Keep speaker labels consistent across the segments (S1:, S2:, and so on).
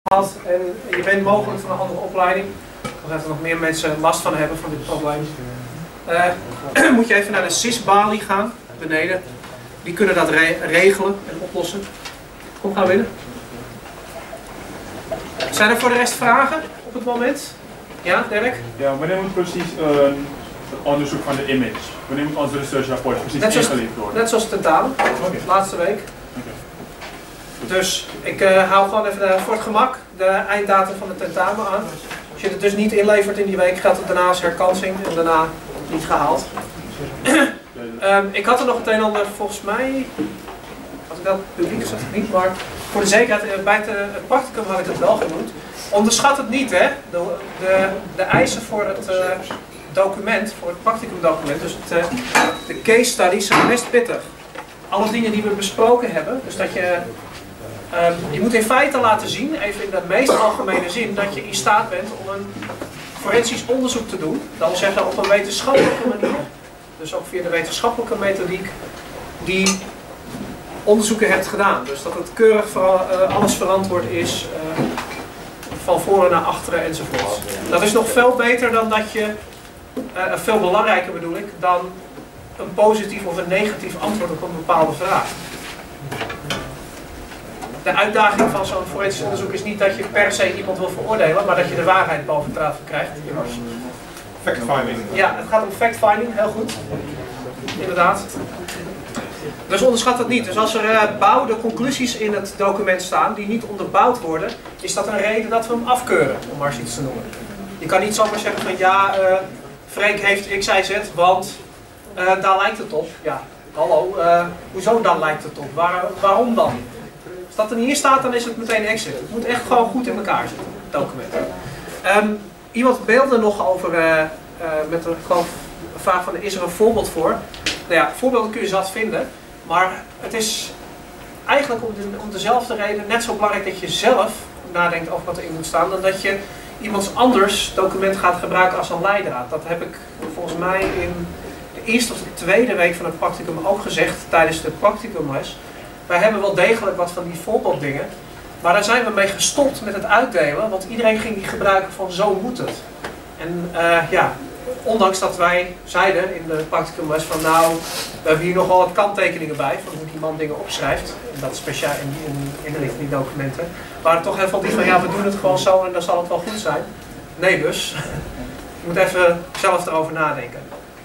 S1: en je bent mogelijk van een andere opleiding, of dat er nog meer mensen last van hebben van dit probleem, moet je even naar de SIS-balie gaan, beneden. Die kunnen dat regelen en oplossen. Kom, gaan binnen. Zijn er voor de rest vragen op het moment? Ja, Dirk?
S2: Ja, wanneer moet precies het onderzoek van de image? Wanneer moet onze researchrapport precies ingeleverd worden?
S1: Net zoals het tentamen, laatste week. Dus ik hou gewoon even voor het gemak de einddatum van het tentamen aan. Als je het dus niet inlevert in die week, gaat het daarna als herkansing en daarna niet gehaald. Ik had er nog het een en ander, volgens mij, had ik dat publiek gezegd niet, maar voor de zekerheid, bij het practicum had ik het wel genoemd. Onderschat het niet, hè, de eisen voor het document, voor het practicumdocument, dus de case studies zijn best pittig. Alle dingen die we besproken hebben, dus dat je moet in feite laten zien, even in de meest algemene zin, dat je in staat bent om een forensisch onderzoek te doen. Dat wil zeggen op een wetenschappelijke manier, dus ook via de wetenschappelijke methodiek, die onderzoeken hebt gedaan. Dus dat het keurig alles verantwoord is, van voren naar achteren enzovoort. Dat is nog veel beter dan dat je, veel belangrijker bedoel ik, dan een positief of een negatief antwoord op een bepaalde vraag. De uitdaging van zo'n forensisch onderzoek is niet dat je per se iemand wil veroordelen, maar dat je de waarheid boven tafel krijgt.
S2: Fact-finding.
S1: Ja, het gaat om fact-finding, heel goed. Inderdaad. Dus onderschat dat niet. Dus als er bouwde conclusies in het document staan die niet onderbouwd worden, is dat een reden dat we hem afkeuren, om maar eens iets te noemen. Je kan niet zomaar zeggen van ja, Freek heeft X, Y, Z, want daar lijkt het op. Ja, hallo, hoezo dan lijkt het op? Waarom dan? Als dat er niet in staat, dan is het meteen exit. Het moet echt gewoon goed in elkaar zitten, het document. Iemand beelde nog over, met een vraag van, is er een voorbeeld voor? Nou ja, voorbeelden kun je zat vinden, maar het is eigenlijk om dezelfde reden net zo belangrijk dat je zelf nadenkt over wat erin moet staan, dan dat je iemands anders document gaat gebruiken als een leidraad. Dat heb ik volgens mij in de eerste of de tweede week van het practicum ook gezegd tijdens de practicumles. Wij hebben wel degelijk wat van die voorbeelddingen, maar daar zijn we mee gestopt met het uitdelen, want iedereen ging die gebruiken van zo moet het. En ja, ondanks dat wij zeiden in de practicumles van nou, we hebben hier nogal wat kanttekeningen bij van hoe die man dingen opschrijft. En dat speciaal in die documenten. Maar toch heel veel die van ja, we doen het gewoon zo en dan zal het wel goed zijn. Nee dus. Je moet even zelf erover nadenken.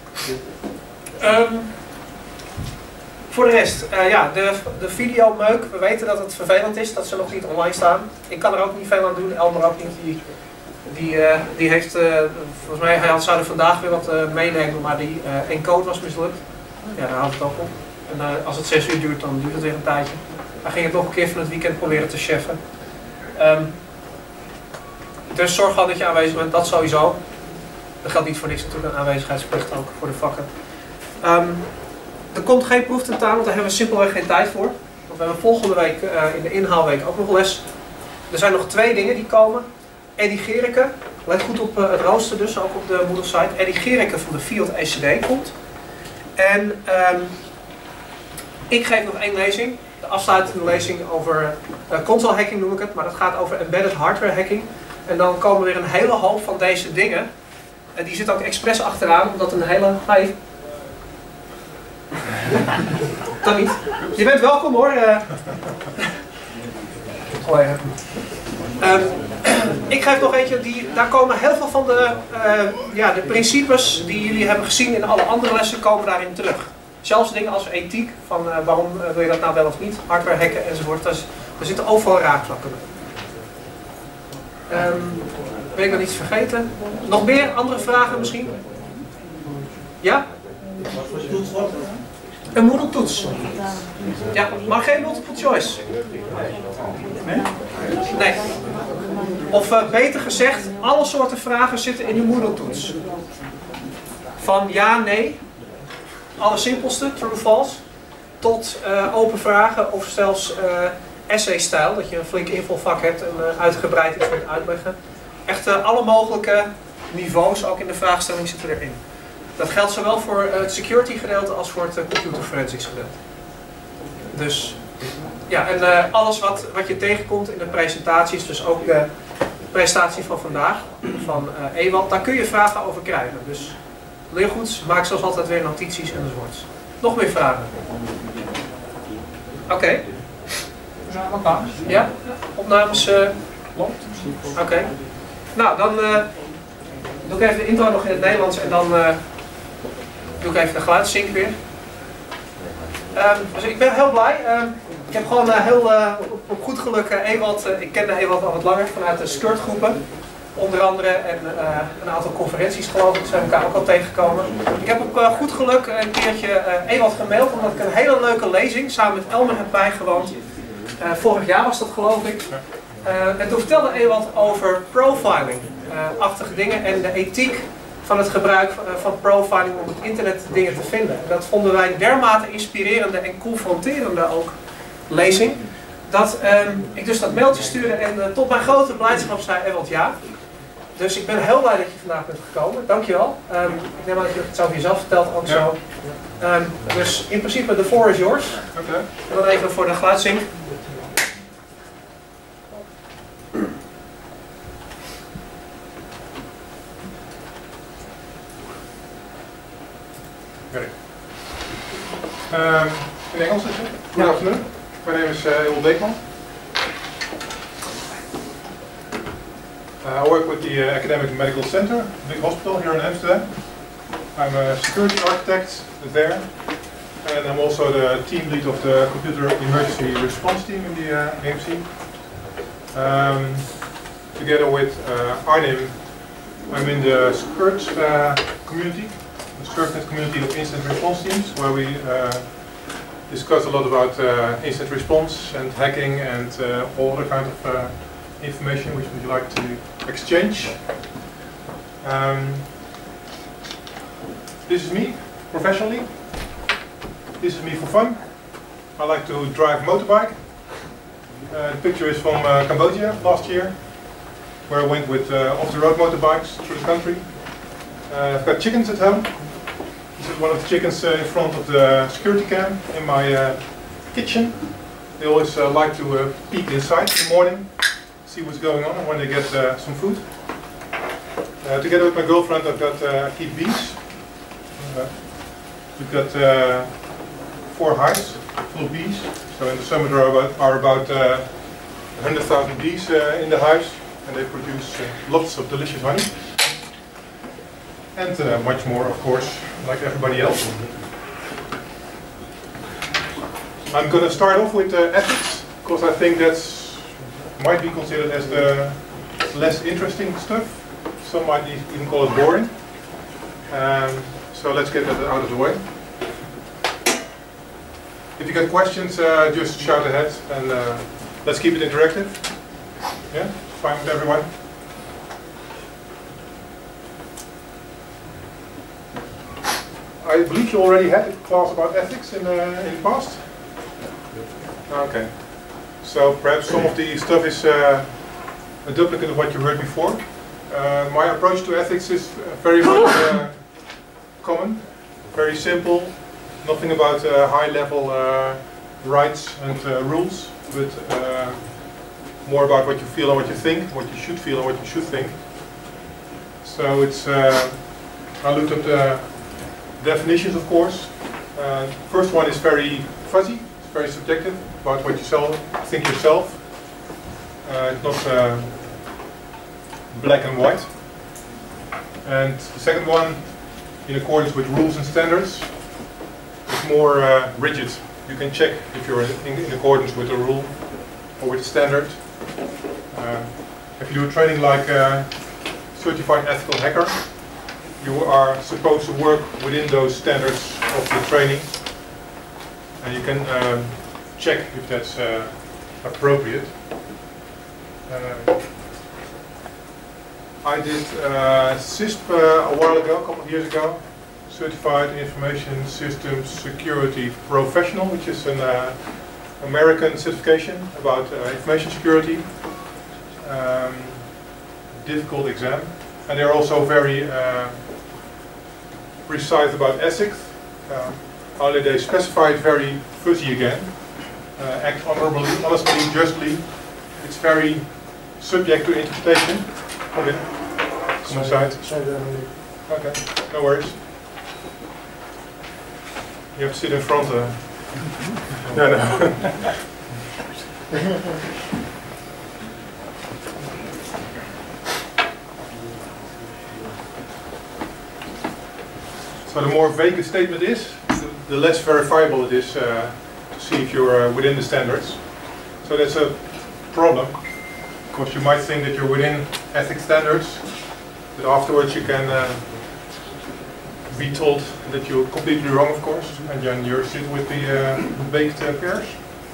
S1: Voor de rest, ja, de videomeuk, we weten dat het vervelend is dat ze nog niet online staan. Ik kan er ook niet veel aan doen, Elmer ook niet. Die heeft, volgens mij, hij zou er vandaag weer wat meenemen, maar die encode was mislukt. Ja, daar houdt het ook op. En als het 6 uur duurt, dan duurt het weer een tijdje. Hij ging het nog een keer van het weekend proberen te cheffen. Dus zorg al dat je aanwezig bent, dat sowieso. Dat geldt niet voor niks natuurlijk, een aanwezigheidsplicht ook voor de vakken. Er komt geen proeftentamen, want daar hebben we simpelweg geen tijd voor. Want we hebben volgende week in de inhaalweek ook nog les. Er zijn nog 2 dingen die komen. Eddie Gericke, let goed op het rooster dus, ook op de Moodle-site. Eddie Gericke van de Field ECD komt. En ik geef nog 1 lezing. De afsluitende lezing over console hacking noem ik het, maar dat gaat over embedded hardware hacking. En dan komen weer een hele hoop van deze dingen. En die zit ook expres achteraan, omdat een hele... Hi. Dat niet. Je bent welkom hoor. Ik geef nog eentje, daar komen heel veel van de principes die jullie hebben gezien in alle andere lessen komen daarin terug. Zelfs dingen als ethiek, van waarom wil je dat nou wel of niet, hardware hacken enzovoort. Er zitten overal raakvlakken bij. Ben ik nog iets vergeten? Nog meer andere vragen misschien? Ja? Een Moodle-toets. Ja, maar geen multiple choice. Nee. Of beter gezegd, alle soorten vragen zitten in uw Moodle-toets. Van ja, nee, alle simpelste, true, false, tot open vragen of zelfs essay-stijl, dat je een flink invulvak hebt en uitgebreid iets moet uitleggen. Echt alle mogelijke niveaus, ook in de vraagstelling, zitten erin. Dat geldt zowel voor het security gedeelte als voor het computer forensics gedeelte. Dus Ja, en alles wat je tegenkomt in de presentaties, dus ook de presentatie van vandaag, van Ewald, daar kun je vragen over krijgen. Dus leergoed, maak zoals altijd weer notities enzovoorts. Nog meer vragen? Oké. Ja? Opnames loopt? Oké. Nou, dan doe ik even de intro nog in het Nederlands en dan doe ik even de geluidszync weer. Dus ik ben heel blij. Ik heb gewoon op goed geluk Ewald, ik kende Ewald al wat langer vanuit de skirtgroepen. Onder andere en een aantal conferenties geloof ik, zijn we elkaar ook al tegengekomen. Ik heb op goed geluk een keertje Ewald gemaild omdat ik een hele leuke lezing samen met Elmer heb bijgewoond. Vorig jaar was dat geloof ik. En toen vertelde Ewald over profiling-achtige dingen en de ethiek van het gebruik van profiling om op het internet dingen te vinden. En dat vonden wij een dermate inspirerende en confronterende ook lezing. Dat ik dus dat mailtje stuurde en tot mijn grote blijdschap zei Ewald ja. Dus ik ben heel blij dat je vandaag bent gekomen. Dankjewel. Ik neem aan dat je het zo voor jezelf vertelt ook
S3: ja.
S1: zo. Dus in principe the floor is yours.
S3: Okay.
S1: En dan even voor de geluidszync.
S3: In Engels is het? Good afternoon. My name is Ewald Beekman. I work with the Academic Medical Center, big hospital here in Amsterdam. I'm a security architect there, and I'm also the team lead of the Computer Emergency Response Team in the AMC. Together with Arnim, I'm in the SCIRT community, the SCIRT community of incident response teams, where we discuss a lot about incident response and hacking and all other kind of information which we like to exchange. This is me, professionally. This is me for fun. I like to drive motorbike. The picture is from Cambodia last year, where I went with off-the-road motorbikes through the country. I've got chickens at home. This is one of the chickens in front of the security cam in my kitchen. They always like to peek inside in the morning, see what's going on, and when they get some food. Together with my girlfriend, I've got keep bees. We've got 4 hives full of bees. So in the summer there are about 100,000 bees in the hives, and they produce lots of delicious honey. And much more, of course, like everybody else. I'm going to start off with ethics, because I think that's might be considered as the less interesting stuff. Some might even call it boring. So let's get that out of the way. If you got questions, just shout ahead, and let's keep it interactive. Yeah, fine with everyone. I believe you already had a class about ethics in the past. Okay. So perhaps some of the stuff is a duplicate of what you heard before. My approach to ethics is very much common, very simple. Nothing about high-level rights and rules, but more about what you feel and what you think, what you should feel and what you should think. So it's I looked at the definitions, of course. First one is very fuzzy, it's very subjective about what you think yourself. It's not black and white. And the second one, in accordance with rules and standards, is more rigid. You can check if you're in accordance with a rule or with a standard. If you do a training like certified ethical hacker, you are supposed to work within those standards of the training, and you can check if that's appropriate. I did CISP a while ago, a couple of years ago, Certified Information Systems Security Professional, which is an American certification about information security. Difficult exam, and they're also very precise about ethics. Only they specify it very fuzzy again. act honorably, honestly, justly. It's very subject to interpretation. Okay. Come inside. Okay, no worries. You have to sit in front. No, no. So the more vague a statement is, the less verifiable it is to see if you're within the standards. So that's a problem, because you might think that you're within ethics standards, but afterwards you can be told that you're completely wrong, of course, and then you're sitting with the baked pears.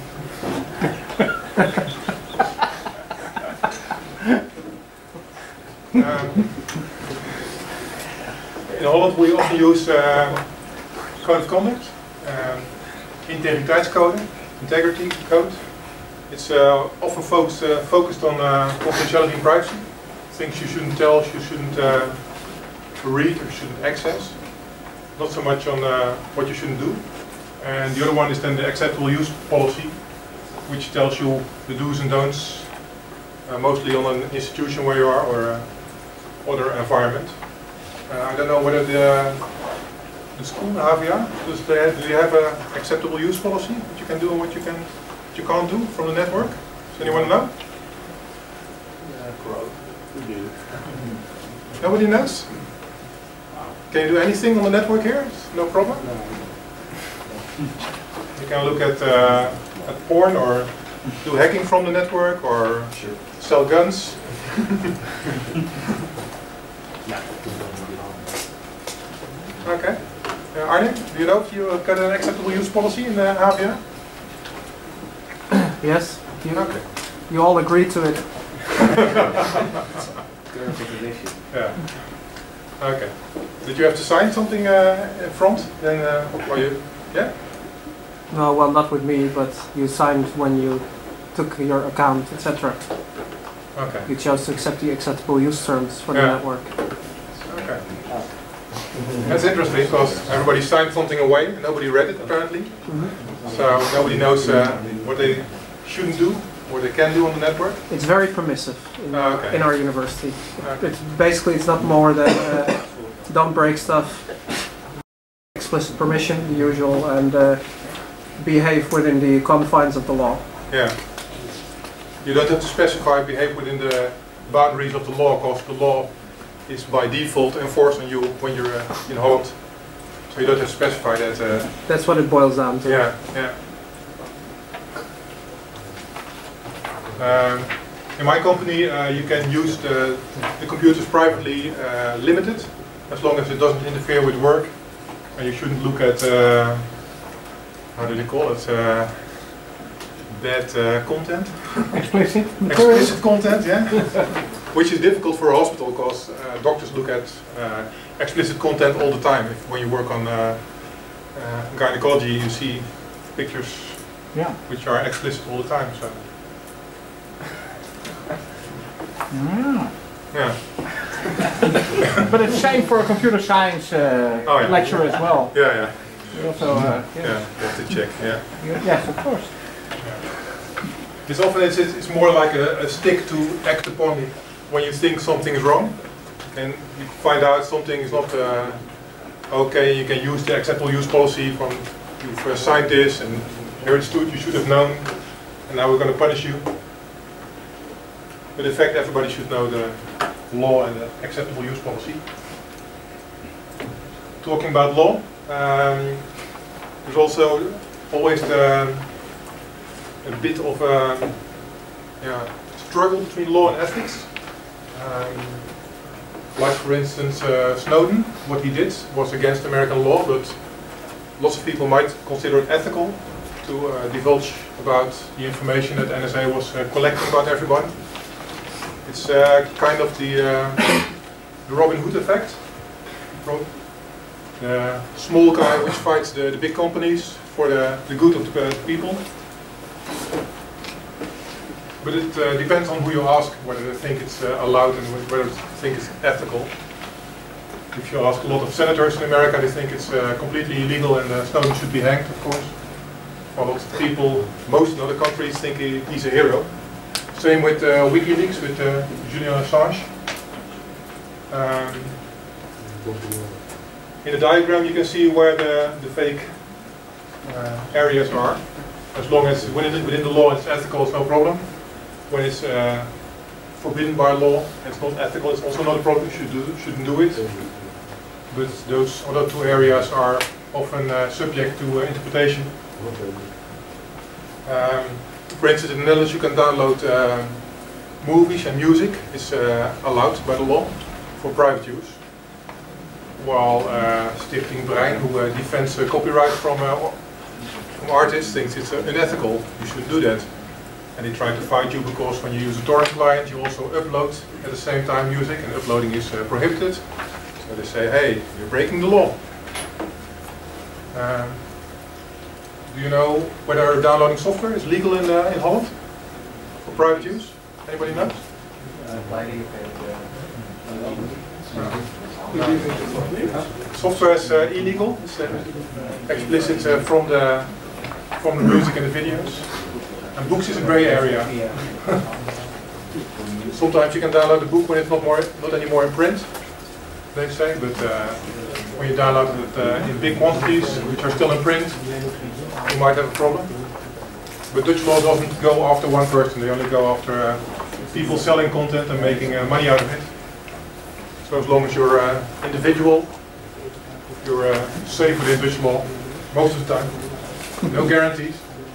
S3: In Holland we often use code of conduct, integriteitscode, integrity code. It's often focused on confidentiality and privacy. Things you shouldn't tell, you shouldn't read, or shouldn't access. Not so much on what you shouldn't do. And the other one is then the acceptable use policy, which tells you the do's and don'ts, mostly on an institution where you are or other environment. I don't know whether the school, the HVA, do you have an acceptable use policy? What you can do and what you can't do from the network? Does anyone know?
S4: We do.
S3: Nobody knows? Can you do anything on the network here? No problem?
S4: No.
S3: You can look at porn or do hacking from the network or sell guns. Okay. Arne, do you know if you got an acceptable use policy in the HVA?
S1: Yes.
S3: Okay.
S1: You all agree to it.
S3: Yeah. Okay. Did you have to sign something in front? Then, yeah?
S1: No, well, not with me, but you signed when you took your account, etc.
S3: Okay.
S1: You chose to accept the acceptable use terms for the network.
S3: Okay. That's interesting, because everybody signed something away and nobody read it apparently. So nobody knows what they shouldn't do, what they can do on the network.
S1: It's very permissive in our university.
S3: Okay.
S1: It's not more than don't break stuff, explicit permission, the usual, and behave within the confines of the law.
S3: Yeah. You don't have to specify behave within the boundaries of the law, because the law is by default enforced on you when you're in Holland. So you don't have to specify that.
S1: That's what it boils down to.
S3: Yeah, yeah. In my company, you can use the computers privately limited, as long as it doesn't interfere with work. And you shouldn't look at, how do they call it, bad content?
S4: Explicit?
S3: Explicit content, yeah. Which is difficult for a hospital, because doctors look at explicit content all the time. When you work on gynecology, you see pictures which are explicit all the time. So. Yeah.
S4: But it's same for a computer science lecturer as well.
S3: Yeah, yeah.
S4: You also,
S3: yeah, you have to check. Yeah.
S4: Yes, of course.
S3: It's often it's more like a stick to act upon when you think something is wrong, and you find out something is not okay. You can use the acceptable use policy from you've signed this, and here it stood. You should have known, and now we're going to punish you. But in fact, everybody should know the law and the acceptable use policy. Talking about law, there's also always a bit of a struggle between law and ethics. Like for instance, Snowden, what he did was against American law, but lots of people might consider it ethical to divulge about the information that NSA was collecting about everybody. It's kind of the Robin Hood effect. The small guy which fights the big companies for the good of the people. But it depends on who you ask whether they think it's allowed and whether they think it's ethical. If you ask a lot of senators in America, they think it's completely illegal and Snowden should be hanged, of course. For lots of people, most in other countries think he's a hero. Same with WikiLeaks, with Julian Assange. In the diagram you can see where the fake areas are. As long as within the law it's ethical, it's no problem. When it's forbidden by law, it's not ethical, it's also not a problem, you shouldn't do it. But those other two areas are often subject to interpretation. For instance, in the Netherlands you can download movies and music. It's allowed by the law for private use. While Stichting Brein, who defends copyright from artists, thinks it's unethical, you shouldn't do that. And they try to fight you because when you use a torrent client you also upload at the same time music, and uploading is prohibited. So they say, hey, you're breaking the law. Do you know whether downloading software is legal in Holland for private use? Anybody knows? Software is illegal. It's explicit from the music and the videos. And books is a grey area. Sometimes you can download a book when it's not anymore in print, they say, but when you download it in big quantities, which are still in print, you might have a problem. But Dutch law doesn't go after one person, they only go after people selling content and making money out of it. So as long as you're individual, you're safe within Dutch law, most of the time. No guarantees.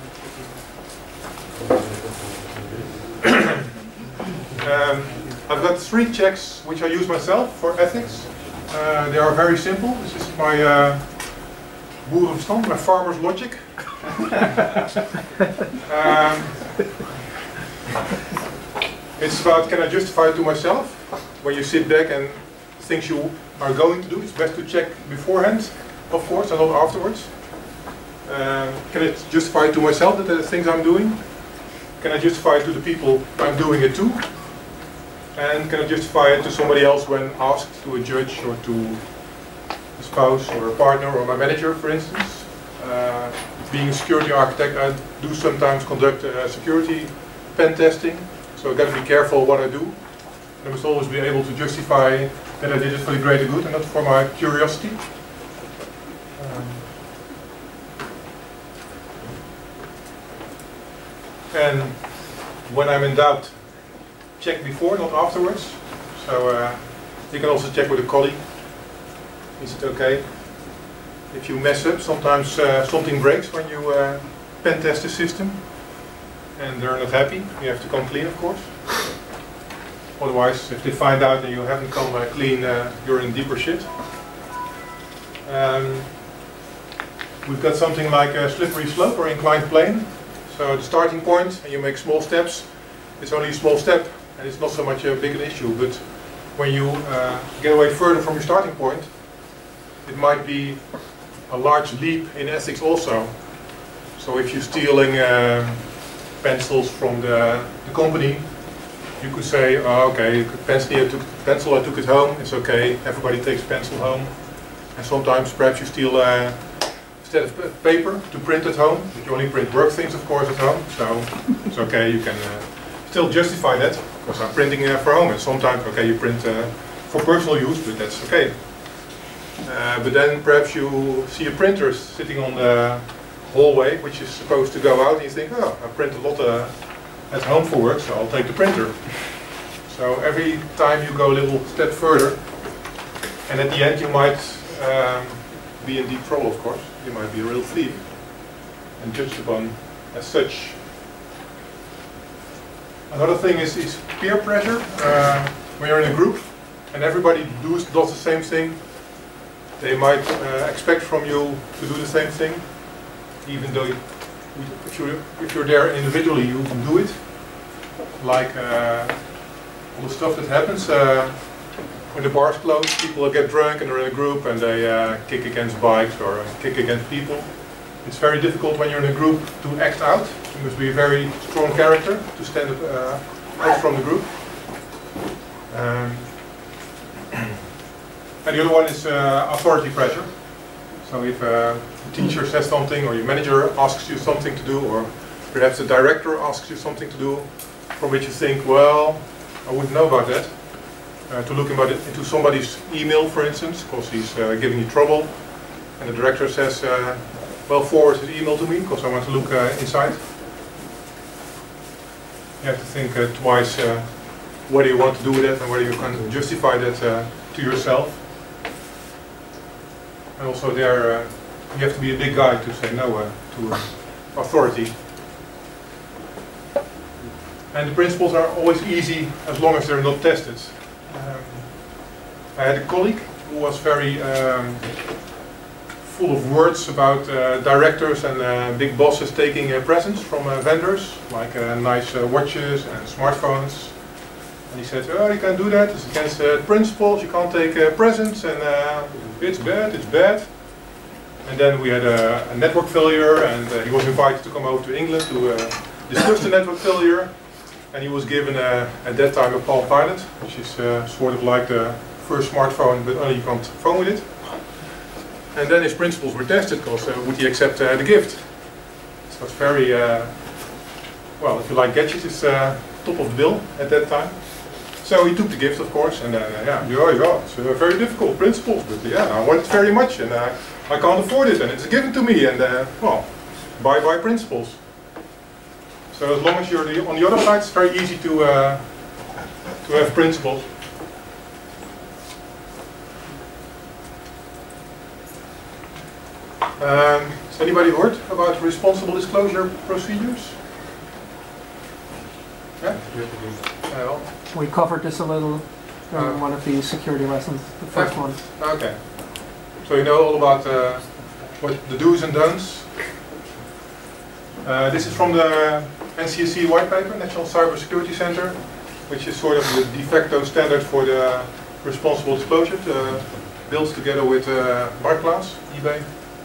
S3: I've got 3 checks which I use myself for ethics. They are very simple. This is my boerenverstand, my farmer's logic. It's about, can I justify it to myself? When you sit back and things you are going to do, it's best to check beforehand, of course, and not afterwards. Can I justify it to myself that the things I'm doing? Can I justify it to the people I'm doing it to? And can I justify it to somebody else when asked, to a judge or to a spouse or a partner or my manager, for instance? Being a security architect, I do sometimes conduct security pen testing, so I've got to be careful what I do. I must always be able to justify that I did it for the greater good and not for my curiosity. And when I'm in doubt, check before, not afterwards. So you can also check with a colleague. Is it okay? If you mess up, sometimes something breaks when you pen test the system and they're not happy. You have to come clean, of course. Otherwise, if they find out that you haven't come clean, you're in deeper shit. We've got something like a slippery slope or inclined plane. So the starting point, and you make small steps, it's only a small step and it's not so much a big an issue, but when you get away further from your starting point, it might be a large leap in ethics also. So if you're stealing pencils from the company, you could say, oh, okay, pencil, I took it home, it's okay, everybody takes pencil home. And sometimes perhaps you steal instead of paper to print at home, but you only print work things, of course, at home, so it's okay, you can still justify that, because I'm printing for home, and sometimes, okay, you print for personal use, but that's okay. But then perhaps you see a printer sitting on the hallway, which is supposed to go out, and you think, oh, I print a lot at home for work, so I'll take the printer. So every time you go a little step further, and at the end you might be in deep trouble, of course. You might be a real thief and judged upon as such. Another thing is peer pressure. When you're in a group and everybody does the same thing, they might expect from you to do the same thing, even though if you're there individually, you can do it. Like all the stuff that happens when the bars close, people get drunk and they're in a group and they kick against bikes or kick against people. It's very difficult when you're in a group to act out. You must be a very strong character to stand out from the group. And the other one is authority pressure. So if a teacher says something, or your manager asks you something to do, or perhaps the director asks you something to do, from which you think, well, I wouldn't know about that. To look into somebody's email, for instance, because he's giving you trouble, and the director says, well, forward his email to me, because I want to look inside. You have to think twice whether you want to do that and whether you can justify that to yourself. And also there, you have to be a big guy to say no to authority. And the principles are always easy as long as they're not tested. I had a colleague who was very full of words about directors and big bosses taking presents from vendors, like nice watches and smartphones. And he said, oh, you can't do that, it's against principles, you can't take presents, and it's bad, it's bad. And then we had a network failure, and he was invited to come over to England to discuss the network failure. And he was given, at that time, a Palm Pilot, which is sort of like the first smartphone, but only you can't phone with it. And then his principles were tested, because would he accept the gift? So it's very, well, if you like gadgets, it's top of the bill at that time. So he took the gift, of course, and yeah, it's very difficult principles, but yeah, I want it very much, and I can't afford it, and it's given to me, and well, bye-bye principles. So as long as you're on the other side, it's very easy to have principles. Has anybody heard about responsible disclosure procedures? Yeah? Well.
S1: We covered this a little in one of the security lessons, the first one.
S3: Okay. So you know all about what the do's and don'ts. This is from the NCSC white paper, National Cybersecurity Center, which is sort of the de facto standard for the responsible disclosure, built together with Barclays, eBay.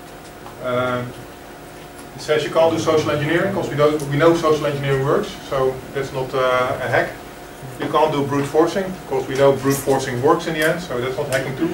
S3: It says you can't do social engineering, because we know social engineering works, so that's not a hack. You can't do brute forcing, because we know brute forcing works in the end, so that's not hacking too.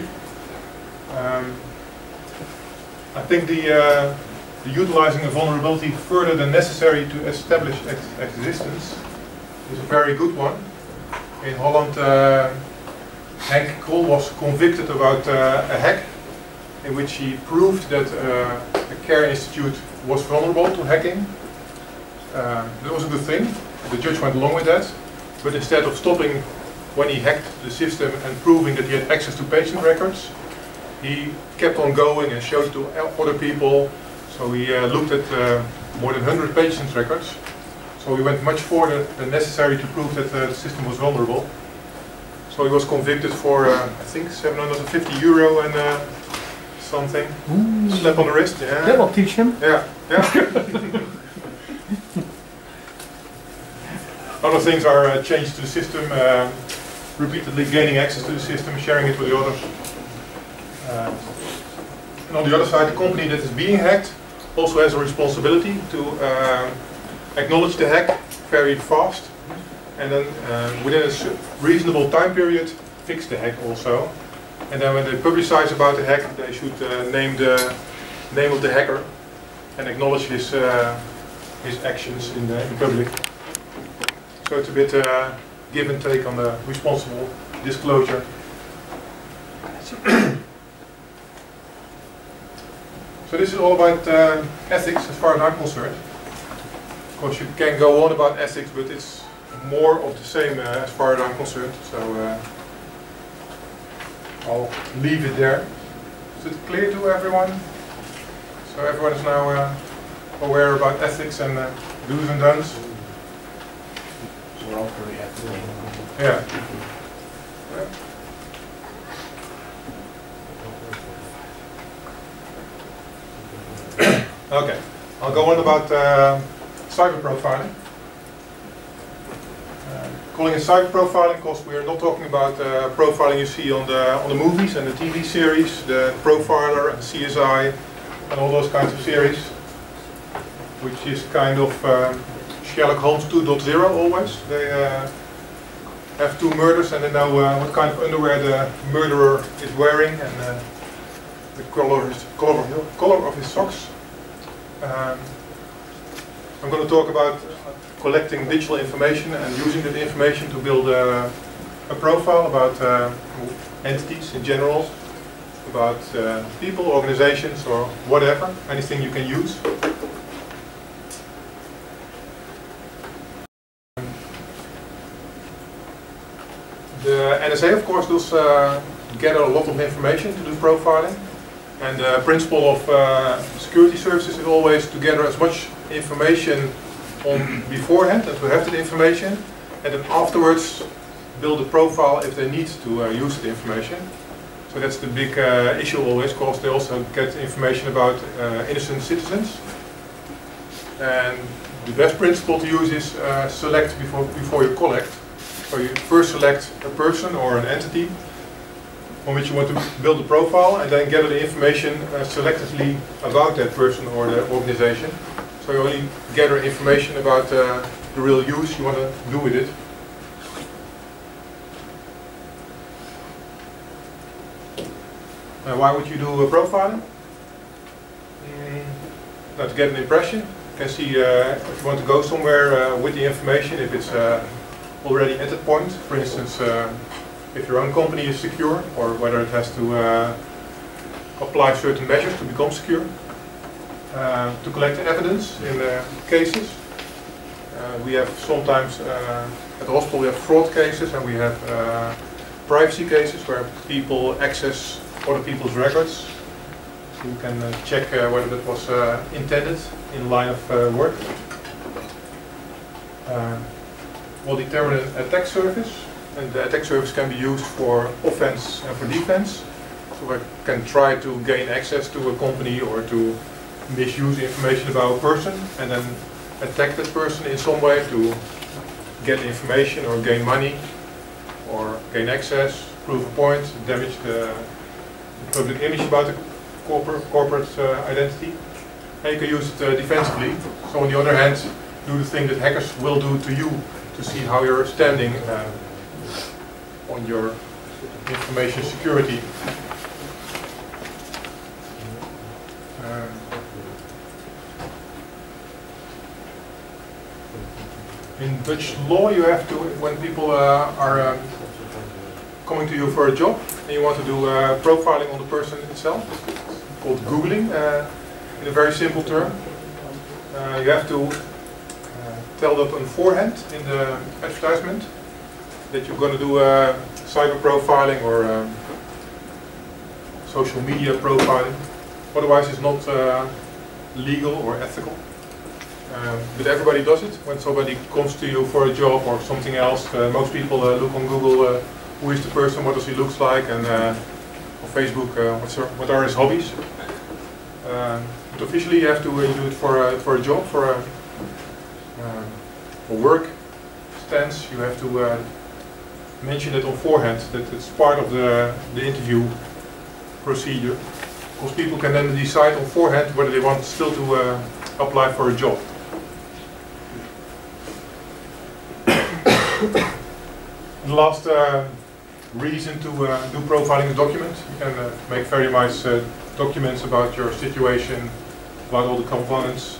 S3: I think the utilizing a vulnerability further than necessary to establish its existence is a very good one. In Holland, Henk Krol was convicted about a hack in which he proved that a care institute was vulnerable to hacking. That was a good thing. The judge went along with that, but instead of stopping when he hacked the system and proving that he had access to patient records, he kept on going and showed to other people. So he looked at more than 100 patient records. So he went much further than necessary to prove that the system was vulnerable. So he was convicted for, I think, €750 and something. Ooh. Slap on the wrist. Yeah.
S1: That will teach him.
S3: Yeah, yeah. Other things are changes to the system, repeatedly gaining access to the system, sharing it with the others. And on the other side, the company that is being hacked also has a responsibility to acknowledge the hack very fast, and then within a reasonable time period fix the hack also. And then when they publicize about the hack, they should name the name of the hacker and acknowledge his actions in the public. So it's a bit give and take on the responsible disclosure. So this is all about ethics as far as I'm concerned. Of course you can go on about ethics, but it's more of the same as far as I'm concerned. So I'll leave it there. Is it clear to everyone? So everyone is now aware about ethics and do's and don'ts?
S5: We're all very happy.
S3: Yeah. Okay, I'll go on about cyber profiling. Calling it cyber profiling because we are not talking about profiling you see on the movies and the TV series, the Profiler and CSI and all those kinds of series, which is kind of Sherlock Holmes 2.0 always. They have two murders and they know what kind of underwear the murderer is wearing, and the color of his socks. I'm going to talk about collecting digital information and using that information to build a profile about entities in general, about people, organizations, or whatever, anything you can use. The NSA, of course, does gather a lot of information to do profiling, and the principle of security services is always to gather as much information on beforehand and to have that information, and then afterwards build a profile if they need to use the information. So that's the big issue always, because they also get information about innocent citizens. And the best principle to use is select before you collect. So you first select a person or an entity on which you want to build a profile, and then gather the information selectively about that person or the organization. So you only gather information about the real use you want to do with it. Why would you do a profiling? To get an impression. You can see if you want to go somewhere with the information, if it's already at that point. For instance, if your own company is secure, or whether it has to apply certain measures to become secure. To collect evidence in cases. We have sometimes, at the hospital we have fraud cases, and we have privacy cases where people access other people's records. So you can check whether that was intended in line of work. We'll determine an attack surface, and the attack surface can be used for offense and for defense. So I can try to gain access to a company or to misuse information about a person and then attack that person in some way to get information or gain money or gain access, prove a point, damage the public image about the corporate identity. And you can use it defensively. So on the other hand, do the thing that hackers will do to you to see how you're standing on your information security. In Dutch law, you have to, when people are coming to you for a job and you want to do profiling on the person itself, it's called Googling in a very simple term. You have to tell that beforehand in the advertisement that you're going to do cyber profiling or social media profiling. Otherwise, it's not legal or ethical. But everybody does it. When somebody comes to you for a job or something else, most people look on Google who is the person, what does he look like, and on Facebook what are his hobbies. But officially you have to do it for a job, for work stance. You have to mention it on forehand, that it's part of the interview procedure. Because people can then decide on forehand whether they want still to apply for a job. The last reason to do profiling is document. You can make very nice documents about your situation, about all the components.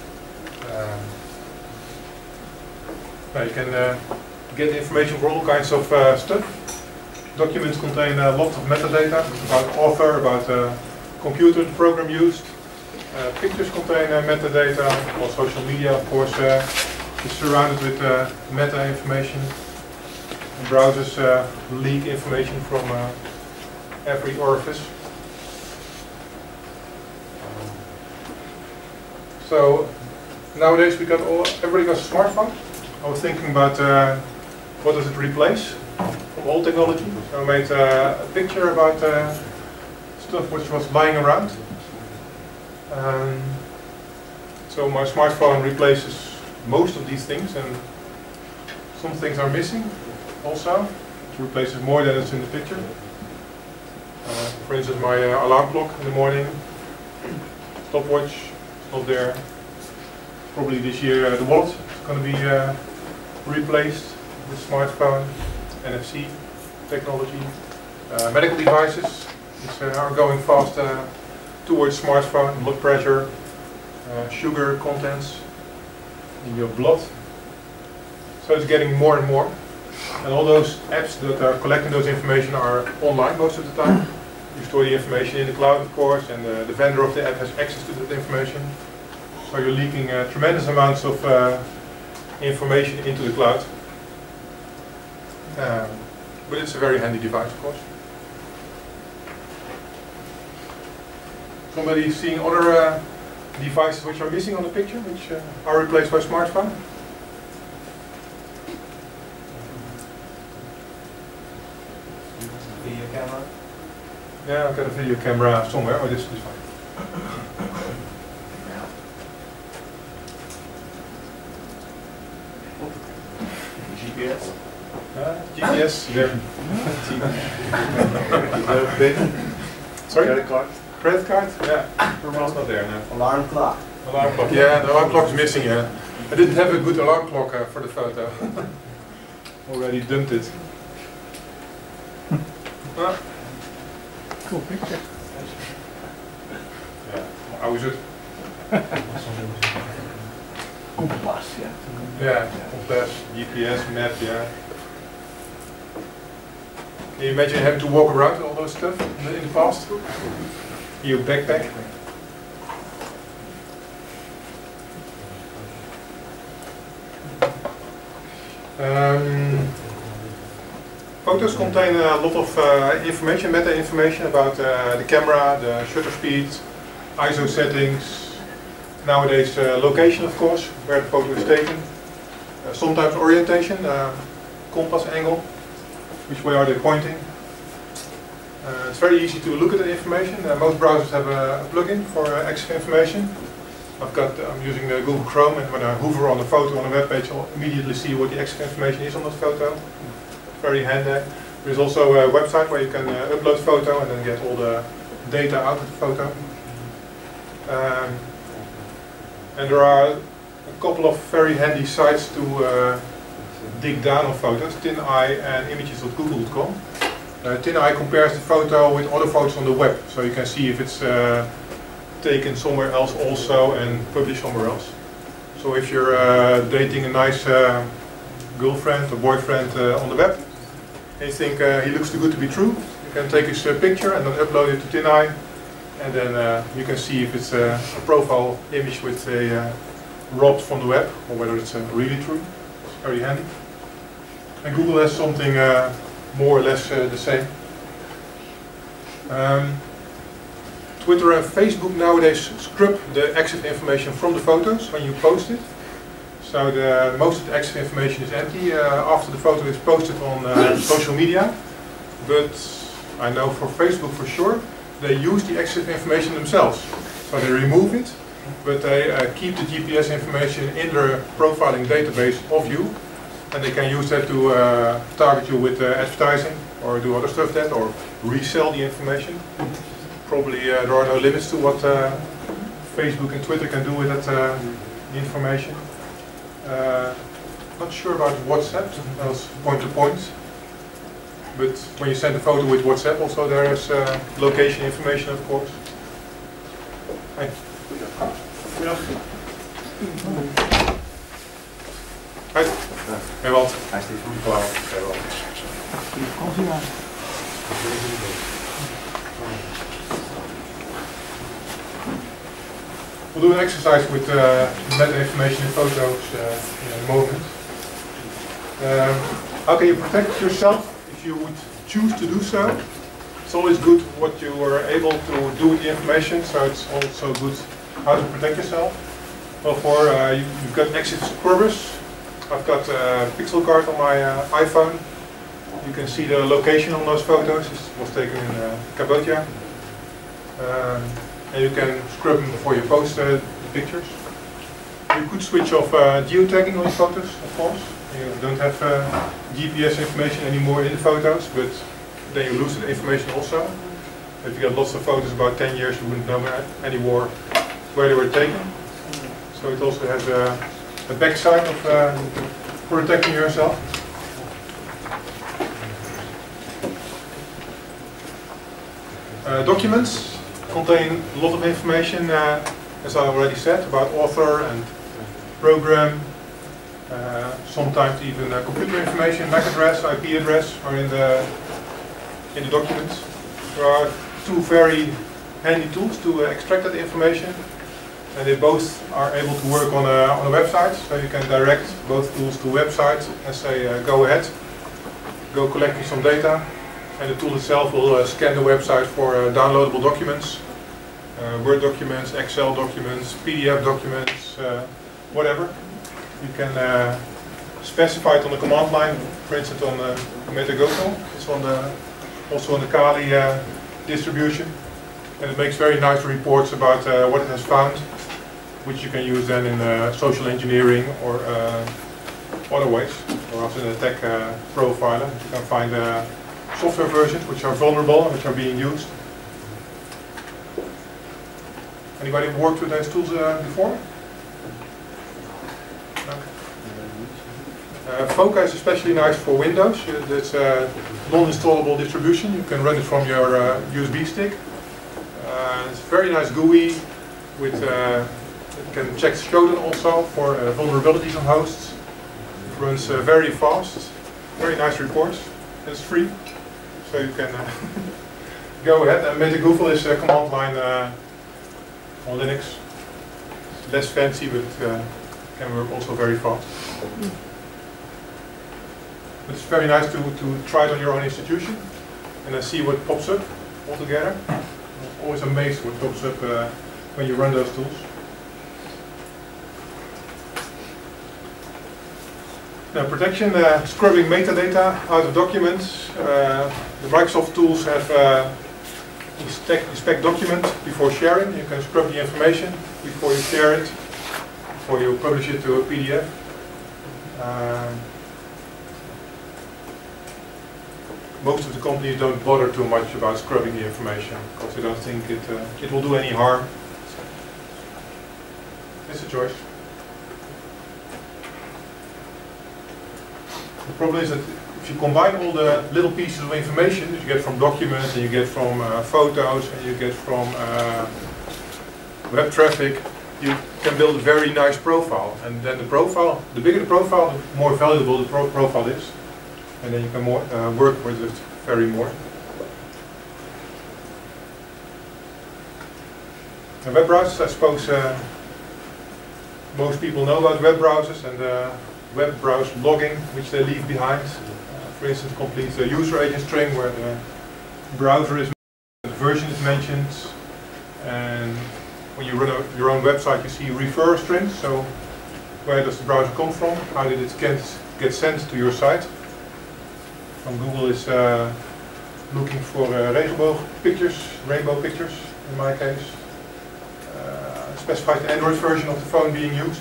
S3: You can get information for all kinds of stuff. Documents contain lots of metadata about author, about computer, the program used. Pictures contain metadata. Well, social media, of course, is surrounded with meta information. And browsers leak information from every orifice. So nowadays everybody got a smartphone. I was thinking about what does it replace from old technology. So I made a picture about stuff which was lying around. So my smartphone replaces most of these things, and some things are missing also. It replaces more than is in the picture. For instance, my alarm clock in the morning, stopwatch, it's not there. Probably this year the wallet is going to be replaced with smartphone, NFC technology. Medical devices, are going fast towards smartphone, blood pressure, sugar contents in your blood. So it's getting more and more. And all those apps that are collecting those information are online most of the time. You store the information in the cloud, of course, and the vendor of the app has access to that information. So you're leaking tremendous amounts of information into the cloud. But it's a very handy device, of course. Somebody seeing other devices which are missing on the picture, which are replaced by smartphone?
S5: Video camera?
S3: Yeah, I've got a video camera somewhere. Oh, this is fine.
S5: GPS?
S3: GPS, there. Sorry?
S5: Credit card?
S3: Credit card? Yeah. It's not there now.
S5: Alarm clock?
S3: Alarm clock. Yeah, the alarm clock is missing, yeah. I didn't have a good alarm clock for the photo. Already dumped it.
S4: Cool picture.
S3: Yeah, how is it?
S4: Compass, yeah.
S3: Yeah, compass, GPS, map, yeah. Can you imagine having to walk around all those stuff in the past? In your backpack? Photos contain a lot of information, meta-information about the camera, the shutter speed, ISO settings, nowadays location, of course, where the photo is taken, sometimes orientation, compass angle, which way are they pointing. It's very easy to look at the information. Most browsers have a plugin for extra information. I'm using Google Chrome, and when I hover on a photo on a web page, I'll immediately see what the extra information is on that photo. Very handy. There's also a website where you can upload photo and then get all the data out of the photo. And there are a couple of very handy sites to dig down on photos, TinEye and images.google.com. TinEye compares the photo with other photos on the web, so you can see if it's taken somewhere else also and published somewhere else. So if you're dating a nice girlfriend or boyfriend on the web, and you think he looks too good to be true, you can take his picture and then upload it to TinEye, and then you can see if it's a profile image with a robbed from the web, or whether it's really true. It's very handy. And Google has something more or less the same. Twitter and Facebook nowadays scrub the exit information from the photos when you post it. So most of the exit information is empty after the photo is posted on social media. But I know for Facebook for sure, they use the exit information themselves. So they remove it, but they keep the GPS information in their profiling database of you. And they can use that to target you with advertising or do other stuff that, or resell the information. Probably there are no limits to what Facebook and Twitter can do with that information. Not sure about WhatsApp, that's point to point. But when you send a photo with WhatsApp, also there is location information, of course. Hi. Hi. Ewald.
S5: Hi Steve. Wow.
S3: We'll do an exercise with meta information in photos in a moment. How can you protect yourself if you would choose to do so? It's always good what you are able to do with the information, so it's also good how to protect yourself. Well, you've got exit scrubbers. I've got a pixel guard on my iPhone. You can see the location on those photos. This was taken in Cambodia. And you can scrub them before you post the pictures. You could switch off geotagging on your photos, of course. You don't have GPS information anymore in the photos, but then you lose the information also. If you got lots of photos about 10 years, you wouldn't know anymore where they were taken. So it also has a backside of protecting yourself. Documents contain a lot of information, as I already said, about author and program, sometimes even computer information, MAC address, IP address are in the documents. There are two very handy tools to extract that information, and they both are able to work on a website, so you can direct both tools to websites and say go ahead, go collecting some data, and the tool itself will scan the website for downloadable documents, Word documents, Excel documents, PDF documents, whatever. You can specify it on the command line, for instance on Metagoto. It's on the, also on the Kali distribution, and it makes very nice reports about what it has found, which you can use then in social engineering or other ways, or also in a tech profiler. You can find software versions which are vulnerable and which are being used. Anybody worked with those tools before? Okay. Foca is especially nice for Windows. It's a non-installable distribution. You can run it from your USB stick. It's a very nice GUI with it can check Shodan also for vulnerabilities on hosts. It runs very fast, very nice reports. It's free, so you can go ahead. And Metagoofle is a command line on Linux. It's less fancy, but can work also very fast. But it's very nice to try it on your own institution and then see what pops up altogether. I'm always amazed what pops up when you run those tools. Now, protection, scrubbing metadata out of documents. The Microsoft tools have inspect document before sharing. You can scrub the information before you share it, before you publish it to a PDF. Most of the companies don't bother too much about scrubbing the information because they don't think it will do any harm. It's a choice. The problem is that if you combine all the little pieces of information that you get from documents, and you get from photos, and you get from web traffic, you can build a very nice profile. And then the profile, the bigger the profile, the more valuable the profile is. And then you can more, work with it very more. And web browsers, I suppose most people know about web browsers and web browser logging, which they leave behind. For instance, complete the user agent string where the browser is mentioned, the version is mentioned, and when you run your own website, you see referrer strings. So, where does the browser come from? How did it get sent to your site? From Google is looking for rainbow pictures in my case. Specifies the Android version of the phone being used.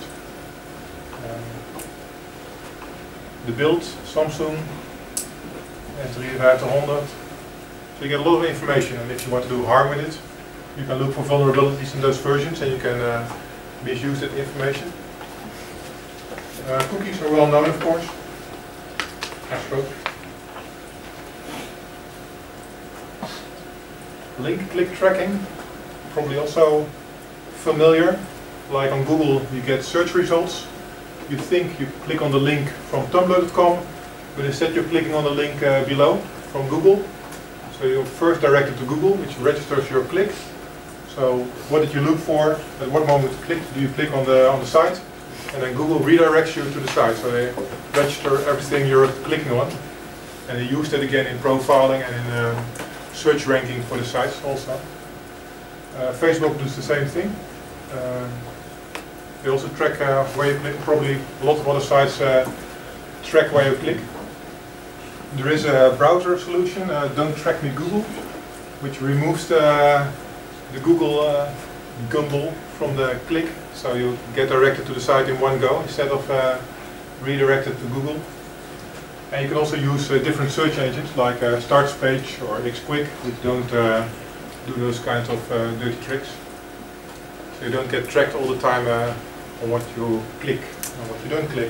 S3: The build, Samsung, S300. So you get a lot of information, and if you want to do harm with it, you can look for vulnerabilities in those versions and you can misuse that information. Cookies are well known, of course. I suppose. Link click tracking, probably also familiar. Like on Google, you get search results. You think you click on the link from tumblr.com, but instead you're clicking on the link below from Google. So you're first directed to Google, which registers your click. So what did you look for? At what moment do you click on the site? And then Google redirects you to the site. So they register everything you're clicking on. And they use that again in profiling and in search ranking for the sites also. Facebook does the same thing. They also track where you click. Probably a lot of other sites track where you click. There is a browser solution, Don't Track Me Google, which removes the Google gumble from the click, so you get directed to the site in one go instead of redirected to Google. And you can also use different search engines like StartPage or XQuick, which don't do those kinds of dirty tricks. So you don't get tracked all the time on what you click and what you don't click.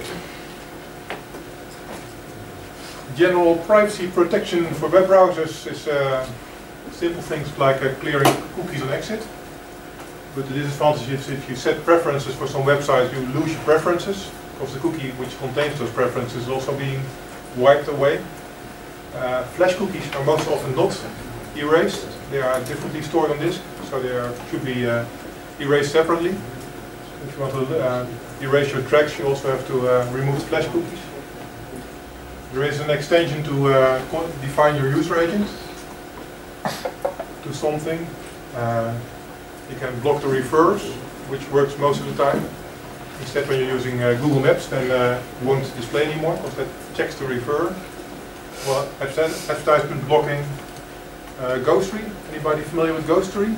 S3: General privacy protection for web browsers is simple things like clearing cookies on exit. But the disadvantage is if you set preferences for some websites, you lose your preferences, because the cookie which contains those preferences is also being wiped away. Flash cookies are most often not erased. They are differently stored on disk, so they should be erased separately. If you want to erase your tracks, you also have to remove the flash cookies. There is an extension to define your user agent to something. You can block the referrers, which works most of the time. Instead, when you're using Google Maps, then it won't display anymore because that checks the referrer. Well, advertisement blocking, Ghostery. Anybody familiar with Ghostery?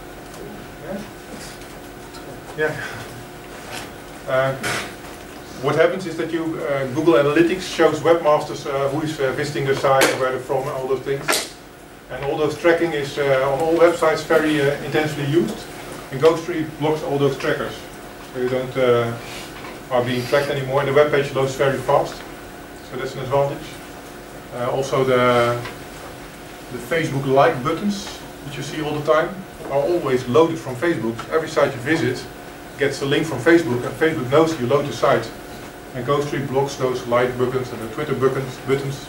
S3: Yeah. What happens is that you Google Analytics shows webmasters who is visiting the site, where they're from, and all those things. And all those tracking is on all websites very intensely used. And Ghostery blocks all those trackers, so you don't are being tracked anymore. And the web page loads very fast, so that's an advantage. Also, the Facebook like buttons, which you see all the time, are always loaded from Facebook. Every site you visit gets a link from Facebook, and Facebook knows you load the site. And Ghostery blocks those like buttons and the Twitter buttons.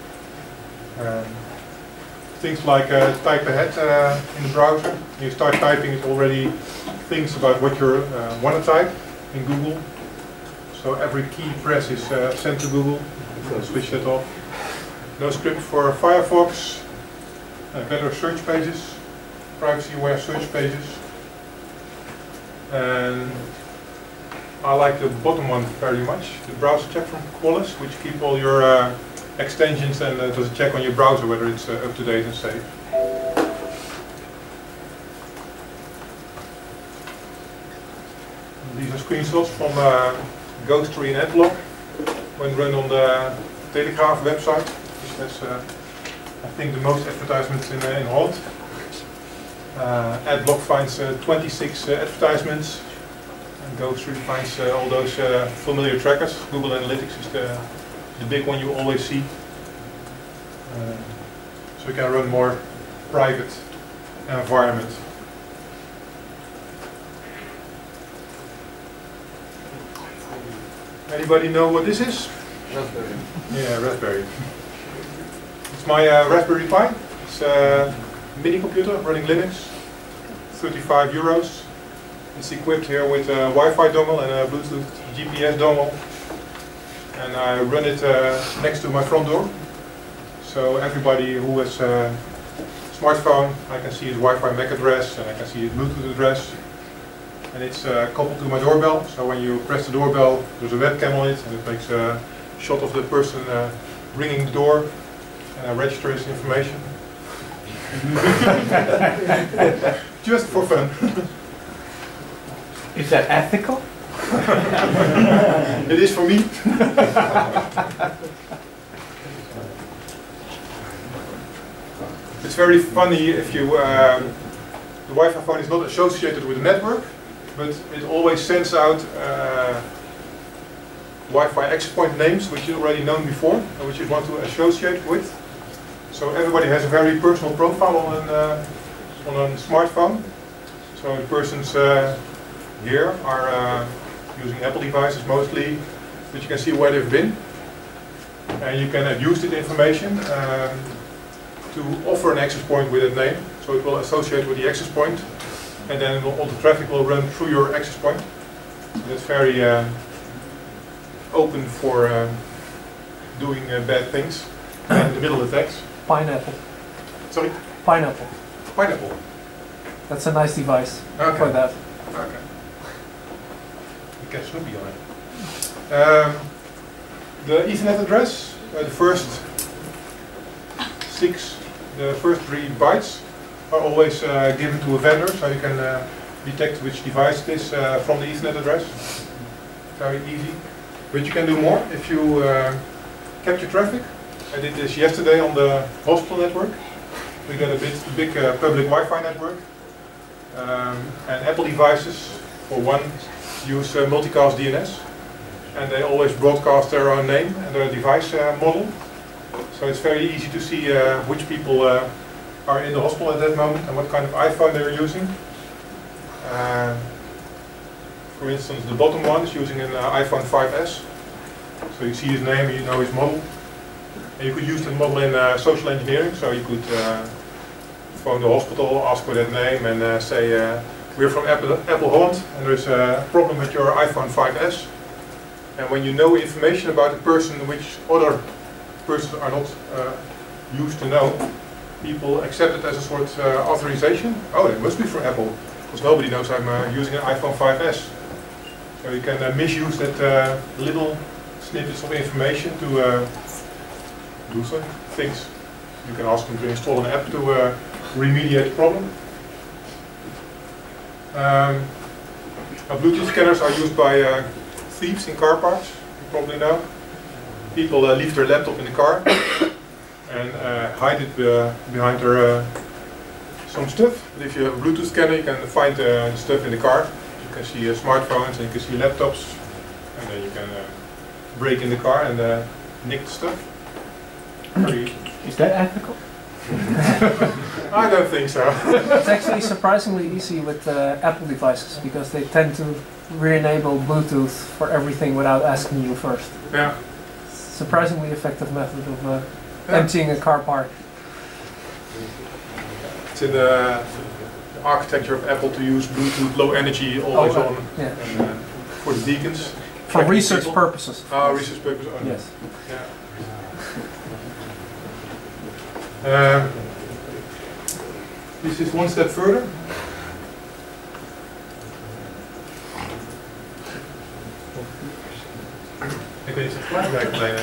S3: Things like type ahead in the browser. You start typing, it already thinks about what you want to type in Google. So every key press is sent to Google. Switch that off. No script for Firefox. Better search pages. Privacy-aware search pages. And I like the bottom one very much. The browser check from Qualys, which keep all your extensions and does a check on your browser whether it's up to date and safe. These are screenshots from Ghostery and Adblock when run on the Telegraph website, which has I think the most advertisements in Holland. Adblock finds 26 advertisements, and Ghostery finds all those familiar trackers. Google Analytics is the big one you always see. So you can run more private environment. Anybody know what this is?
S5: Raspberry.
S3: Yeah, Raspberry. It's my Raspberry Pi. It's a mini computer running Linux. 35 euros. It's equipped here with a Wi-Fi dongle and a Bluetooth GPS dongle. And I run it next to my front door. So everybody who has a smartphone, I can see his Wi-Fi MAC address and I can see his Bluetooth address. And it's coupled to my doorbell. So when you press the doorbell, there's a webcam on it and it makes a shot of the person ringing the door. And I register his information. Just for fun.
S4: Is that ethical?
S3: It is for me. It's very funny if you, the Wi-Fi phone is not associated with the network, but it always sends out Wi-Fi access point names which you already known before and which you want to associate with. So everybody has a very personal profile on a smartphone. So the persons here are using Apple devices mostly, but you can see where they've been. And you can use this information to offer an access point with a name. So it will associate with the access point, and then all the traffic will run through your access point. So that's very open for doing bad things in the middle attacks.
S4: Pineapple.
S3: Sorry?
S4: Pineapple.
S3: Pineapple.
S4: That's a nice device for that.
S3: Okay. You can Snoopy on it. The Ethernet address, the first 3 bytes are always given to a vendor, so you can detect which device it is from the Ethernet address. Very easy. But you can do more if you capture traffic. I did this yesterday on the hospital network. We got a big public Wi-Fi network. And Apple devices, for one, use multicast DNS. And they always broadcast their own name and their device model. So it's very easy to see which people are in the hospital at that moment and what kind of iPhone they're using. For instance, the bottom one is using an iPhone 5S. So you see his name, you know his model. And you could use that model in social engineering. So you could phone the hospital, ask for that name and say, we're from Apple Holland and there's a problem with your iPhone 5S. And when you know information about a person which other persons are not used to know, people accept it as a sort of authorization. Oh, they must be from Apple, because nobody knows I'm using an iPhone 5S. So you can misuse that little snippets of information to do some things. You can ask them to install an app to remediate the problem. Bluetooth scanners are used by thieves in car parks, you probably know. People leave their laptop in the car and hide it behind their some stuff. But if you have a Bluetooth scanner, you can find the stuff in the car. You can see smartphones and you can see laptops, and then you can break in the car and nick the stuff.
S4: Is that ethical?
S3: I don't think so.
S1: It's actually surprisingly easy with Apple devices because they tend to re-enable Bluetooth for everything without asking you first.
S3: Yeah.
S1: Surprisingly effective method of emptying a car park.
S3: It's in the architecture of Apple to use Bluetooth low energy always on.
S1: Yeah.
S3: And, for the beacons.
S1: For research purposes.
S3: Ah, research purposes only.
S1: Yes.
S3: Yeah. This is one step further. Ik weet niet of het gelijk werkt alleen.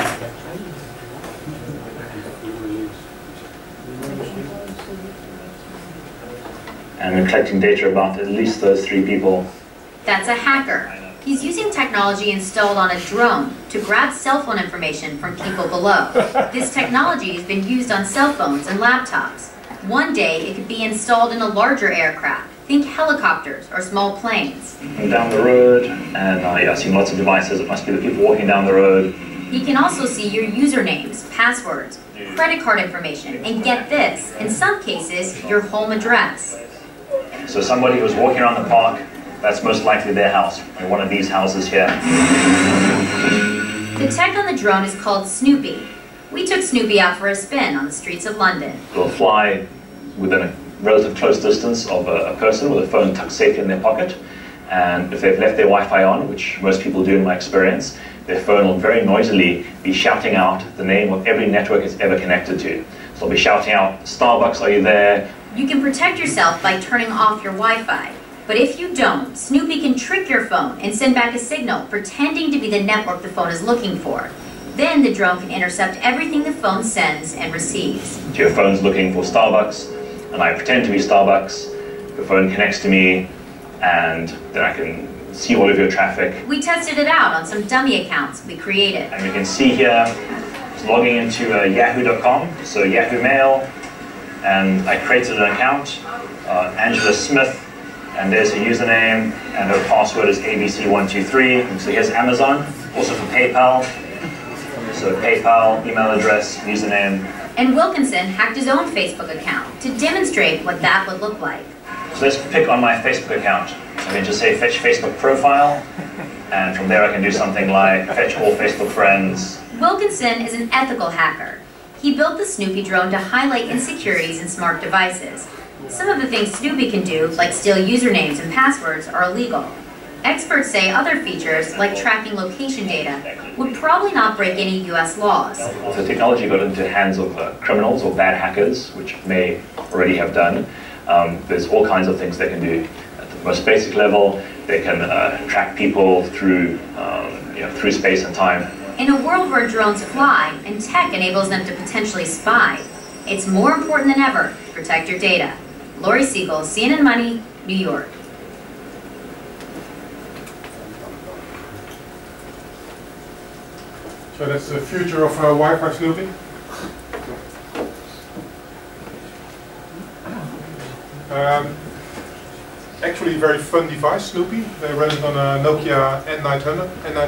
S6: And we're collecting data about at least those 3 people.
S7: That's a hacker. He's using technology installed on a drone to grab cell phone information from people below. This technology has been used on cell phones and laptops. One day it could be installed in a larger aircraft. Think helicopters or small planes.
S6: Down the road, and yeah, I've seen lots of devices. It must be the people walking down the road.
S7: He can also see your usernames, passwords, credit card information, and get this, in some cases, your home address.
S6: So somebody who's walking around the park, that's most likely their house, or one of these houses here.
S7: The tech on the drone is called Snoopy. We took Snoopy out for a spin on the streets of London.
S6: It'll fly within a relative close distance of a person with a phone tucked safely in their pocket. And if they've left their Wi-Fi on, which most people do in my experience, their phone will very noisily be shouting out the name of every network it's ever connected to. So it'll be shouting out, Starbucks, are you there?
S7: You can protect yourself by turning off your Wi-Fi. But if you don't, Snoopy can trick your phone and send back a signal pretending to be the network the phone is looking for. Then the drone can intercept everything the phone sends and receives.
S6: So your phone's looking for Starbucks, and I pretend to be Starbucks. The phone connects to me, and then I can see all of your traffic.
S7: We tested it out on some dummy accounts we created.
S6: And you can see here, it's logging into yahoo.com, so Yahoo Mail, and I created an account, Angela Smith, and there's her username, and her password is ABC123. So here's Amazon, also for PayPal. So PayPal, email address, username.
S7: And Wilkinson hacked his own Facebook account to demonstrate what that would look like.
S6: So let's pick on my Facebook account. I can just say fetch Facebook profile, and from there I can do something like fetch all Facebook friends.
S7: Wilkinson is an ethical hacker. He built the Snoopy drone to highlight insecurities in smart devices. Some of the things Snoopy can do, like steal usernames and passwords, are illegal. Experts say other features, like tracking location data, would probably not break any US laws.
S6: So technology got into the hands of criminals or bad hackers, which may already have done. There's all kinds of things they can do. At the most basic level, they can track people through, through space and time.
S7: In a world where drones fly and tech enables them to potentially spy, it's more important than ever to protect your data. Lori Siegel, CNN Money, New York.
S3: So that's the future of Wi-Fi snooping. Actually a very fun device, Snoopy. They run it on a Nokia N900.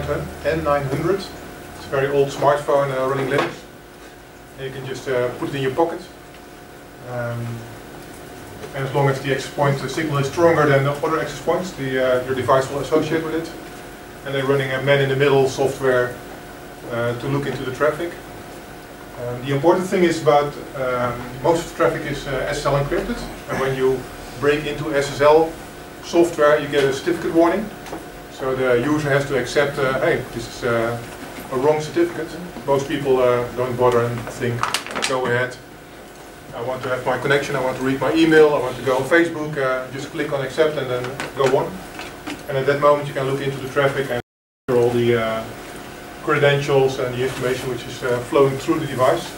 S3: It's a very old smartphone running Linux. And you can just put it in your pocket. And as long as the access point signal is stronger than the other access points, your device will associate with it. And they're running a man-in-the-middle software to look into the traffic. The important thing is about most of the traffic is SSL encrypted, and when you break into SSL software, you get a certificate warning. So the user has to accept, hey, this is a wrong certificate. Most people don't bother and think, go ahead. I want to have my connection, I want to read my email, I want to go on Facebook, just click on accept and then go on. And at that moment you can look into the traffic and all the credentials and the information which is flowing through the device.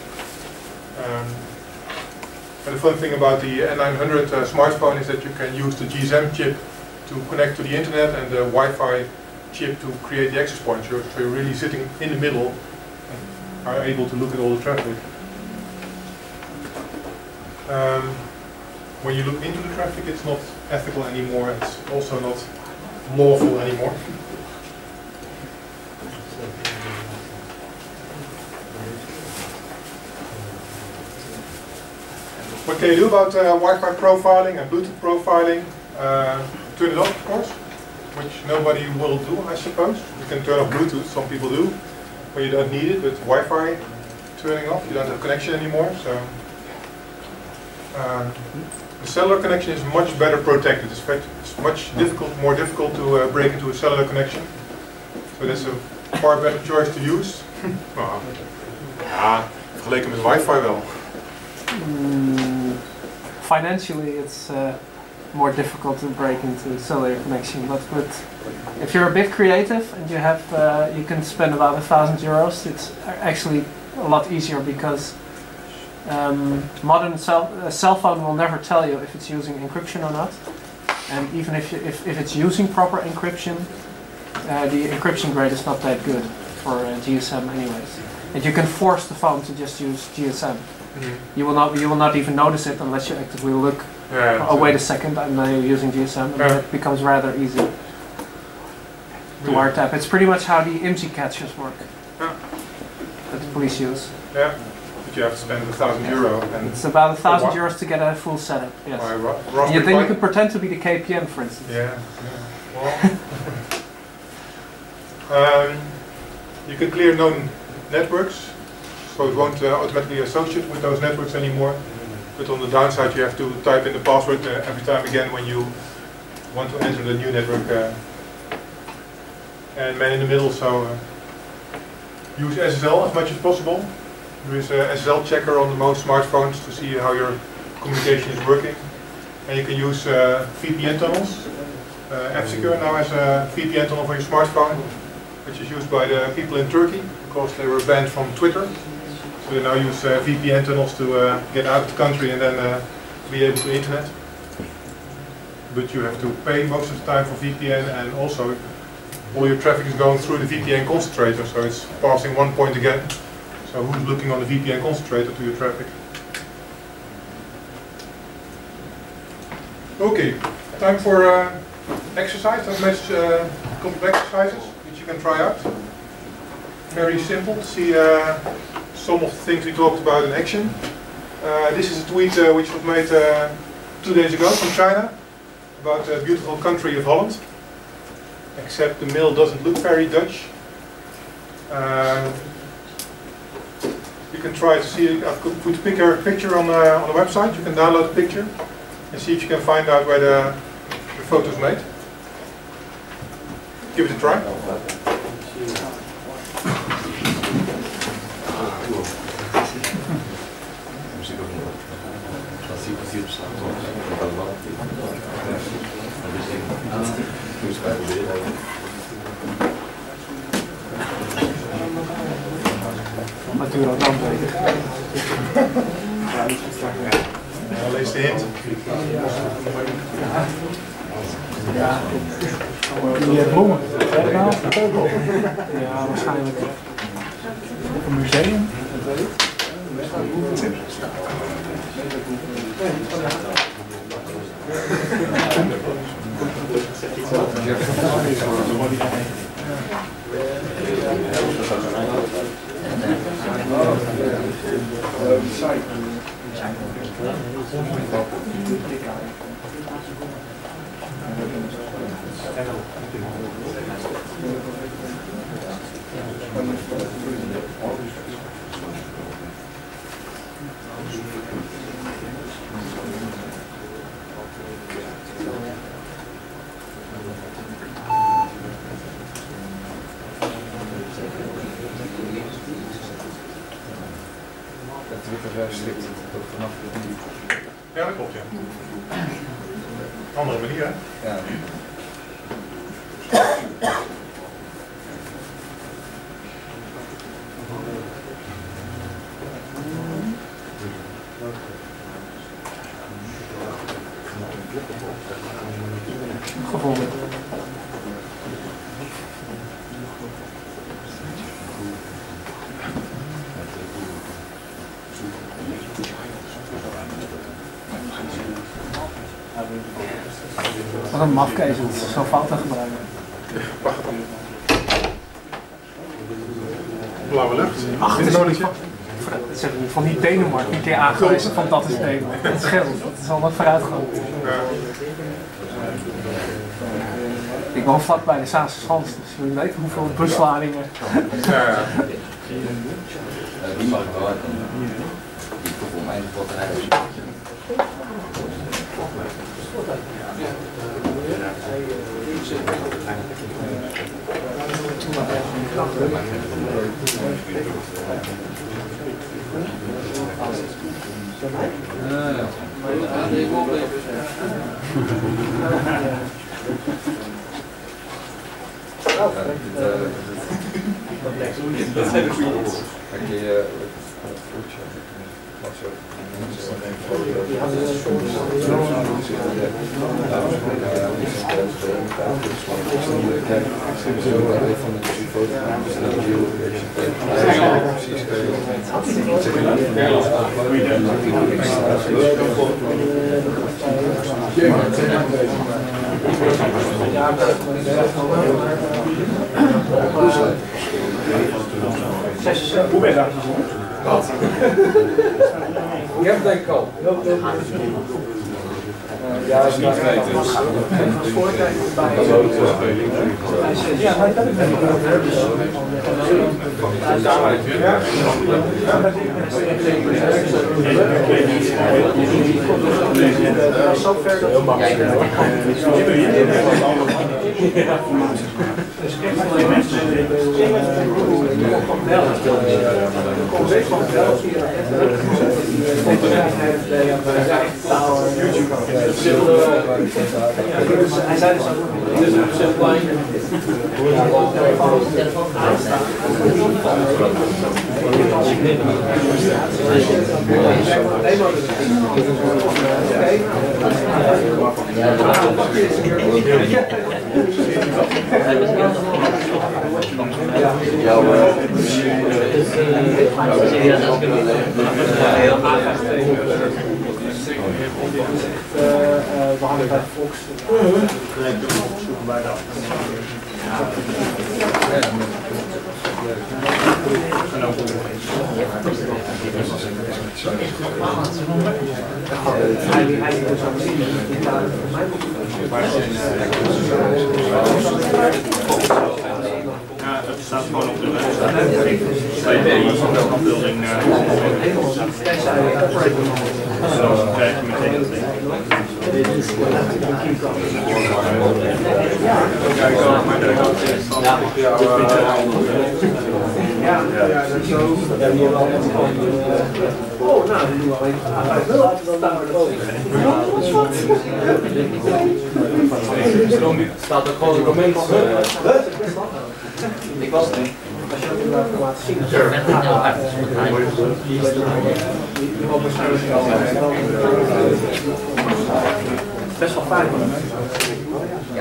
S3: And the fun thing about the N900 smartphone is that you can use the GSM chip to connect to the internet and the Wi-Fi chip to create the access point. So you're really sitting in the middle and are able to look at all the traffic. When you look into the traffic, it's not ethical anymore, it's also not lawful anymore. What can you do about Wi-Fi profiling and Bluetooth profiling? Turn it off, of course, which nobody will do, I suppose. You can turn off Bluetooth, some people do, when you don't need it, but Wi-Fi turning off, you don't have connection anymore. So the cellular connection is much better protected. In fact, it's much more difficult to break into a cellular connection. So that's a far better choice to use. Ja, vergeleken met Wi-Fi wel.
S1: Financially, it's more difficult to break into a cellular connection. But if you're a bit creative and you have, you can spend about €1,000. It's actually a lot easier because modern cell phone will never tell you if it's using encryption or not. And even if it's using proper encryption, the encryption grade is not that good for GSM anyways. And you can force the phone to just use GSM. Mm-hmm. You will not even notice it unless you actively look. Yeah, oh, wait a second! I'm now using GSM, and then it becomes rather easy to wiretap. It's pretty much how the IMSI catchers work that the police use. Yeah, but you have to spend €1,000. And it's about €1,000 to get a full setup. Yes. And then you can pretend to be the KPN, for instance. Yeah. Well, you can clear known networks. So it won't automatically associate with those networks anymore. But on the downside, you have to type in the password every time again when you want to enter the new network. And man in the middle, so use SSL as much as possible. There is a SSL checker on the most smartphones to see how your communication is working. And you can use VPN tunnels. F-Secure now has a VPN tunnel for your smartphone, which is used by the people in Turkey because they were banned from Twitter. So they now use VPN tunnels to get out of the country and then be able to internet. But you have to pay most of the time for VPN, and also all your traffic is going through the VPN concentrator, so it's passing one point again. So who's looking on the VPN concentrator to your traffic? Okay, time for exercise. I've made a couple of exercises which you can try out. Very simple to see some of the things we talked about in action. This is a tweet which was made 2 days ago from China about the beautiful country of Holland. Except the mail doesn't look very Dutch. You can try to see, I've put a picture on the website. You can download the picture and see if you can find out where the photo is made. Give it a try. Wat doe je dan beter? Ja, lees de hint. Ja, die bloemen. Ja, waarschijnlijk. Op een museum.
S3: Ja, dat klopt, ja. Andere manier, hè?
S5: Ja.
S4: Gevonden. Wat een mafkees, dat is zo fout te gebruiken.
S3: Blauwe lucht.
S4: Ach, het is van die Denemarken een keer aangewezen van dat is Denemarken. Het scheelt, dat is al wat vooruitgang.
S3: Ja.
S4: Ik woon vlak bij de Zaanse Schans, dus je weet hoeveel busladingen.
S3: Ja.
S5: Die mag ik wel uit. Die komt voor mij wat rijden.
S8: Hoe ben je daar? Wat? Ik heb het denk ik al. Ja, dat is niet weten. Ja, maar dat is hij zei dus ook we hadden bij Fox bij de
S2: ja, dat staat gewoon op de website. Bij de afbeelding zo krijg je meteen dat link.
S8: ja, dat is zo. Oh, nou, die doen we alleen staat er gewoon een moment. Ik was er niet. Als je het laten zien, dan is het heel hard. Best wel fijn. Ja,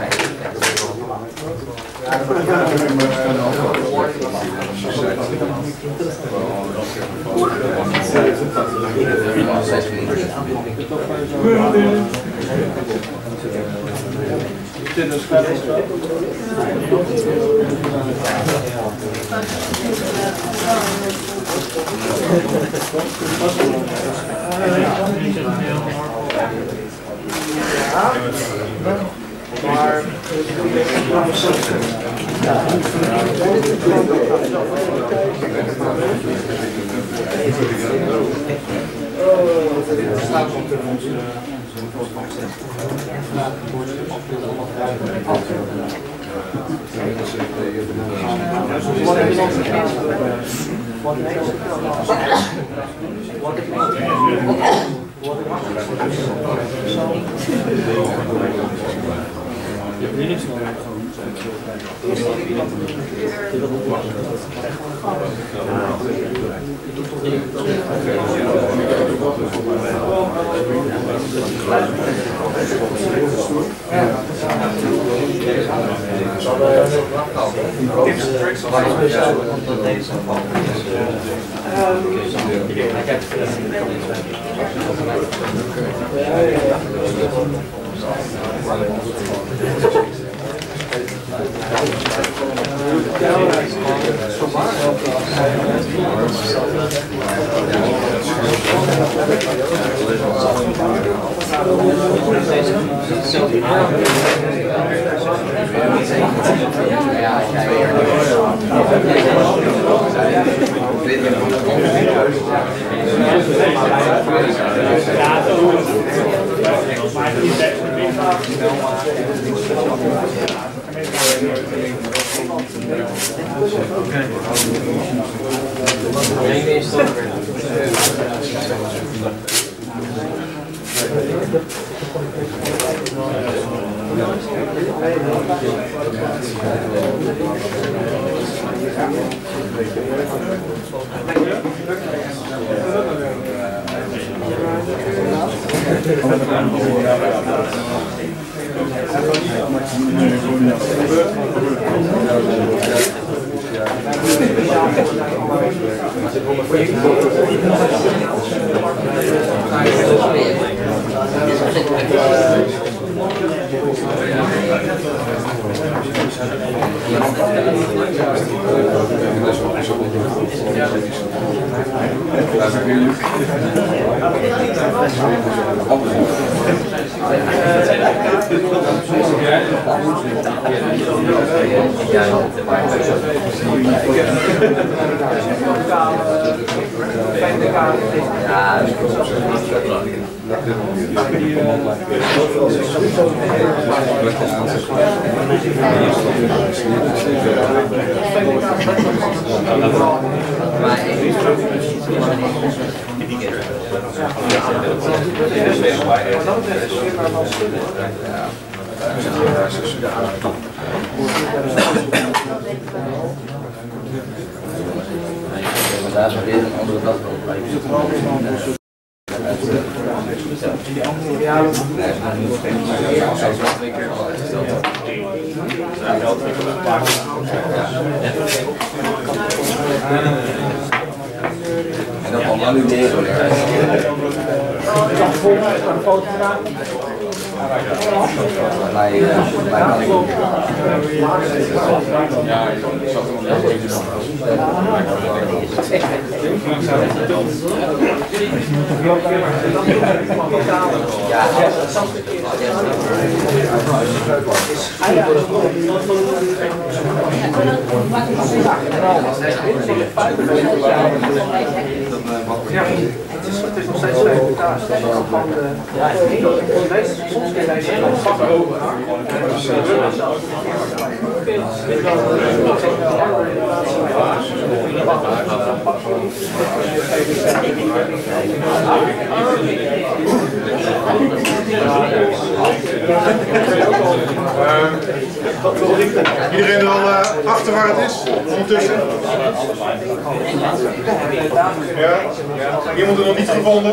S5: Daar is weer een andere kant op. En dat allemaal nu meer zo lekker. Mij kan ik niet. Ja, ik zat er nog niet.
S1: Het is nog steeds leuk kaas. Het is gewoon de meeste soms kun je deze heel pakken over.
S3: Iedereen er al achter waar het is? Ondertussen? Ja? Iemand er nog niet gevonden?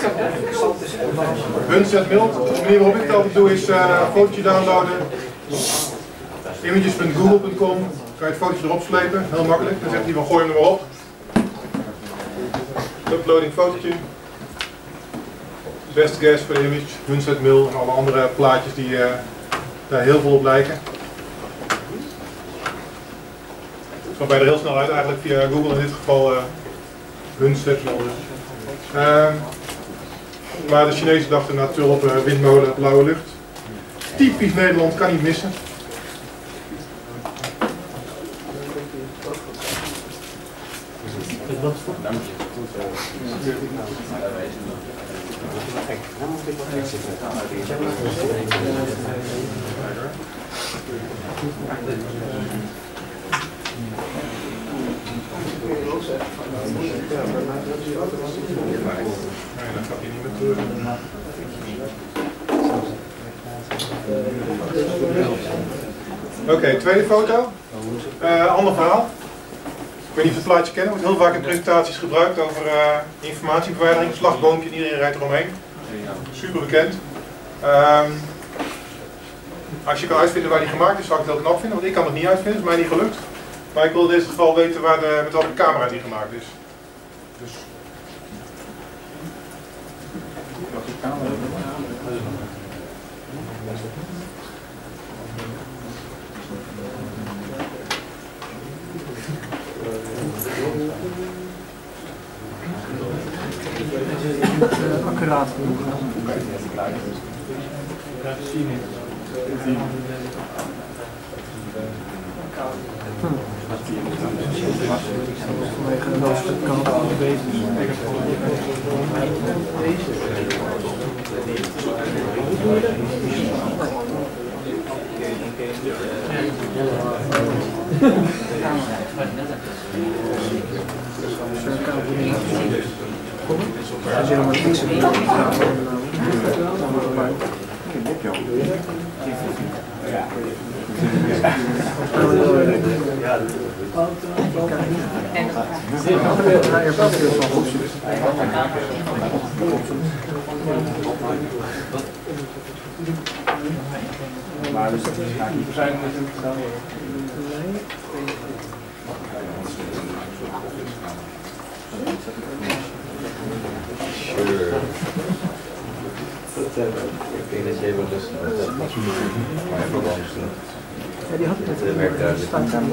S3: Hunset.mil. De manier waarop ik het altijd doe is een fotootje downloaden. Images.google.com. Kan je het fotootje erop slepen, heel makkelijk. Dan zegt hij van gooi hem er maar op. Uploading fotootje. Best guess voor de image, Hunset.mil en alle andere plaatjes die daar heel veel op lijken. Zo ben je er heel snel uit, eigenlijk via Google in dit geval hun website. Maar de Chinezen dachten na tulpen, windmolen, blauwe lucht. Typisch Nederland, kan niet missen. Dan gaat hij niet meer terug. Oké, tweede foto. Ander verhaal. Ik weet niet of je het plaatje kennen, wordt heel vaak in presentaties gebruikt over informatieverwijdering. Een slagboompje en iedereen rijdt eromheen. Super bekend. Als je kan uitvinden waar die gemaakt is, zou ik het heel knap vinden, want ik kan het niet uitvinden, is mij niet gelukt. Maar ik wil in dit geval weten waar met welke camera die gemaakt is. Dus.
S2: Welke camera?
S4: Accuraat genoeg. Vanwege de hoofdstuk kan het niet bezig als je dan maar iets
S2: Maar dus dat ga ik niet zijn natuurlijk.
S5: Sure. Ik denk dat jij wel dus dat was maar even langs doen.
S4: Ja, die had ik
S5: Het werkt duidelijk.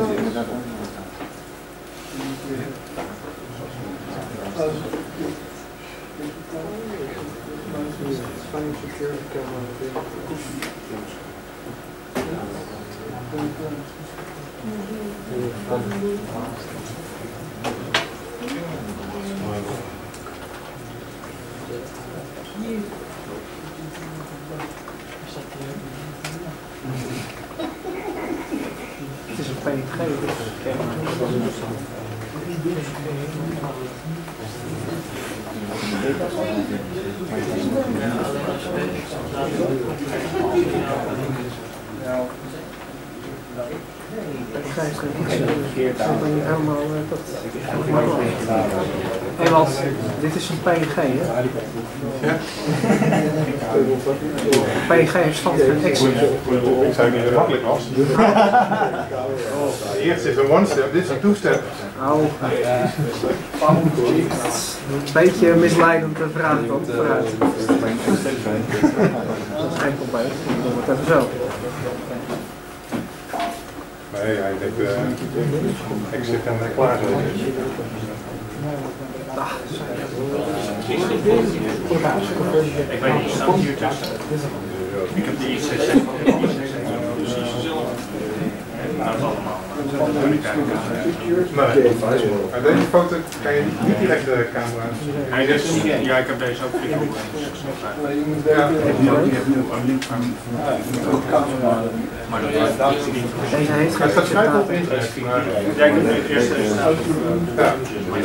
S4: Het is een PNG, dus Ewald, dit is een PNG, hè?
S3: Ja?
S4: PNG heeft stand voor Excel.
S3: Ik zei niet dat het makkelijk was. Eerst is een one-step, dit is een two-step.
S4: Oh. Een beetje misleidend vraag dan vooruit. Dat is geen probleem. Ik doe het even zo.
S3: Nee, hij denkt, ik zit en klaar zo.
S2: Ik weet niet, staat hier tussen. Ik heb die IC6 van de precies hetzelfde. Nou, dat allemaal.
S3: Nee, maar deze foto kan je niet direct de camera.
S2: Ja, ik heb deze ook gekeken.
S3: Ja.
S2: Je hebt nu ook een link van. Maar dat is niet.
S4: Deze heeft
S3: Hij staat schrijven op internet.
S2: Ja, ik heb het eerst.
S3: Ja.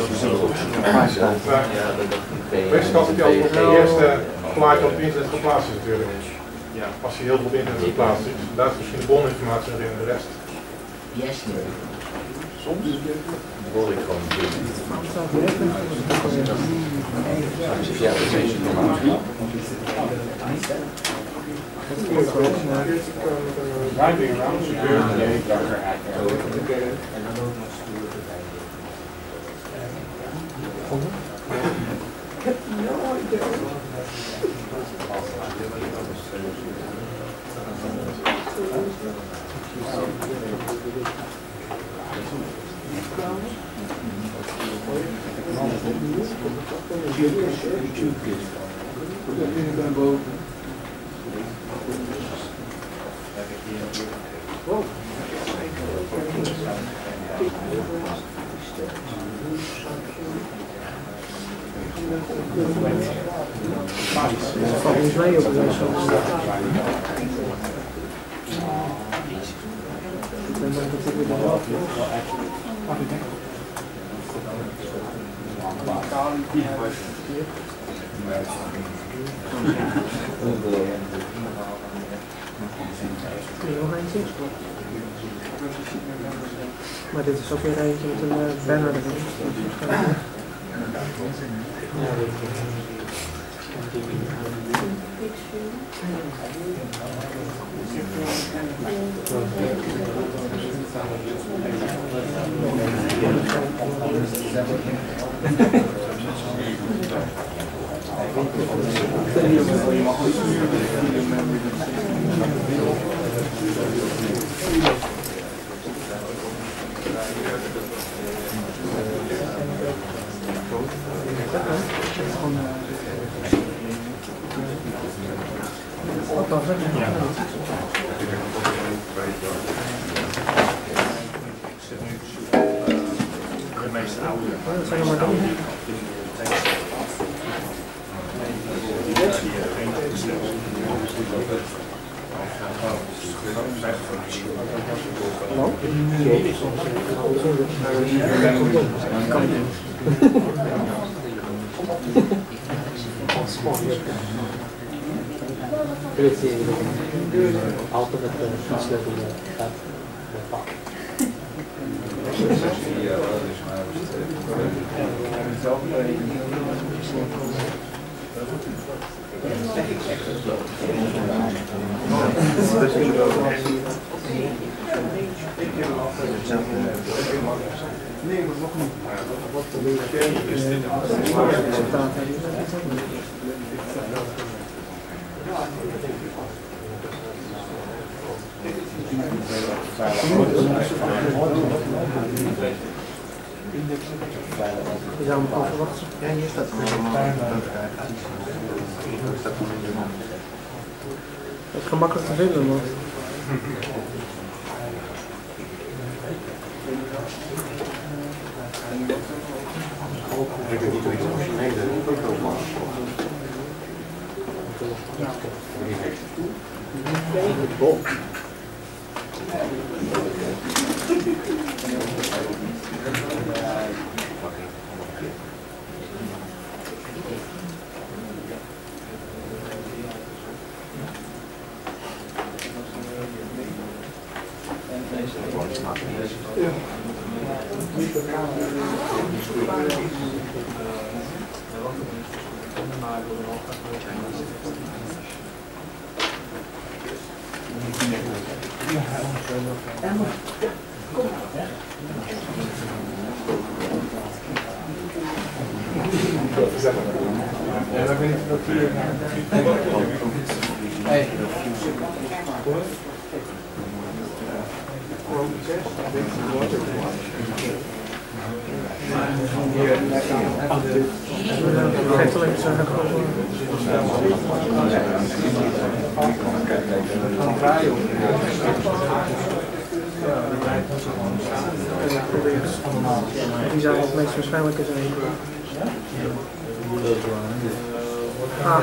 S3: Meestal heb je al op de eerste plaatje op het internet geplaatst natuurlijk. Als je heel veel op internet geplaatst is. Daar is misschien de broninformatie erin en de rest.
S5: Soms word ik gewoon doen. Ja, dat is informatie.
S2: Driving around security.
S9: Volgens mij ook wel zo. Maar dit is ook weer eentje met een banner erin.
S2: De meeste oude.
S9: Dat zijn er maar drie. Hallo?
S10: Altijd het vastleggen gaat pak.
S9: Nee, maar nog niet. Wat je zou hem gewoon verwachten. Ja, hier staat het is gemakkelijk te vinden, man.
S2: Ik weet niet hoe iets originele
S10: Bol.
S9: Die zou het meest waarschijnlijke zijn. Ah.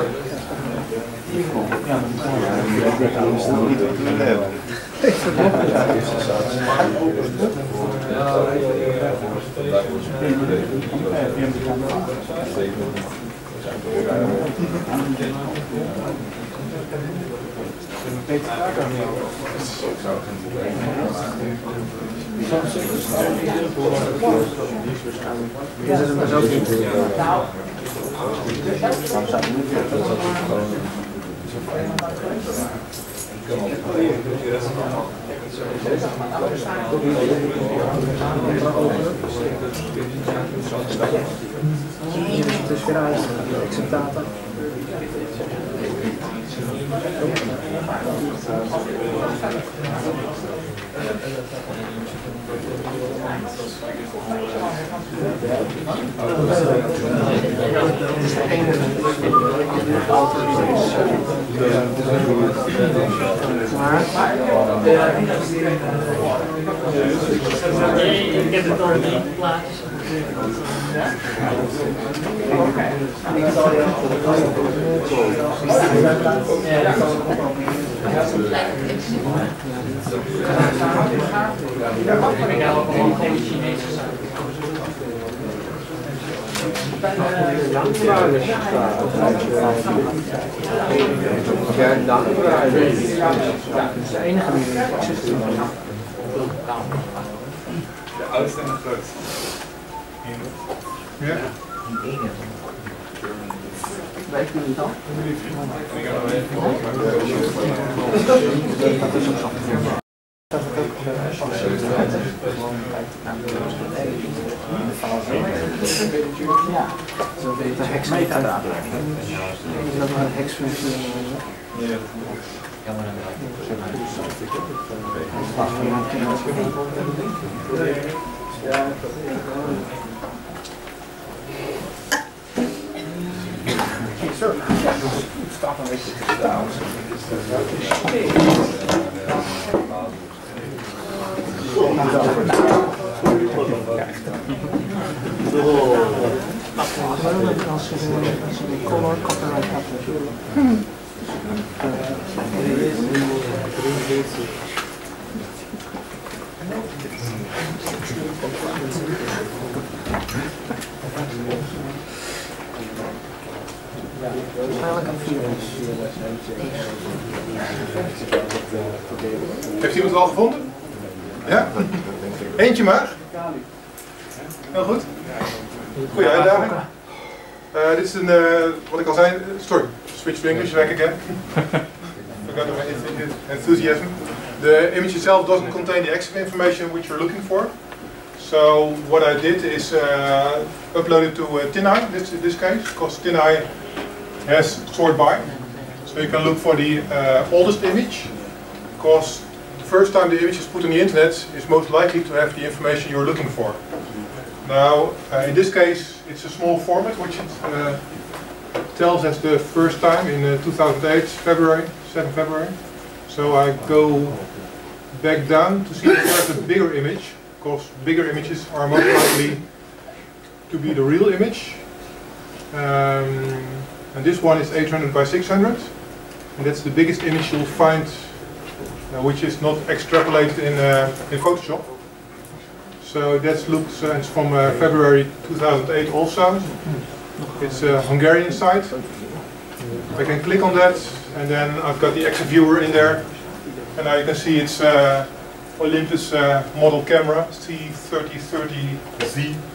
S9: Dit is hem dus ook niet. Hier is het dus weer uit, exit data. Ik heb het al in plaats. Ik heb ook allemaal geen Chinese zaken.
S10: Dat is de enige die
S8: De oudste en de grootste.
S3: Ja.
S10: Weet je niet dan? Ja, zo weet je de heksmeter daar. Dat is een heksfunctie.
S3: Zo. Ja, het staat een beetje te staan.
S10: Als je de color copyright hebt natuurlijk. Waarschijnlijk een virus.
S3: Heeft iemand het al gevonden? Ja? Eentje maar? Heel goed. Goeie uitdaging. Dit is een, wat ik al zei, sorry, switch to English back again. Forgot my enthusiasm. The image itself doesn't contain the EXIF information which you're looking for. So what I did is upload it to TinEye, in this case, because TinEye has sort by. So you can look for the oldest image, because the first time the image is put on the internet is most likely to have the information you're looking for. Now, in this case, it's a small format, which it tells as the first time in 2008, February, 7 February. So I go back down to see if there's a bigger image, because bigger images are most likely to be the real image. And this one is 800 by 600, and that's the biggest image you'll find, which is not extrapolated in Photoshop. So that looks, it's from February 2008 also. It's a Hungarian site. I can click on that, and then I've got the EXIF viewer in there, and now you can see it's Olympus model camera C3030Z.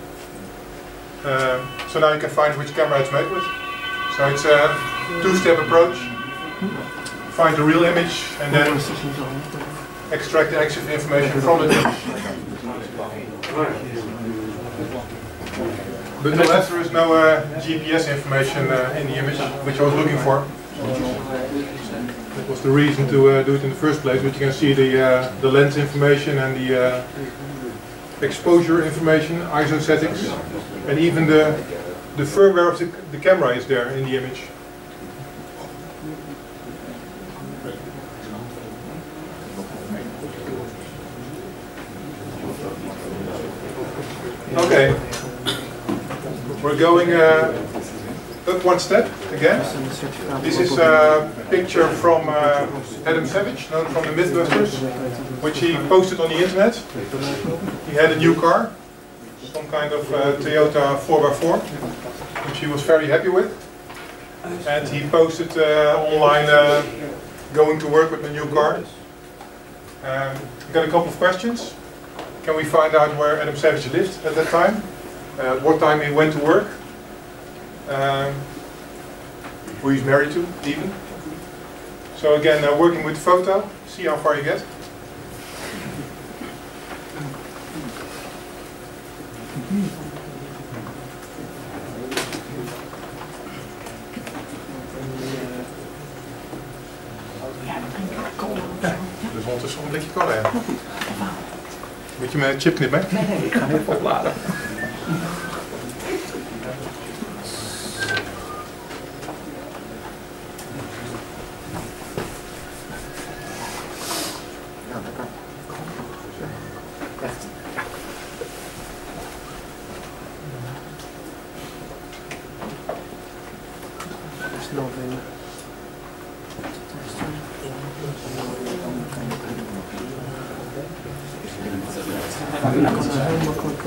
S3: So now you can find which camera it's made with. So it's a two-step approach. Find the real image and then extract the EXIF information from the image. But nonetheless, there is no GPS information in the image which I was looking for. That was the reason to do it in the first place. But you can see the lens information and the exposure information, ISO settings, and even the firmware of the camera is there in the image. Okay, we're going up one step again. This is a picture from Adam Savage, known from the Mythbusters, which he posted on the internet. He had a new car, some kind of Toyota 4x4, which he was very happy with. And he posted online going to work with my new car. We got a couple of questions. Can we find out where Adam Savage lived at that time? What time he went to work? Who he's married to, even. So again, working with the photo, see how far you get. Dus ondertussen nog een blikje cola in. Moet je mijn chipknip mee?
S10: Nee, ik ga hem even opladen.
S9: Snel vinden. Ik kan er heel makkelijk...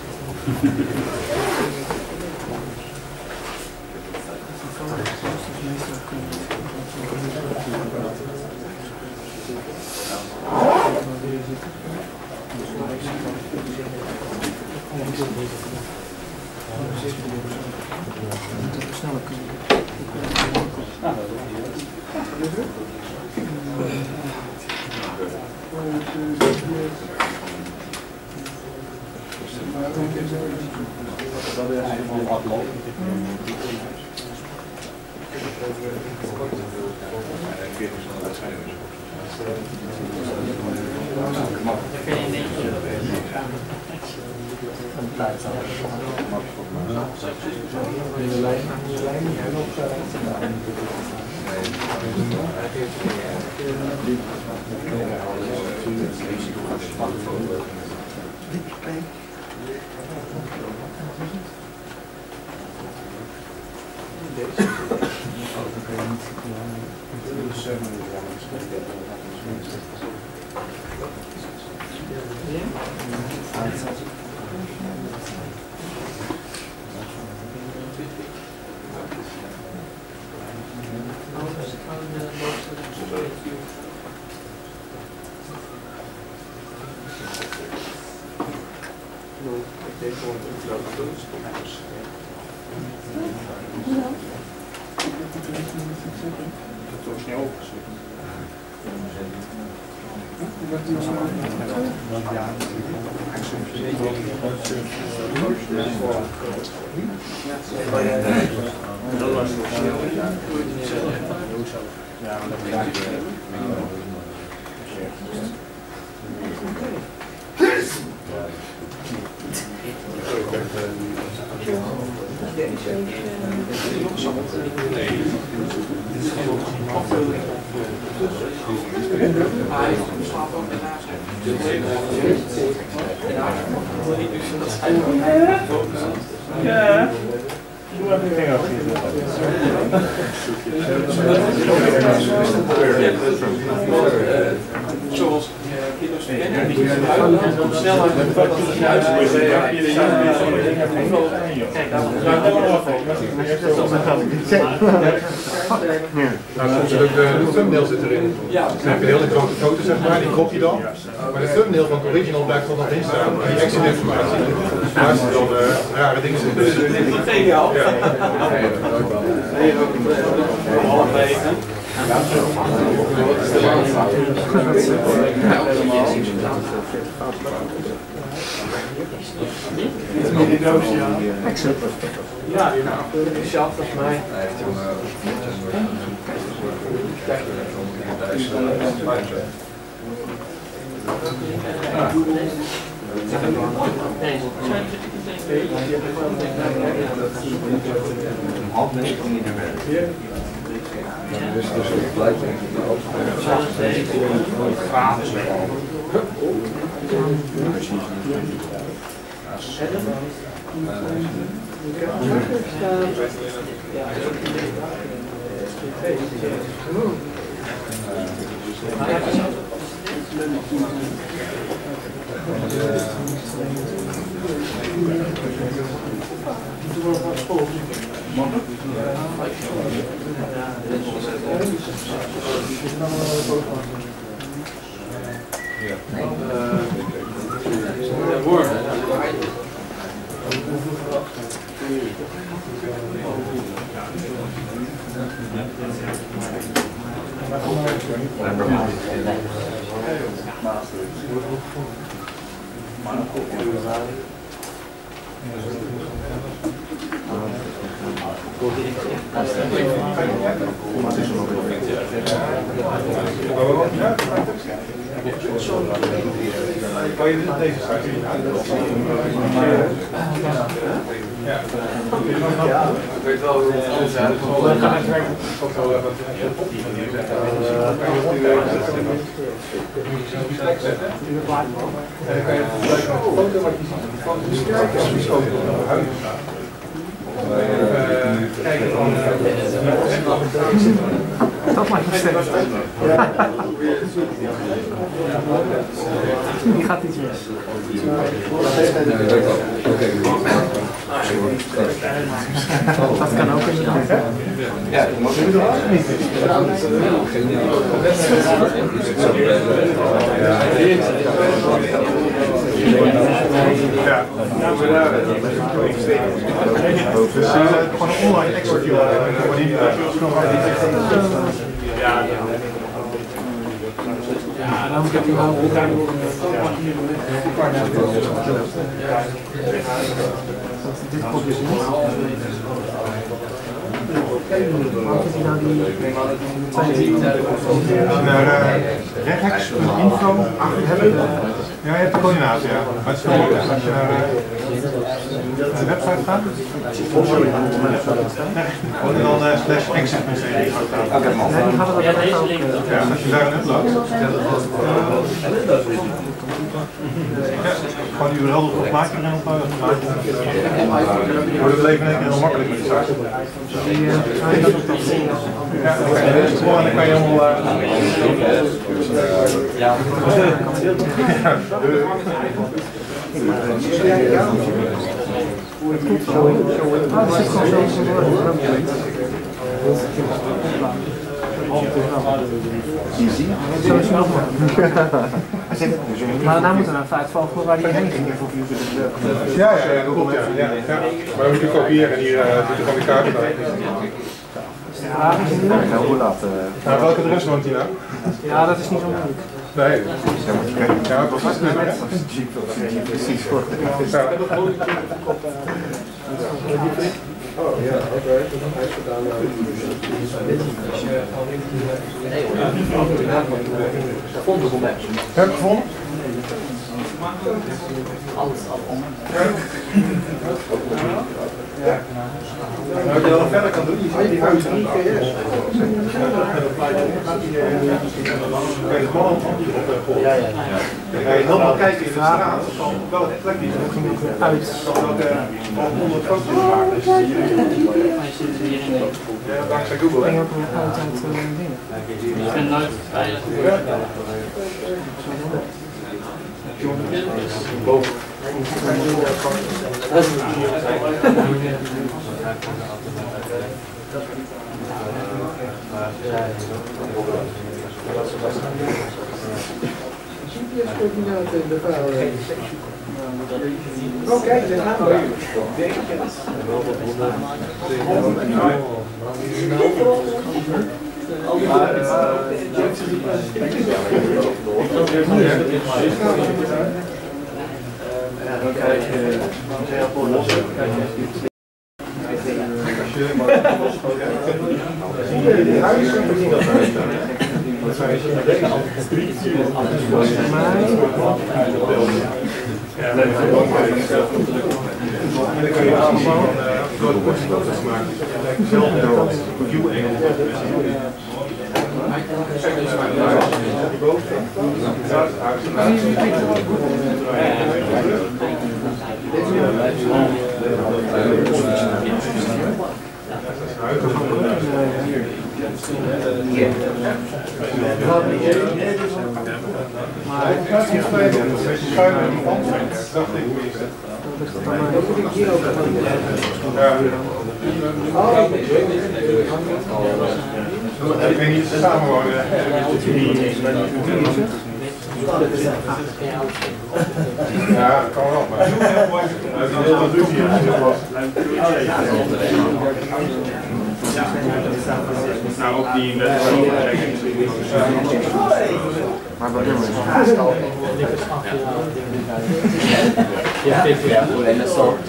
S9: sneller kunnen.
S3: De thumbnail zit erin. Dan heb je een hele grote foto, zeg maar, die krop je dan. Maar de thumbnail van het original blijft er nog in staan. En die exit informatie. Daar zitten dan rare dingen in.
S8: Geniaal. Ja, zelf volgens mij.
S5: Dus het blijkt
S3: Kan je deze site zien? Ja. Ik weet wel hoe het anders uit.
S4: Dat maakt niet steeds. Die gaat iets mis. Dat kan ook inderdaad.
S5: Ja, dat mag niet.
S3: Ja. Dus gewoon een online expertje.
S10: Ja, dan moet ik nou dit komt dus niet. Waarom zit hij nou die
S3: naar regex.info hebben. Ja, je hebt de coördinaten, ja. Maar het is wel makkelijk als je naar de website gaat. En dan /exit.cd gaat.
S10: Nee, die hadden we
S3: ja, als je daar een uploadt. Ja, gewoon die URL op maak je erin op. Wordt het leven heel makkelijk met die site. Ja, en dan kan je allemaal... Ja.
S10: Het komt zo. Het zit gewoon zo is nog maar daar moeten we naar vaak volgen waar die heen ging.
S3: Ja, dat klopt. Ja. Maar we moeten kopiëren en hier zitten van die kaarten bij.
S10: Hoe laat?
S3: Nou, welke adres woont hij nou?
S10: Ja, dat is niet zo moeilijk.
S3: Nee. Ja, maar precies nummer.
S10: Precies, goed.
S8: Oh ja, oké. Hij is gedaan.
S3: Heb je gevonden?
S10: Alles al om.
S3: Ja. Wat je dan verder kan doen, je ziet die huis niet IGS. Kijk, de man ja. Ga je helemaal kijken in de straat, dan wel het plekje uit. Dan onder foto's maken. Ja, dankzij Google.
S10: Ik ook weer uit dingen.
S11: Ik ben nooit veilig.
S3: Boven.
S8: Oh kijk, daar gaan we.
S3: Dan krijg je die huizen zien dat en dan kan je allemaal grote portiefoto's maken. Zelf view maar ik ga niet spelen, dat is schuin en die band, dacht ik tenminste. Ja. Ik weet niet, samenwonen. Ja, dat kan wel, maar het is heel wat ruzie
S2: nou, ook die met
S10: maar wat doen we?
S5: Ja, alleen dat zal.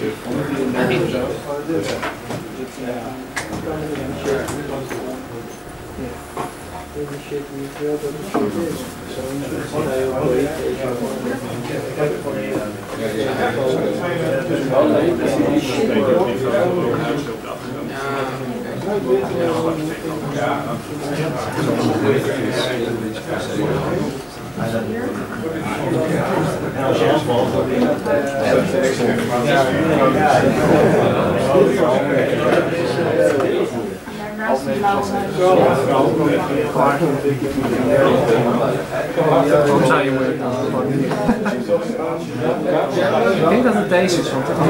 S10: Ik denk dat het deze is, want het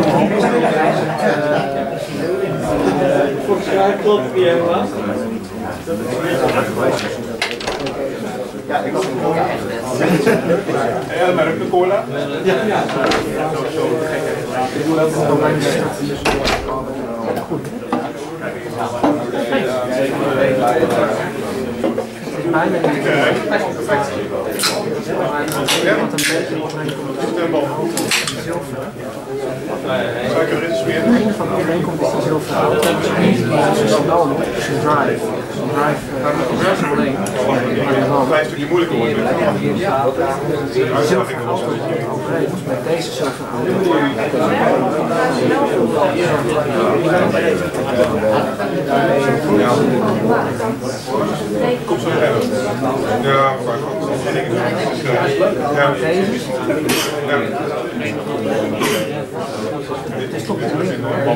S11: volgens mij klopt wie hij was.
S3: Ja, ik was een cola. Ja, maar ook een cola. Ja.
S10: Goed. Bijna niet. Wat een beetje overeenkomt is zilver. Een van de overeenkomsten is die zilver. Dat hebben ze niet nodig. Het is een drive. Een drive is alleen.
S3: Een klein stukje moeilijker wordt.
S10: Zilver auto overeenkomst met deze zilver auto.
S3: Komt zo verder. Ja, maar
S10: Het is toch een link.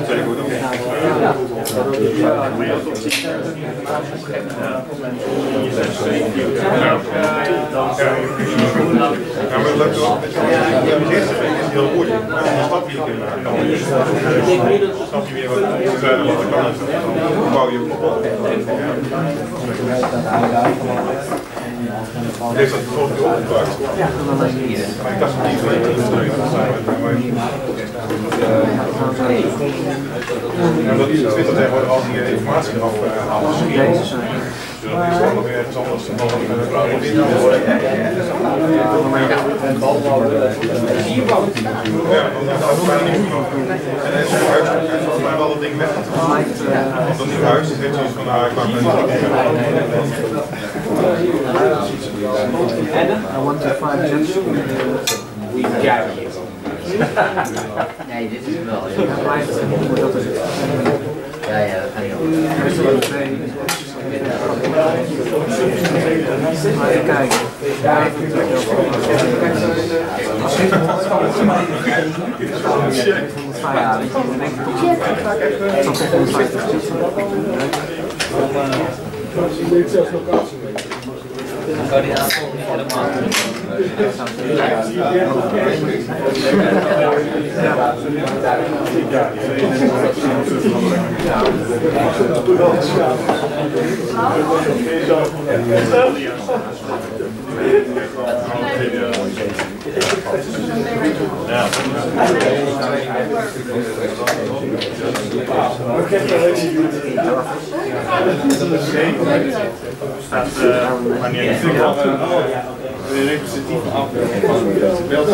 S3: Ja, maar dat lukt wel. Het is heel moeilijk. Dan stap je in. Dan snap je weer wat er kan. Dan bouw je op. Heeft dat bijvoorbeeld opgepakt?
S10: Ja,
S3: maar ik dacht dat het omdat Twitter tegenwoordig al die informatie eraf haalt. Dat is dan nog weer ergens anders. Ja, volgens mij wel dat ding weg. Dat nieuwe huis is net zoiets van, ik maak
S10: I want to find Jensen.
S8: We got you.
S5: Nee, dit is wel.
S10: Ja, blijft hoe dat is.
S5: Ja, ja, dat ga je ook.
S10: Maar even kijken. Ja,
S8: Je weet zelfs locatie mee.
S5: Dan kan je dat helemaal
S2: staat wanneer je de representatieve afbeelding van het beeld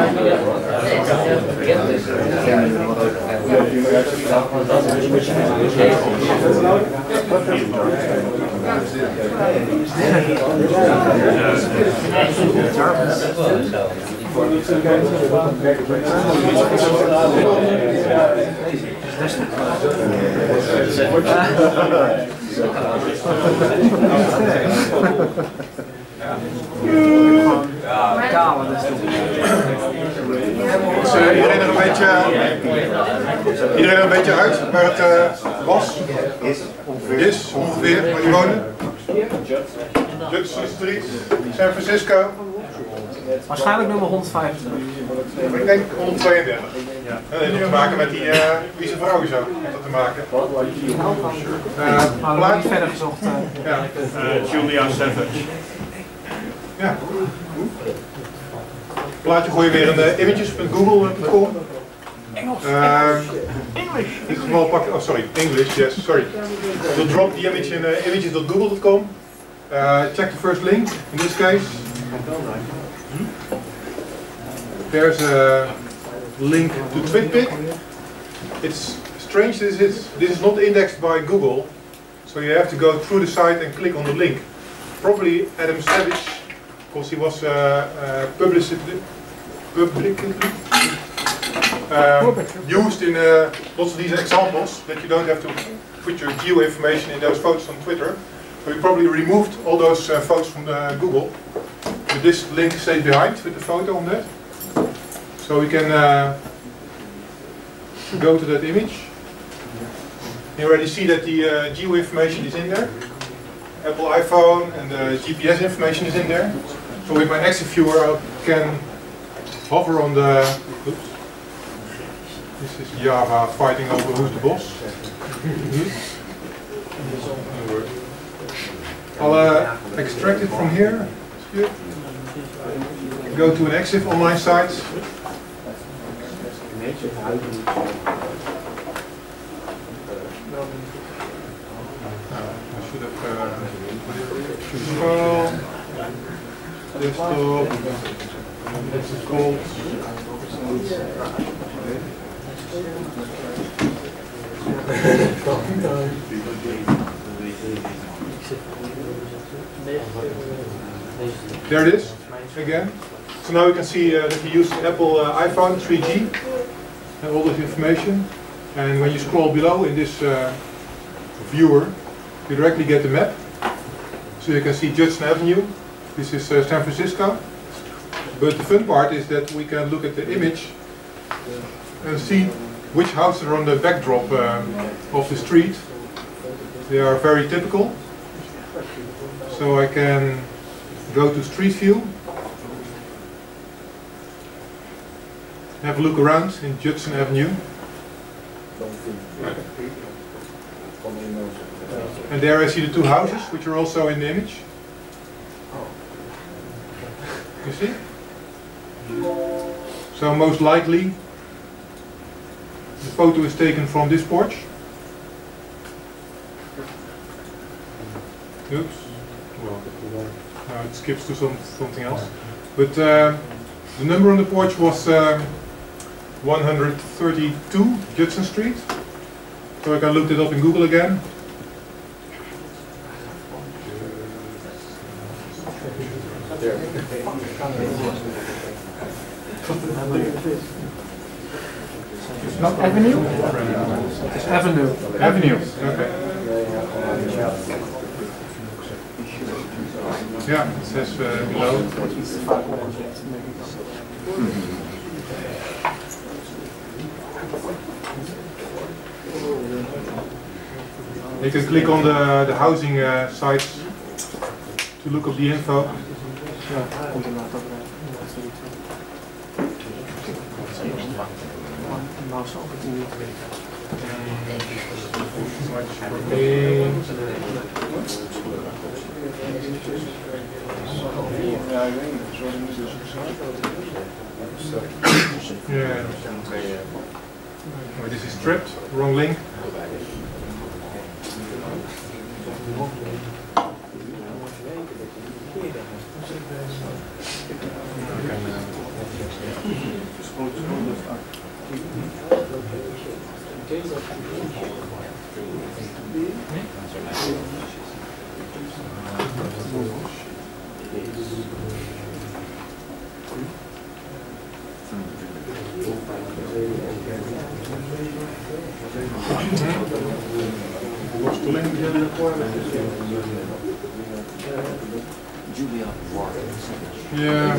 S3: Iedereen er een beetje uit waar het was? Is ongeveer waar die wonen? Judson Street, San Francisco.
S10: waarschijnlijk nummer 150.
S3: Ik denk 132. Dat heeft te maken met die wie zijn vrouw zo. Heeft dat te maken.
S10: Maar we hebben niet verder gezocht.
S2: Julia Savage.
S3: Ja. Plaatje gooi je weer in images.google.com. In dit geval pak je, oh sorry, English, yes, sorry. We'll drop the image in images.google.com. Check the first link, in this case. There's a link to TwitPic. It's strange, this is not indexed by Google. So you have to go through the site and click on the link. probably Adam Savage, because he was publicly used in lots of these examples, that you don't have to put your geo information in those photos on Twitter. So we probably removed all those photos from Google. But this link stays behind with the photo on that. So we can go to that image. You already see that the geo information is in there. Apple iPhone and the GPS information is in there. So with my exit viewer I can hover on the... Oops. This is Java fighting over who's the boss. I'll extract it from here. Go to an EXIF online site. I should have control, desktop, this is called there it is, again. So now you can see that he used Apple iPhone 3G and all this information. And when you scroll below in this viewer, you directly get the map. So you can see Judson Avenue. This is San Francisco. But the fun part is that we can look at the image and see which houses are on the backdrop of the street. They are very typical. So I can go to Street View, have a look around in Judson Avenue. And there I see the two houses, which are also in the image. You see? So most likely the photo is taken from this porch. Oops. Well, now it skips to something else. But the number on the porch was 132 Judson Street. So I can look it up in Google again.
S4: It's not Avenue? It's Avenue.
S3: Avenue. Okay. Yeah, it says below. You can click on the housing sites to look up the info. Yeah. Oh, this is stripped, wrong link. Lost the link. Yeah.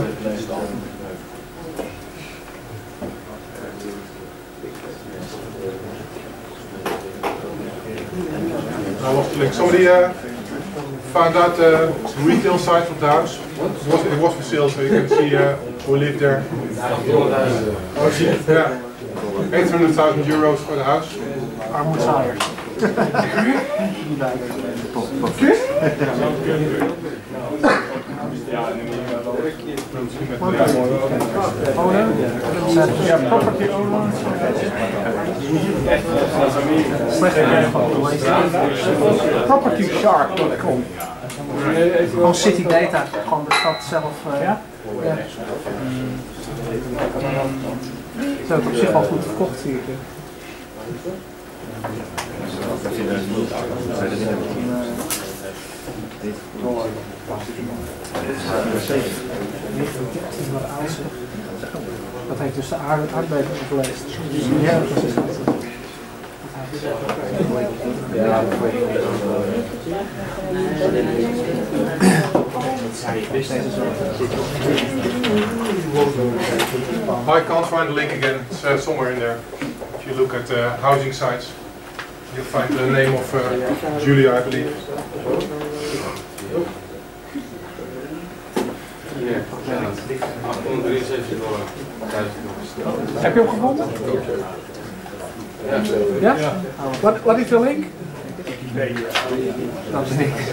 S3: I lost the link. Somebody found out the retail site of the house. It was for sale, so you can see who lived there. Yeah. 800,000 euros for the house.
S4: Armoedzaaiers. PropertyShark.com. Gewoon city data, gewoon de stad zelf. Ja? Ja. Zo, het op zich al goed verkocht, zie ik.
S10: Dat heeft dus de aardbeving overleefd. Ja, dat is het. Ja, dat weet ik
S3: I can't find the link again. It's somewhere in there. If you look at housing sites, you'll find the name of Julia, I believe.
S10: Heb je hem gevonden? Ja? Wat is de link? Dat is niks.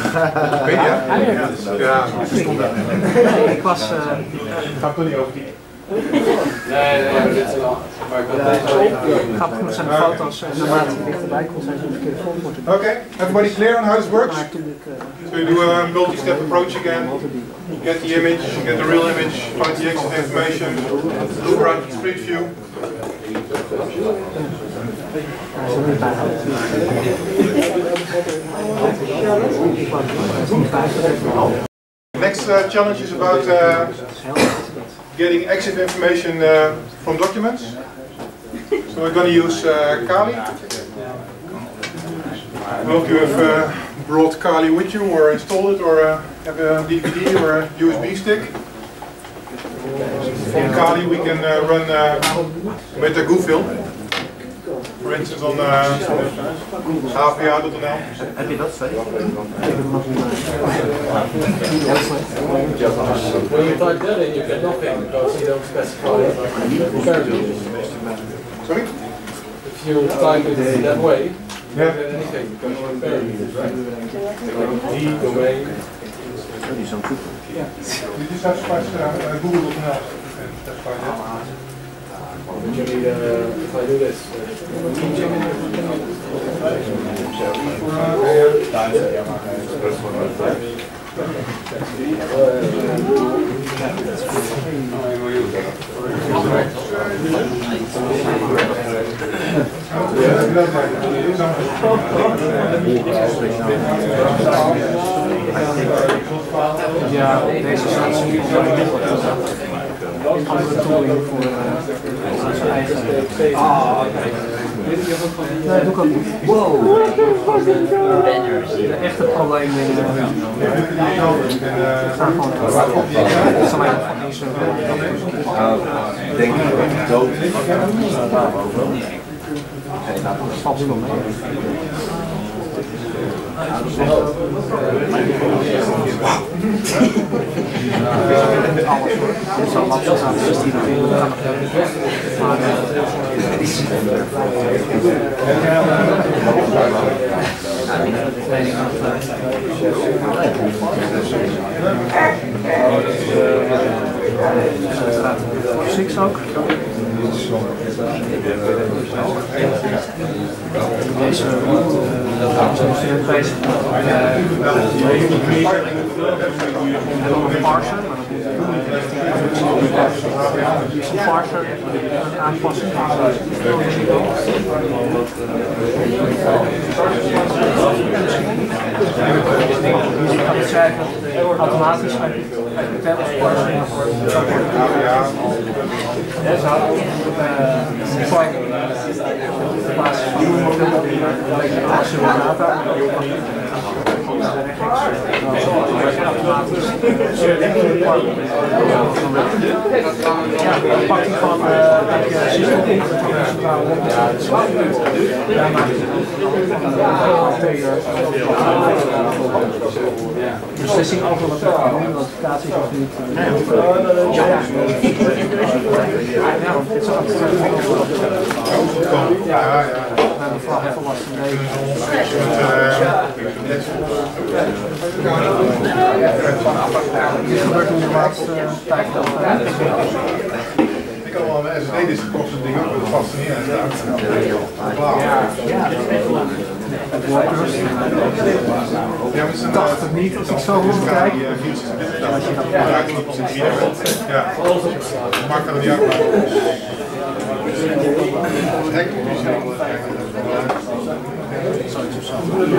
S3: Ja,
S10: ik was...
S3: Ik ga toch niet over die.
S8: Nee, dit is wel. Maar ik wil deze.
S10: Grappig genoeg zijn de foto's naarmate je dichterbij komt, zijn ze een verkeerde volgorde.
S3: Okay, everybody clear on how this works? So you do a multi-step approach again. You get the image, you get the real image, find the exit information, look around the street view. Next challenge is about getting exit information from documents. So we're going to use Kali. I hope you have brought Kali with you or installed it or have a DVD or a USB stick. From Kali we can run MetaGoofil. For instance on hva.nl.
S5: Heb je dat, sorry?
S8: When you type that in, you get nothing because you don't specify variables.
S3: Sorry?
S8: If you type it that way, you don't get anything because you're variables, right? D, domain.
S3: You just have to specify Google.nl.
S8: But you need, if I do this.
S10: Ja, deze andere tooling voor zijn eigen. Nee, doe ik ook niet. Wow! De echte probleemdingen. Gaan gewoon. Dat is alleen van één server.
S5: Ik denk dood.
S10: Dat valt wel mee. Alles hoor. Het zal absoluut aan 16 of 1 gaan. Six ook. Deze zijn bezig. En dan een parser, maar dat is een parser aanpassen. Je kan het schrijven automatisch uit de tablets parser. Als je data pak je van beslissing over wat er doen, notificaties of niet. Dit is we hebben vooral even last van deze. Dit gebeurt in de laatste tijd wel.
S3: Ik kan wel een SSD-disk kost het ding ook met een vaste neer en
S10: ik dacht het niet als ik zo goed kijk.
S3: Ja, maakt er niet uit.
S10: Zoiets of zo.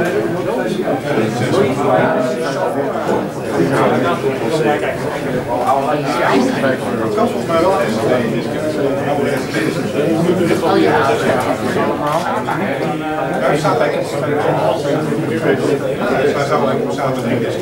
S3: Het kan volgens mij wel SSD. Daar staat eigenlijk hij zou alleen maar zaten denk ik.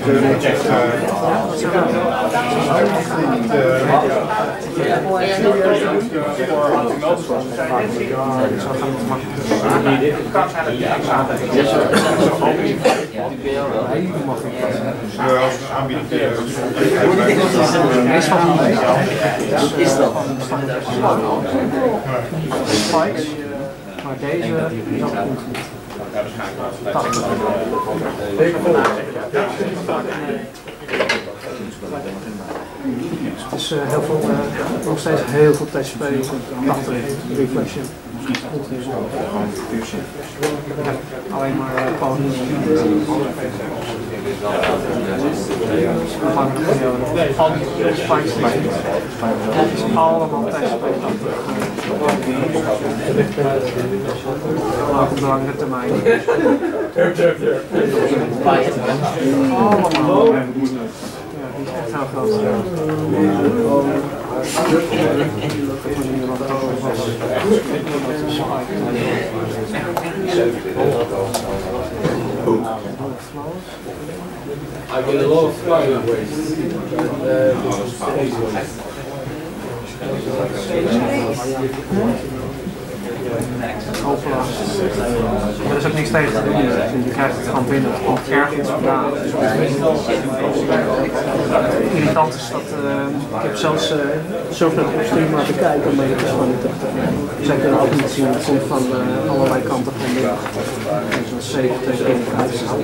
S10: Maar deze, dat komt niet. 80. Het is heel veel, nog steeds heel veel TCP, 80 reflection. Alleen maar pogingen. Allemaal TCP 80. Op de lange termijn. Allemaal. Ja, die is echt heel groot.
S8: I get a lot of flying waste.
S10: Er is ook niks tegen te doen, je krijgt het gewoon binnen, het komt ergens vandaan. Irritant is dat, ik heb zelfs zoveel op stream maar bekijken, maar het is gewoon niet echt. Zij kunnen ook niet zien, het komt van allerlei kanten van binnen. Dus een 7 tegen 1 uitgestaan.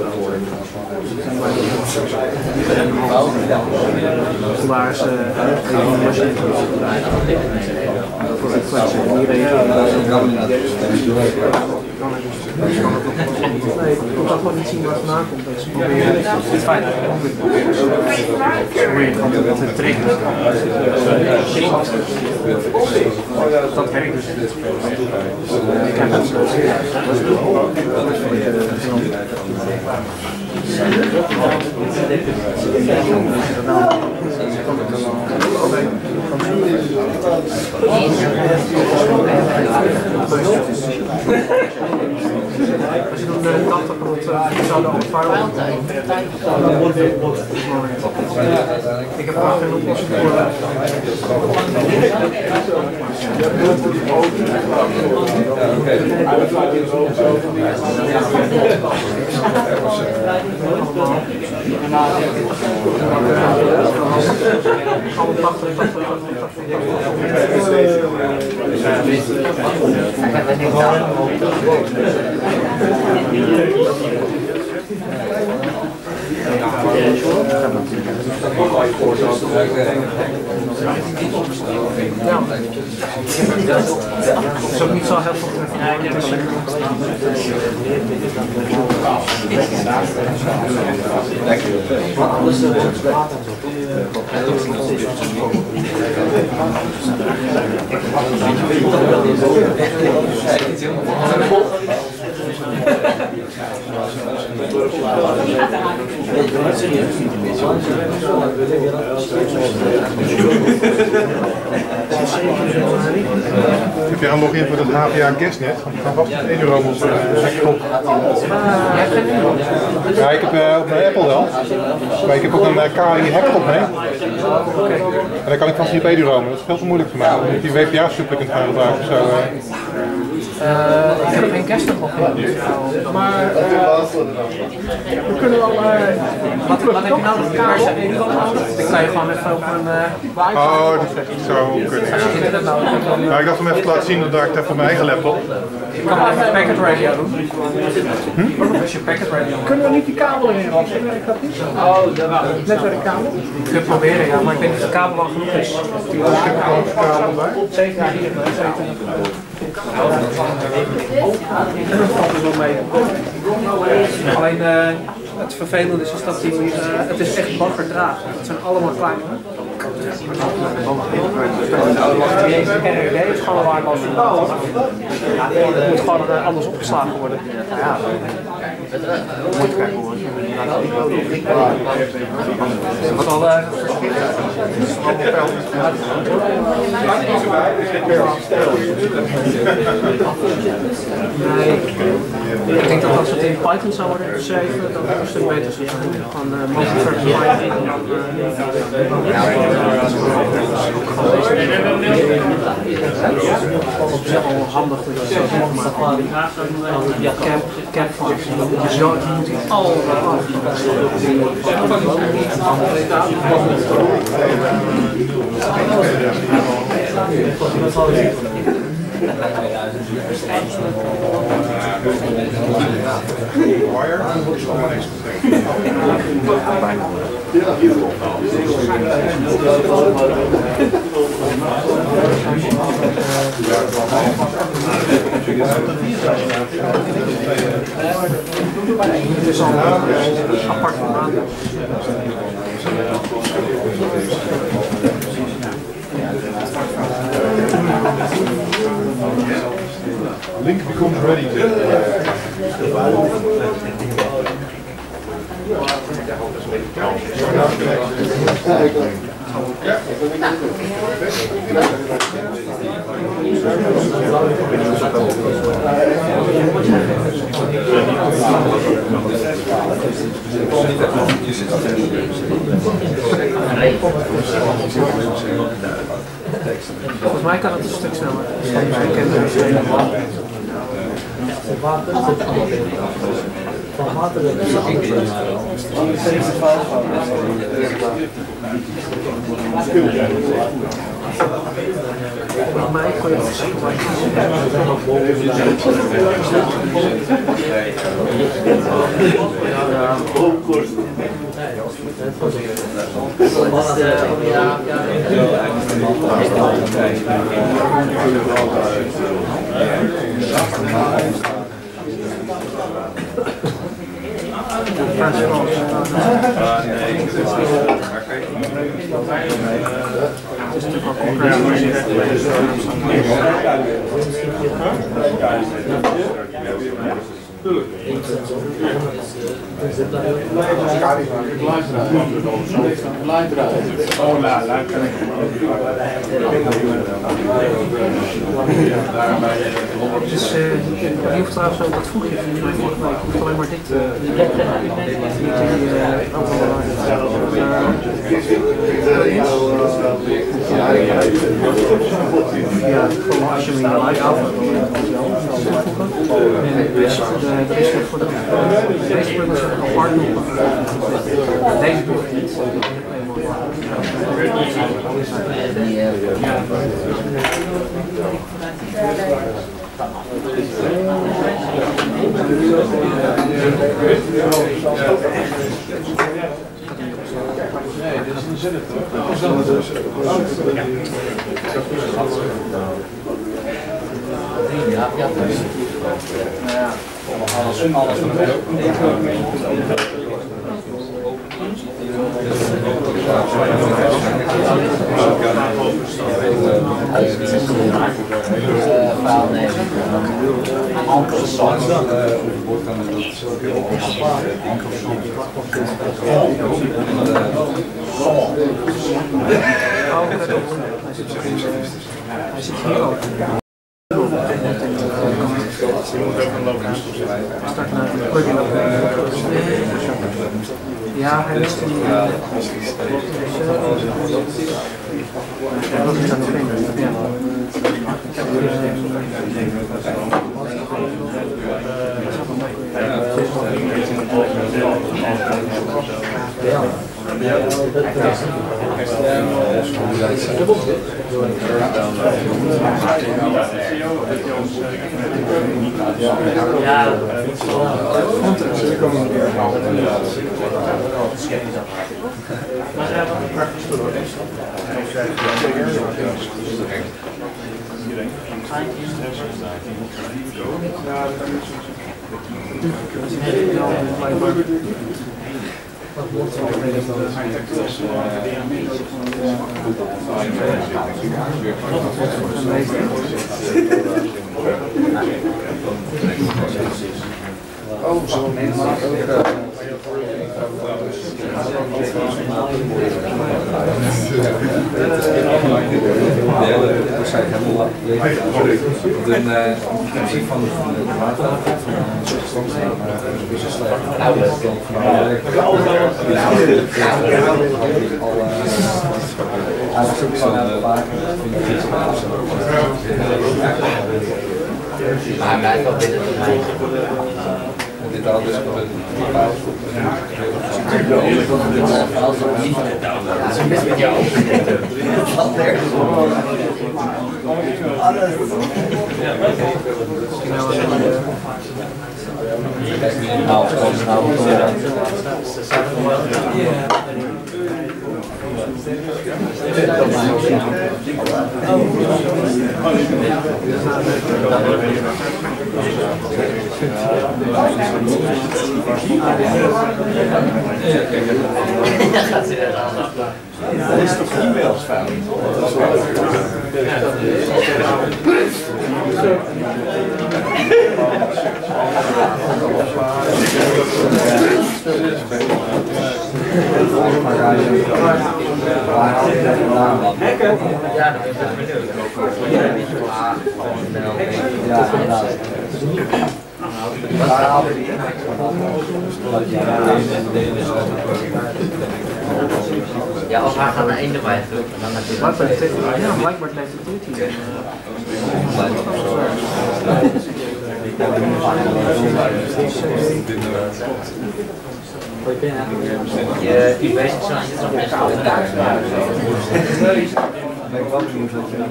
S10: Waar ze een machine voor de flexen en die reageren. Nee, ik kan gewoon niet zien waar het vandaan komt. Dus proberen het feit dat je onweer probeer je gewoon te triggeren. Dat werkt dus. Ik heb het als je dan 80 rond zouden op firewall ik heb graag geen oplossing voor het is ook niet zo heel veel
S3: Heb je aanlog in voor het HVA guestnet? Van wat 1 euro moet ja, ik heb op mijn Apple wel. Maar ik heb ook een KI hacktop mee. En dan kan ik van 4 euro, maar dat is veel te moeilijk voor mij. Om die WPA-supplement kunt gaan gebruiken. Zo,
S10: ik heb geen guest nog in. Maar we kunnen wel. Wat heb je nodig? Dan kan je gewoon even over een.
S3: oh, dat zou kunnen. Ja, ik dacht om even te laten zien dat ik het even op mijn eigen laptop.
S10: Ik kan wel even packet radio doen. Als je packet radio. Kunnen we niet die kabel erin lassen? Werkt dat niet? Oh, dat wel. Netwerkkabel? Ik kan het proberen, ja, maar ik denk dat de kabel wel genoeg is. Zeker hier. Alleen het vervelende is dat het is echt baggerdraad. Het zijn allemaal kleine. NRD is gewoon een waardeloos. Het moet gewoon anders opgeslagen worden. Ja, moet je kijken hoor. Wat al ik denk dat als het in Python zou worden geschreven, dat het een stuk beter zou zijn. Van multi-thread Python. Op zich wel handig dat je zo doet, maar ja, campfires, je moet die allemaal af. Het is al apart gemaakt.
S3: Link becomes ready to.
S10: Volgens mij kan het een stuk sneller. Ik ken het misschien. Volgens mij kon je het Dus je hoeft trouwens ook dat voegje van mij vorige week. Je hoeft alleen maar dit ja, gewoon als je hem in je live houdt. Er is voor de deze bril is een apart nog. Deze bril niet.
S3: Nee, dit is een zin toch? Ja, ja. Alles van de
S10: ja, hij wist het niet. Wat is dat vinden? Ja.
S5: Oh, zo Nederland ook. Dat zei ik helemaal de muziek van de water is een slecht.
S12: Maar mij wel binnen de mij.
S5: Dit al dus
S12: met jou.
S5: Dat is toch e-mails fout? Dat is wel
S12: Ja, dat is het benieuwd. Ja, of hij gaat naar één erbij terug.
S10: Ja, blijkbaar blijft het niet hier.
S12: Je bezig zijn, je is nog best wel in thuis.
S5: ben ik wel benieuwd wat je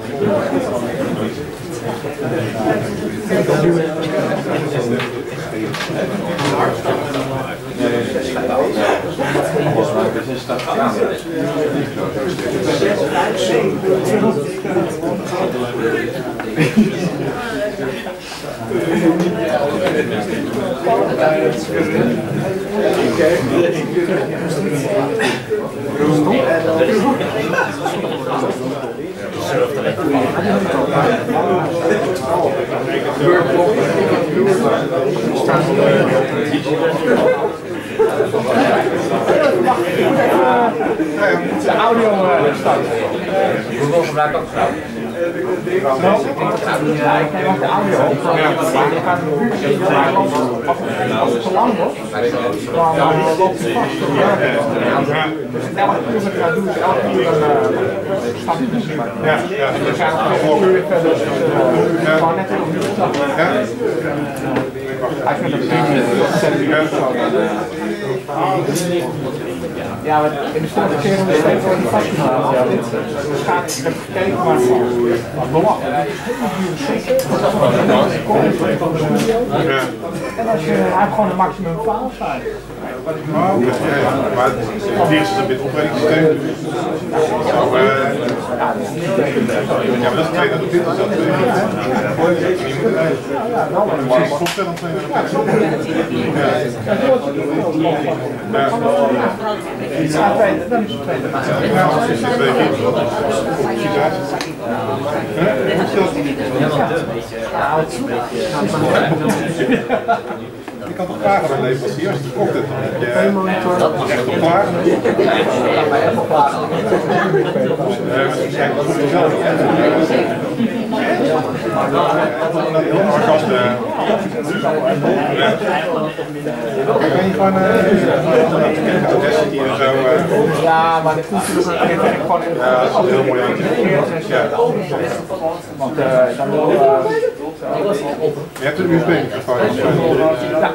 S4: de audio start.
S12: Google gebruikt ook vrouw.
S4: Ik neem ook de audio op. Je gaat als het te lang wordt, dan loopt het vast. Dus elke uur wat ik ga doen is elke uur een stapje tussen maken. We zijn nog een uur verder, dus ik ga net even opnieuw starten. Hij vindt het ja, maar in de stad keer nog steeds wordt het vastgehouden. Ja, dit gaat, ik heb gekeken, maar wat belachelijk. En als je, hij heeft gewoon een maximum 12 zijn.
S3: Maar hier is het een beetje opwekkingssysteem. Ja, maar dat is 2020, dat is je kan toch vragen aan de leverancier als je het kocht hebt, dan heb je echt op klaar.
S4: Ja, maar dit is natuurlijk gewoon een
S3: heel mooi aan.
S4: Want dan wil
S3: je hebt een USB-microfoon.
S4: ja,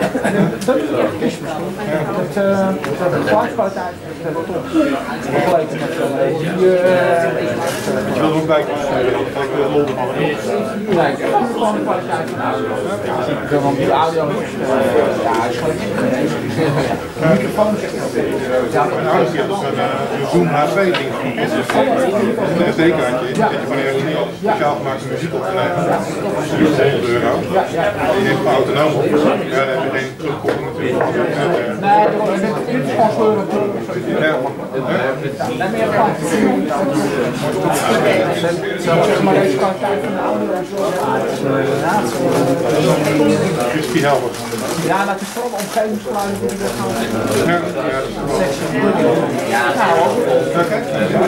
S4: de geluidskwaliteit is top. Vergeleken met
S3: je wil er ook bij komen.
S4: gewoon de kwaliteit van audio. Want die audio is de microfoon zegt
S3: Mijn ouders die hebben een Zoom H2 ding. Een SD-kaartje. Dat je van ergens niet al speciaal gemaakte muziek op te nemen. €100 nou. Die neemt autonoom op. Ja, dan heb je geen terugkoppeling natuurlijk.
S4: Nee, dit is gewoon kleuren. Maar deze kwaliteit van de oude
S3: crispy helder.
S4: ja, dat is vooral de omgevingsgeluiden die we gaan.
S3: Oké.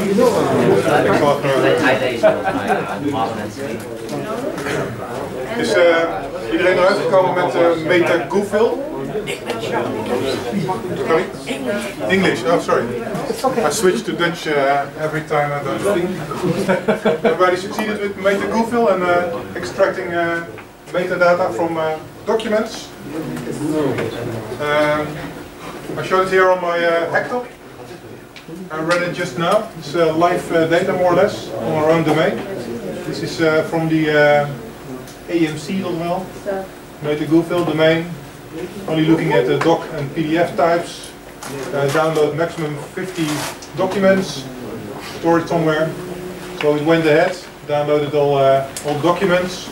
S3: Is iedereen eruit gekomen met Meta Goofville? Sorry? English, oh sorry. I switch to Dutch every time I don't speak. Everybody succeeded with Meta Goofville and extracting metadata from documents. I showed it here on my hacktop. I ran it just now. It's live data more or less on our own domain. This is from the AMC.nl, Meta Goofville domain. Only looking at the doc and PDF types. Download maximum 50 documents, store it somewhere. So it went ahead, downloaded all documents,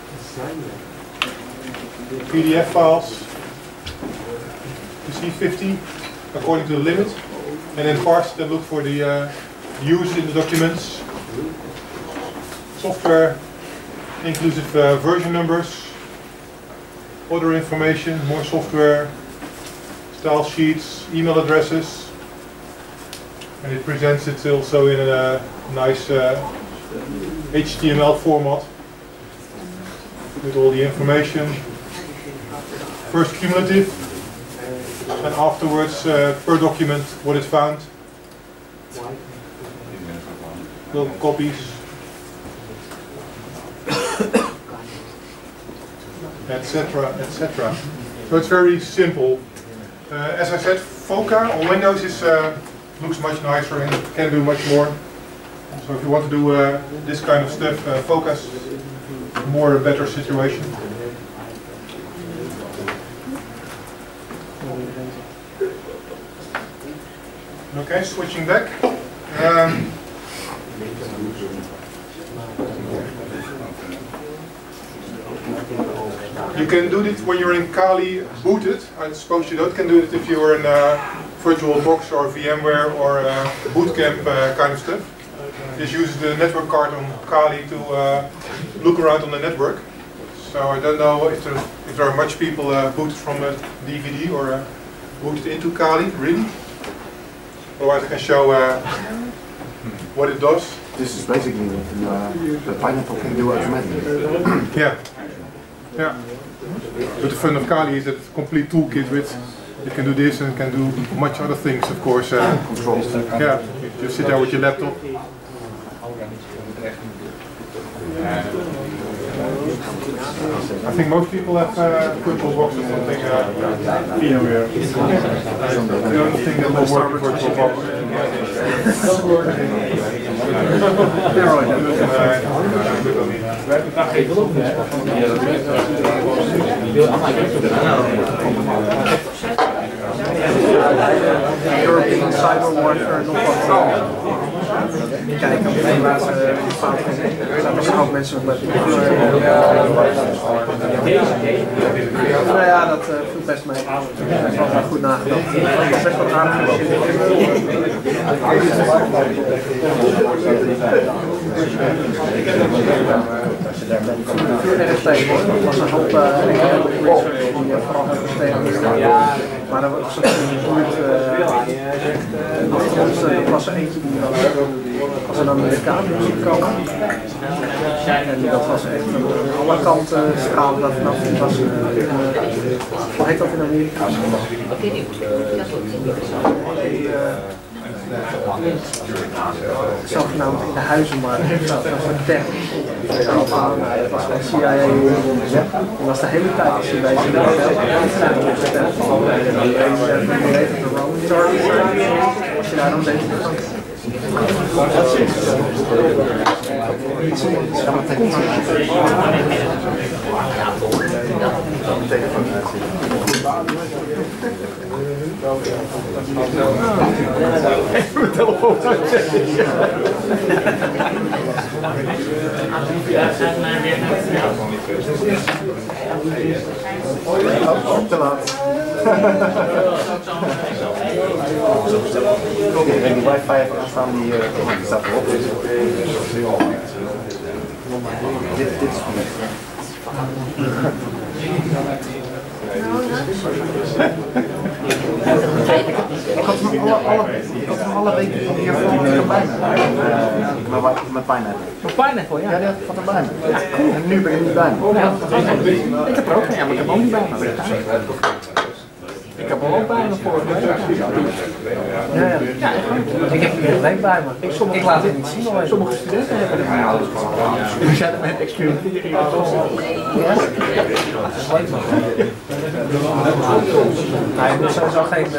S3: PDF files. You see 50 according to the limit, and then parsed and look for the use in the documents. Software, inclusive version numbers, other information, more software, style sheets, email addresses, and it presents it also in a nice HTML format with all the information. First cumulative, and afterwards per document what it found, local copies, etc., etc. So it's very simple. As I said, Foca on Windows looks much nicer and can do much more. So if you want to do this kind of stuff, Foca's a better situation. Okay, switching back. You can do it when you're in Kali booted. I suppose you can do it if you're in VirtualBox or VMware or Bootcamp kind of stuff. Just use the network card on Kali to look around on the network. So I don't know if there are much people booted from a DVD or booted into Kali, really. Otherwise I can show what it does.
S13: This is basically what the pineapple can do automatically.
S3: Yeah. Yeah. But the fun of Kali is that it's a complete toolkit with you can do this and can do much other things, of course.
S13: Controls.
S3: Yeah, you just sit there with your laptop. I think most people have VirtualBox or something. VMware. The only thing that will work with VirtualBox.
S10: European cyber warfare nog wat kijken op de laatste fout vinden. Er zijn misschien ook mensen met nou ja, dat viel best mee. Dat is wel goed nagedacht. Dat is best wel aardig. Er was een hoop research die vooral besteed. Maar er was er was er eentje die was een Amerikaan gekomen. En dat was echt aan alle kanten stralen dat vanaf die was. Hoe heet dat in Amerika? Zogenaamd in de huizenmarkt. Dat was een tech. Dat was een CIA. Die was de hele tijd als je bezig als je daar dan bezig bent. Even mijn telefoon uitzetten.
S13: Te laat. Die wifi even aanstaan, die staat erop. Dit is Ik had hem alle weken hier bij me. Met Pineapple.
S10: Met Pineapple, ja.
S13: Ja, die had erbij me. Ja, cool. En nu ben ik niet bij me.
S10: Ja, ik heb er ook een, maar ik heb hem ook niet bij me. Ik heb hem ook bij me vorige week. Ja, ik heb hem week bij me. Ik laat het niet zien, maar sommige studenten hebben het niet. We zijn er met experimenteren. Ja, dat is leuk. Nee, ik moet sowieso geen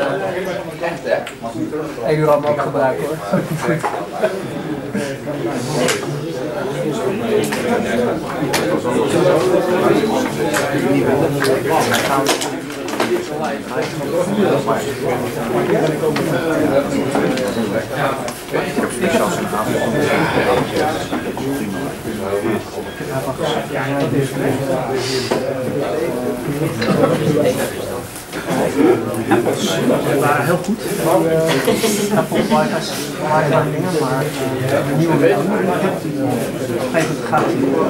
S10: EURAM ook gebruiken hoor.
S13: Ik heb zelfs een avond.
S10: Apples waren heel goed. Apple wifi's waren dingen, maar de nieuwe gaat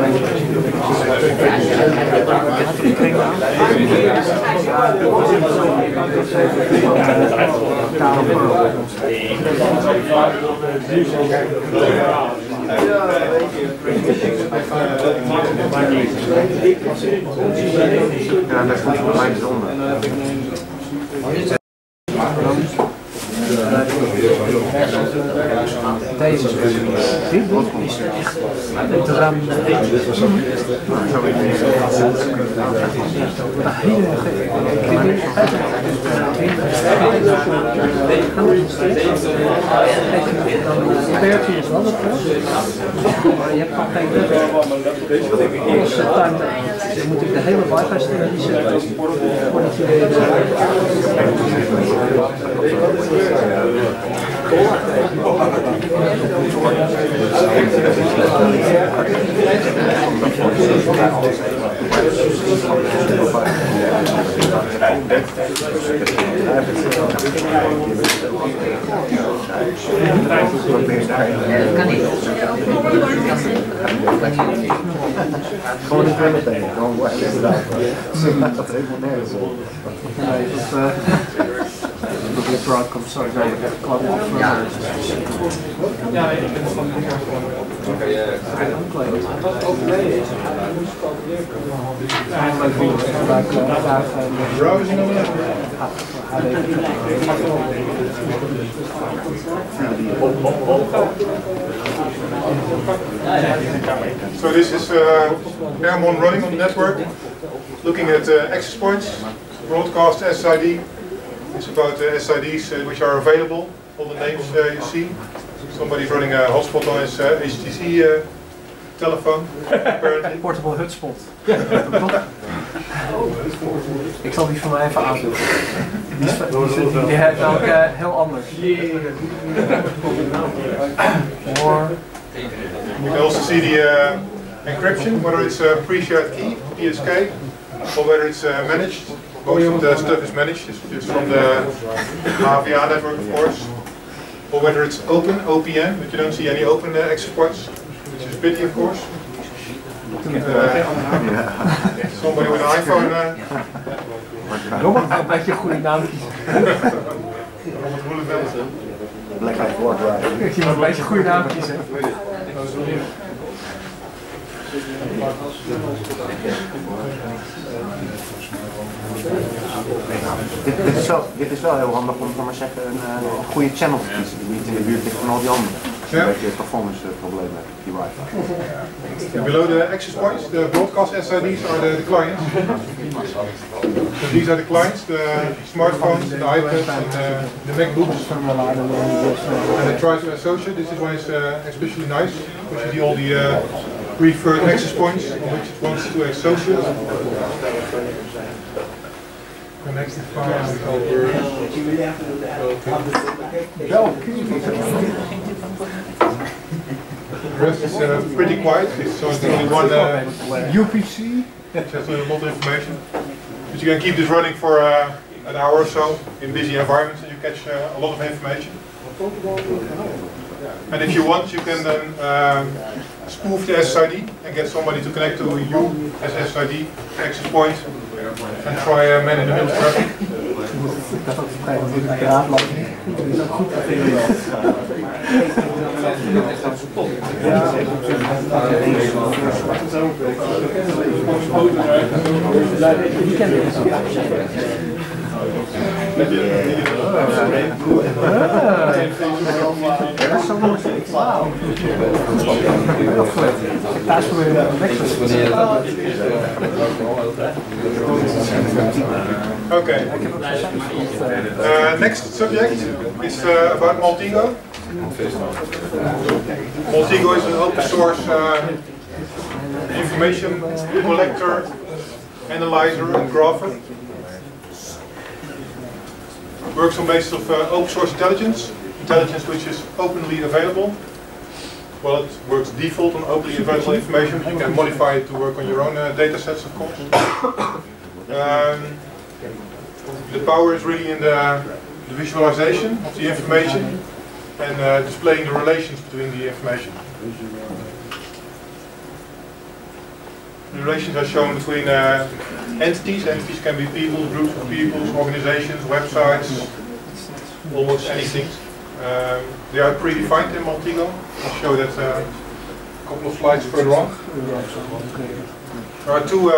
S13: Ja, dat is goed voor mijn zon.
S10: Deze is echt het ruim. Dit was ook beperkt is wel maar je hebt nog geen alles tuin. Dan moet ik de hele wifi-sterren zetten voordat je
S13: Gewoon niet meer meteen, gewoon dat helemaal nergens op.
S10: public broadcom sowieso echt klap op. Ja, ik ben van
S3: So this is Airmon running on the network, looking at access points, broadcast SID. It's about SIDs which are available, all the names you see. Somebody's running a hotspot on his HTC telephone, apparently.
S10: Portable hotspot. Ik zal die van mij even aandoen. Die heeft ook heel anders.
S3: You can also see the encryption, whether it's a pre-shared key, PSK, or whether it's managed. Most of the stuff is managed, it's just from the AVA network, of course. Or whether it's open, OPN, but you don't see any open access points, which is a pity, of course. Somebody with an iPhone.
S10: Een beetje een goede naam kiezen.
S13: Black Lives Matter.
S10: Ik zie een beetje een goede naam kiezen.
S13: Dit is wel heel handig om maar zeggen een goede channel te kiezen die niet in de buurt ligt van al die anderen. Een beetje performance problemen met die wifi.
S3: Below the access points, the broadcast SIDs are the clients. So these are the clients, the smartphones, the iPads and the MacBooks. And they try to associate. This is why it's especially nice, because you see all the preferred access points on which it wants to associate. Connected files over. The rest is pretty quiet, so it's only one UPC, which has a lot of information. But you can keep this running for an hour or so in busy environments and you catch a lot of information. And if you want, you can then spoof the SSID and get somebody to connect to you as SSID access point and try man-in-the-middle traffic. Okay. Next subject is about Maltego. Maltego is an open source information collector, analyzer, and grapher. Works on basis of open source intelligence which is openly available. Well, it works default on openly available information. You can modify it to work on your own data sets, of course. The power is really in the visualization of the information and displaying the relations between the information. The relations are shown between entities. Entities can be people, groups of people, organizations, websites, almost anything. They are predefined in Maltego. I'll show that a couple of slides further on. There are two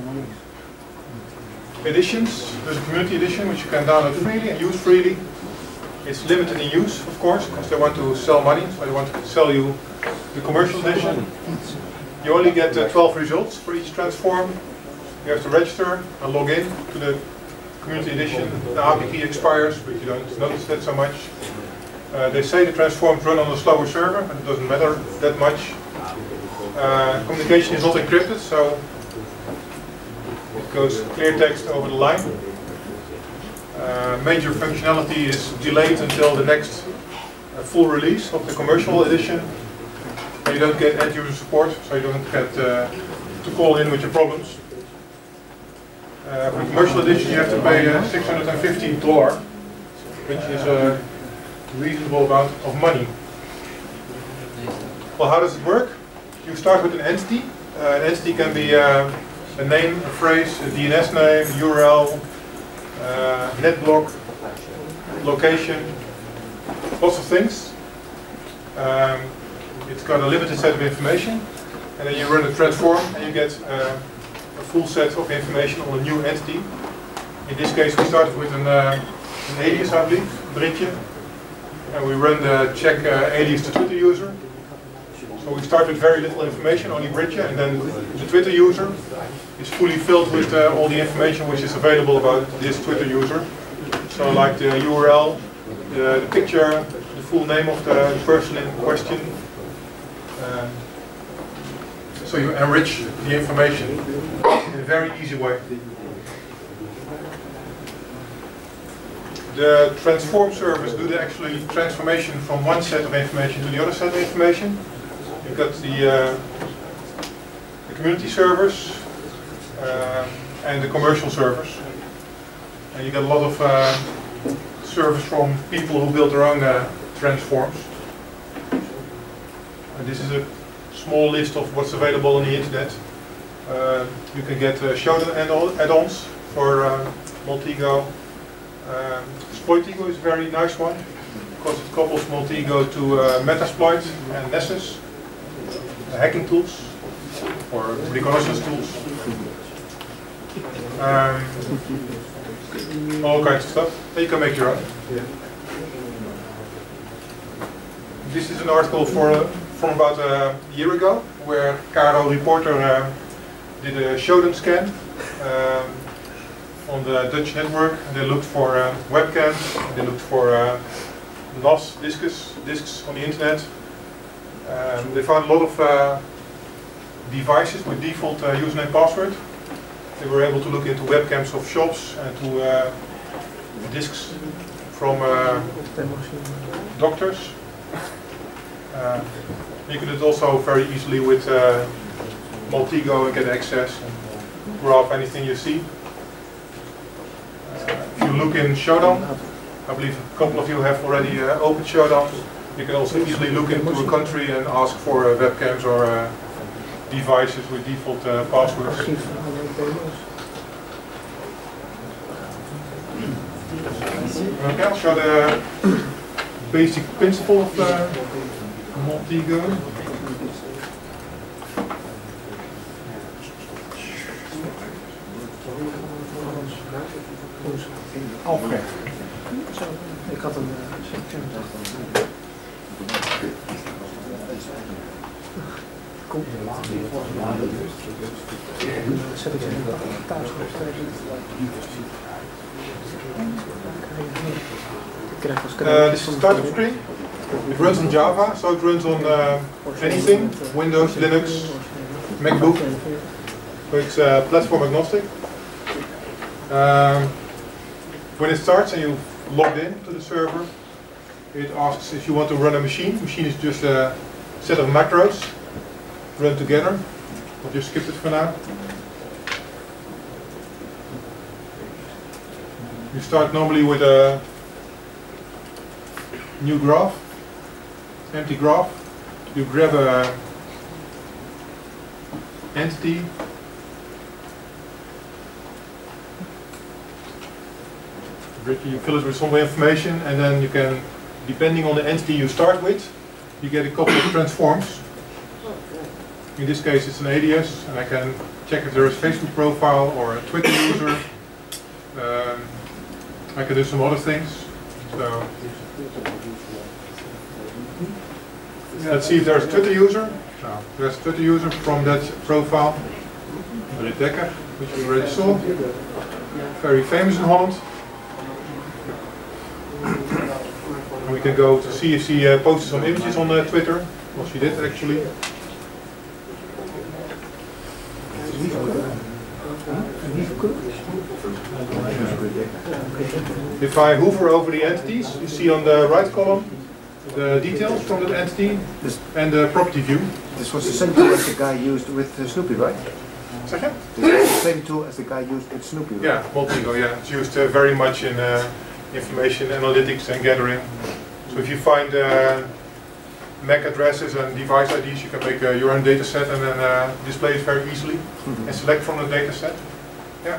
S3: editions. There's a community edition which you can download freely and use freely. It's limited in use, of course, because they want to sell money, so they want to sell you the commercial edition. You only get 12 results for each transform. You have to register and log in to the community edition. The API key expires, but you don't notice that so much. They say the transforms run on a slower server, but it doesn't matter that much. Communication is not encrypted, so it goes clear text over the line. Major functionality is delayed until the next full release of the commercial edition. And you don't get end-user support, so you don't get to call in with your problems. For the commercial edition you have to pay $650, which is a reasonable amount of money. Well, how does it work? You start with an entity. An entity can be a name, a phrase, a DNS name, URL, netblock, location, lots of things. It's got a limited set of information, and then you run a transform and you get a full set of information on a new entity. In this case we started with an alias, I believe, Britje, and we run the check alias to Twitter user. So we start with very little information, only Britje, and then the Twitter user is fully filled with all the information which is available about this Twitter user. So like the URL, the picture, the full name of the person in question. So you enrich the information in a very easy way. The transform servers do the actually transformation from one set of information to the other set of information. You've got the community servers and the commercial servers. And you get a lot of servers from people who build their own transforms. And this is a small list of what's available on the internet. You can get Shodan add-ons for Maltego. Exploitego is a very nice one because it couples Maltego to Metasploit and Nessus, hacking tools or reconnaissance tools. All kinds of stuff that you can make your own. This is an article from about a year ago where Caro Reporter did a Shodan scan on the Dutch network. They looked for webcams, they looked for NAS disks on the internet. They found a lot of devices with default username and password. They were able to look into webcams of shops and to disks from doctors. You can do it also very easily with Multigo and get access and graph anything you see. If you look in Showdown, I believe a couple of you have already opened Showdown. You can also easily look into a country and ask for webcams or devices with default passwords. Okay, I'll show the basic principle of Multigo.
S10: Alfred. Ik had een komt zet ik thuis
S3: this is the startup screen. It runs on Java, so it runs on anything, Windows, Linux, MacBook. So it's platform agnostic. When it starts and you've logged in to the server, it asks if you want to run a machine. Machine is just a set of macros run together. I'll just skip it for now. You start normally with a new graph, empty graph. You grab a entity. You fill it with some information, and then you can, depending on the entity you start with, you get a couple of transforms. In this case it's an alias, and I can check if there is a Facebook profile or a Twitter user. I can do some other things. So let's see if there's a Twitter user. No, there's a Twitter user from that profile. Meneer Dekker, which we already saw. Very famous in Holland. And we can go to see if she posted some images on Twitter. Well, she did actually. If I hover over the entities, you see on the right column the details from that entity and the property view.
S13: This was the same tool as the guy used with Snoopy, right?
S3: Second?
S13: This is the same tool as the guy used with Snoopy, right?
S3: Yeah, Multigo, yeah. It's used very much in information analytics and gathering. So if you find MAC addresses and device IDs, you can make your own data set and then display it very easily and select from the data set. Yeah.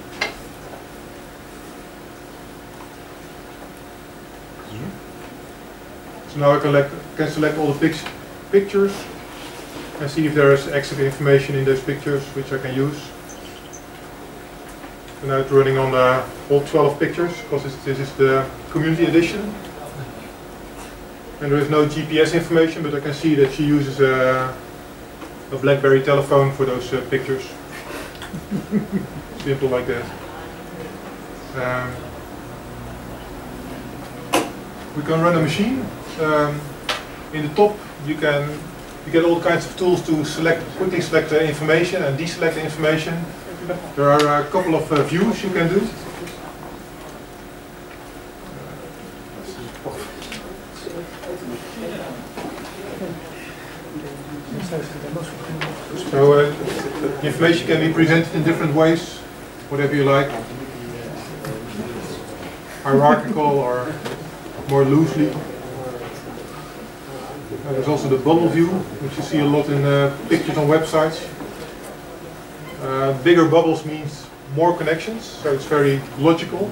S3: So now I can select all the pictures and see if there is extra information in those pictures which I can use. So now it's running on all 12 pictures because this is the community edition. And there is no GPS information, but I can see that she uses a BlackBerry telephone for those pictures. Simple like that. We can run a machine. In the top you get all kinds of tools to quickly select the information and deselect the information. There are a couple of views you can do. So information can be presented in different ways, whatever you like. Hierarchical or more loosely. There's also the bubble view, which you see a lot in pictures on websites. Bigger bubbles means more connections, so it's very logical.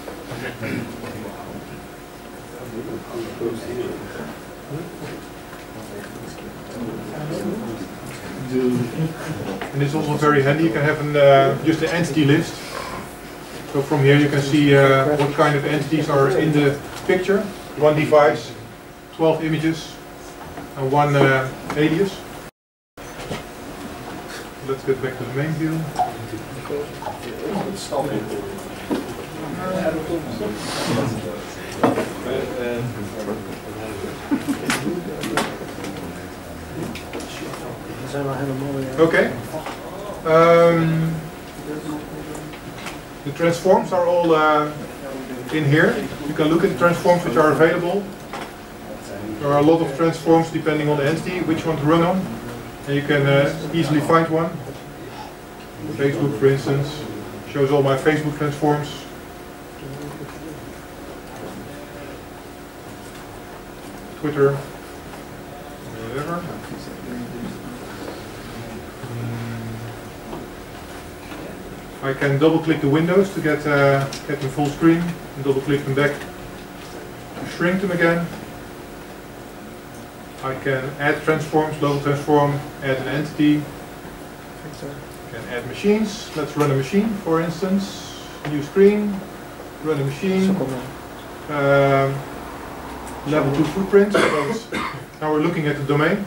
S3: And it's also very handy. You can have just an entity list. So from here you can see what kind of entities are in the picture. One device, 12 images, and one alias. Let's get back to the main view. Okay. The transforms are all in here. You can look at the transforms which are available. There are a lot of transforms depending on the entity, which one to run on. And you can easily find one. Facebook, for instance, shows all my Facebook transforms. Twitter, whatever. I can double click the windows to get them full screen, and double click them back to shrink them again. I can add transforms, local transform, add an entity. I can add machines. Let's run a machine, for instance. New screen, run a machine. Level 2 footprint, because now we're looking at the domain.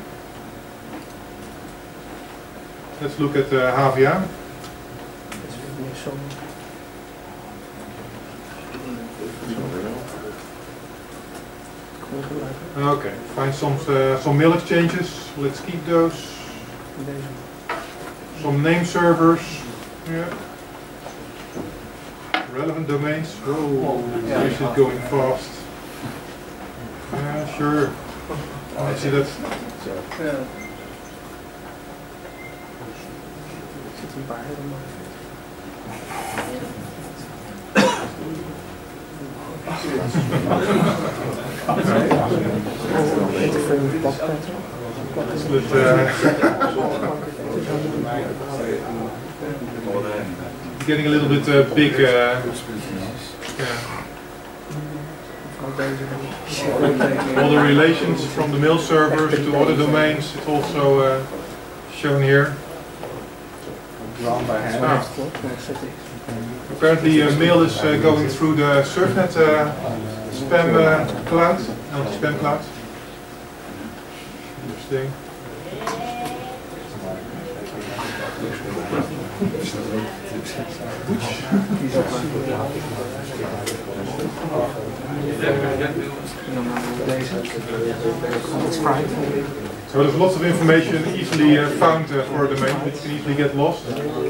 S3: Let's look at HVA. Okay, find some mail exchanges. Let's keep those. Some name servers. Yeah. Relevant domains. Oh, this is going fast. Yeah, sure. I see that. Getting a little bit big. Yeah. All the relations from the mail servers to other domains, it's also shown here. Apparently mail is going through the SurfNet spam cloud, spam cloud. Interesting. So there's lots of information easily found for a domain, which can easily get lost.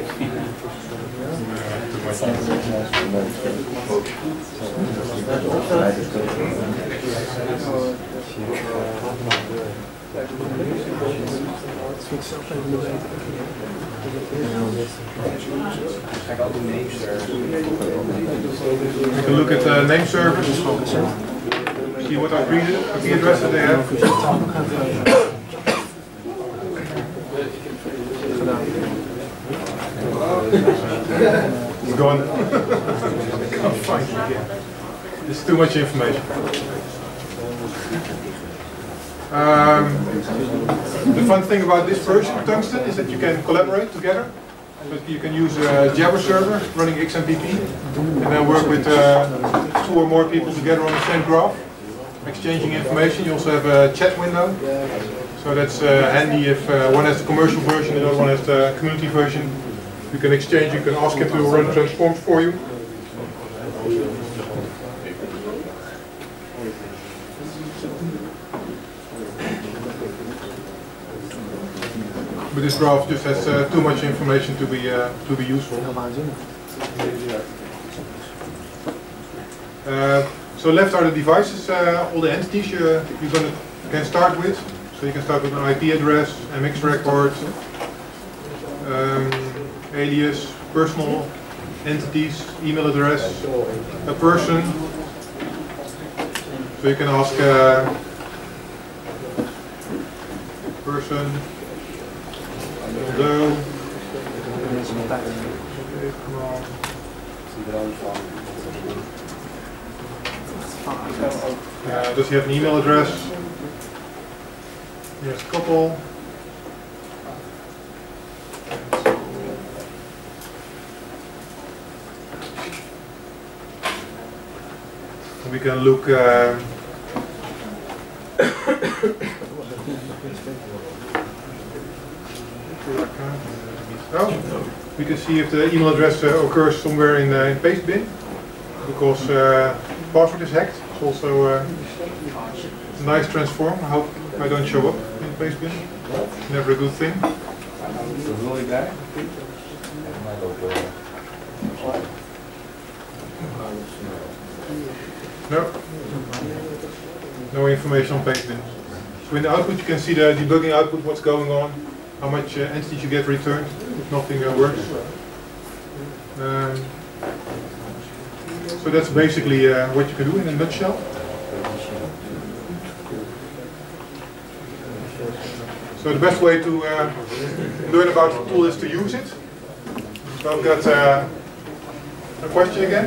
S3: We can look at the name servers, see what IP addresses they have. It's gone. I can't find it again. There's too much information. The fun thing about this version of Tungsten is that you can collaborate together. But you can use a Jabber server running XMPP and then work with 2 or more people together on the same graph, exchanging information. You also have a chat window, so that's handy if one has the commercial version and the other one has the community version. You can exchange, you can ask it to run transforms for you. But this graph just has too much information to be useful. So left are the devices, all the entities you can start with. So you can start with an IP address, MX record, alias, personal entities, email address, a person. So you can ask person. Hello. Does he have an email address? Yes, a couple. We can look. We can see if the email address occurs somewhere in pastebin, because password is hacked. It's also a nice transform. I hope I don't show up in pastebin. Never a good thing. No. No information on page names. So in the output you can see the debugging output, what's going on, how much entities you get returned if nothing works. So that's basically what you can do in a nutshell. So the best way to learn about the tool is to use it. So I've got a question again.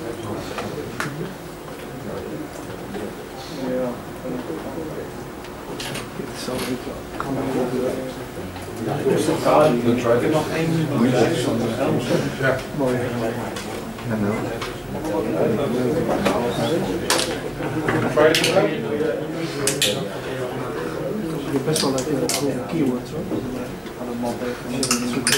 S10: Je hebt best wel een keywords hoor. Allemaal even zoeken.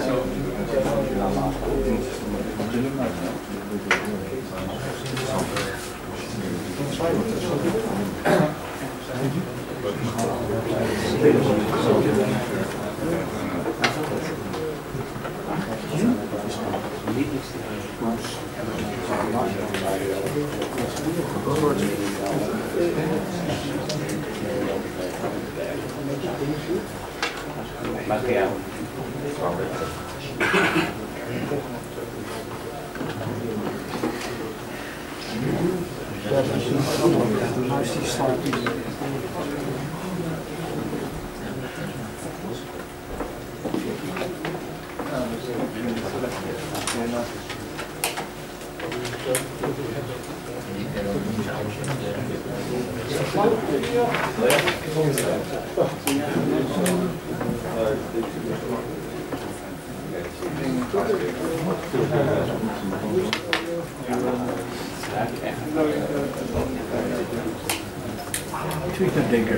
S10: Twitter-denker.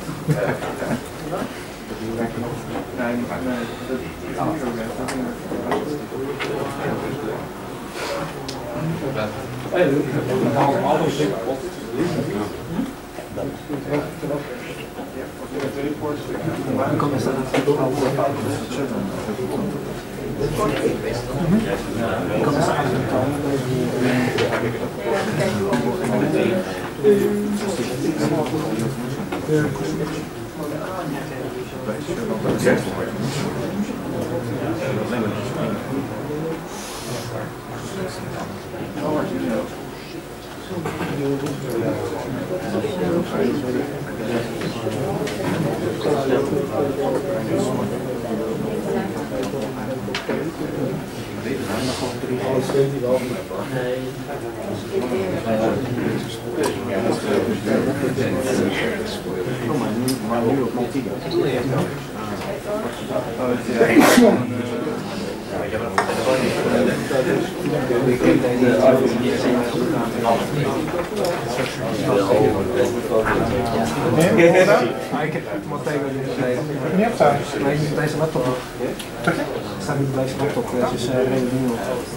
S10: Ik heb Matteo niet opstaan. Nee, niet op deze laptop. Het staat niet op deze laptop, het is redelijk nieuw.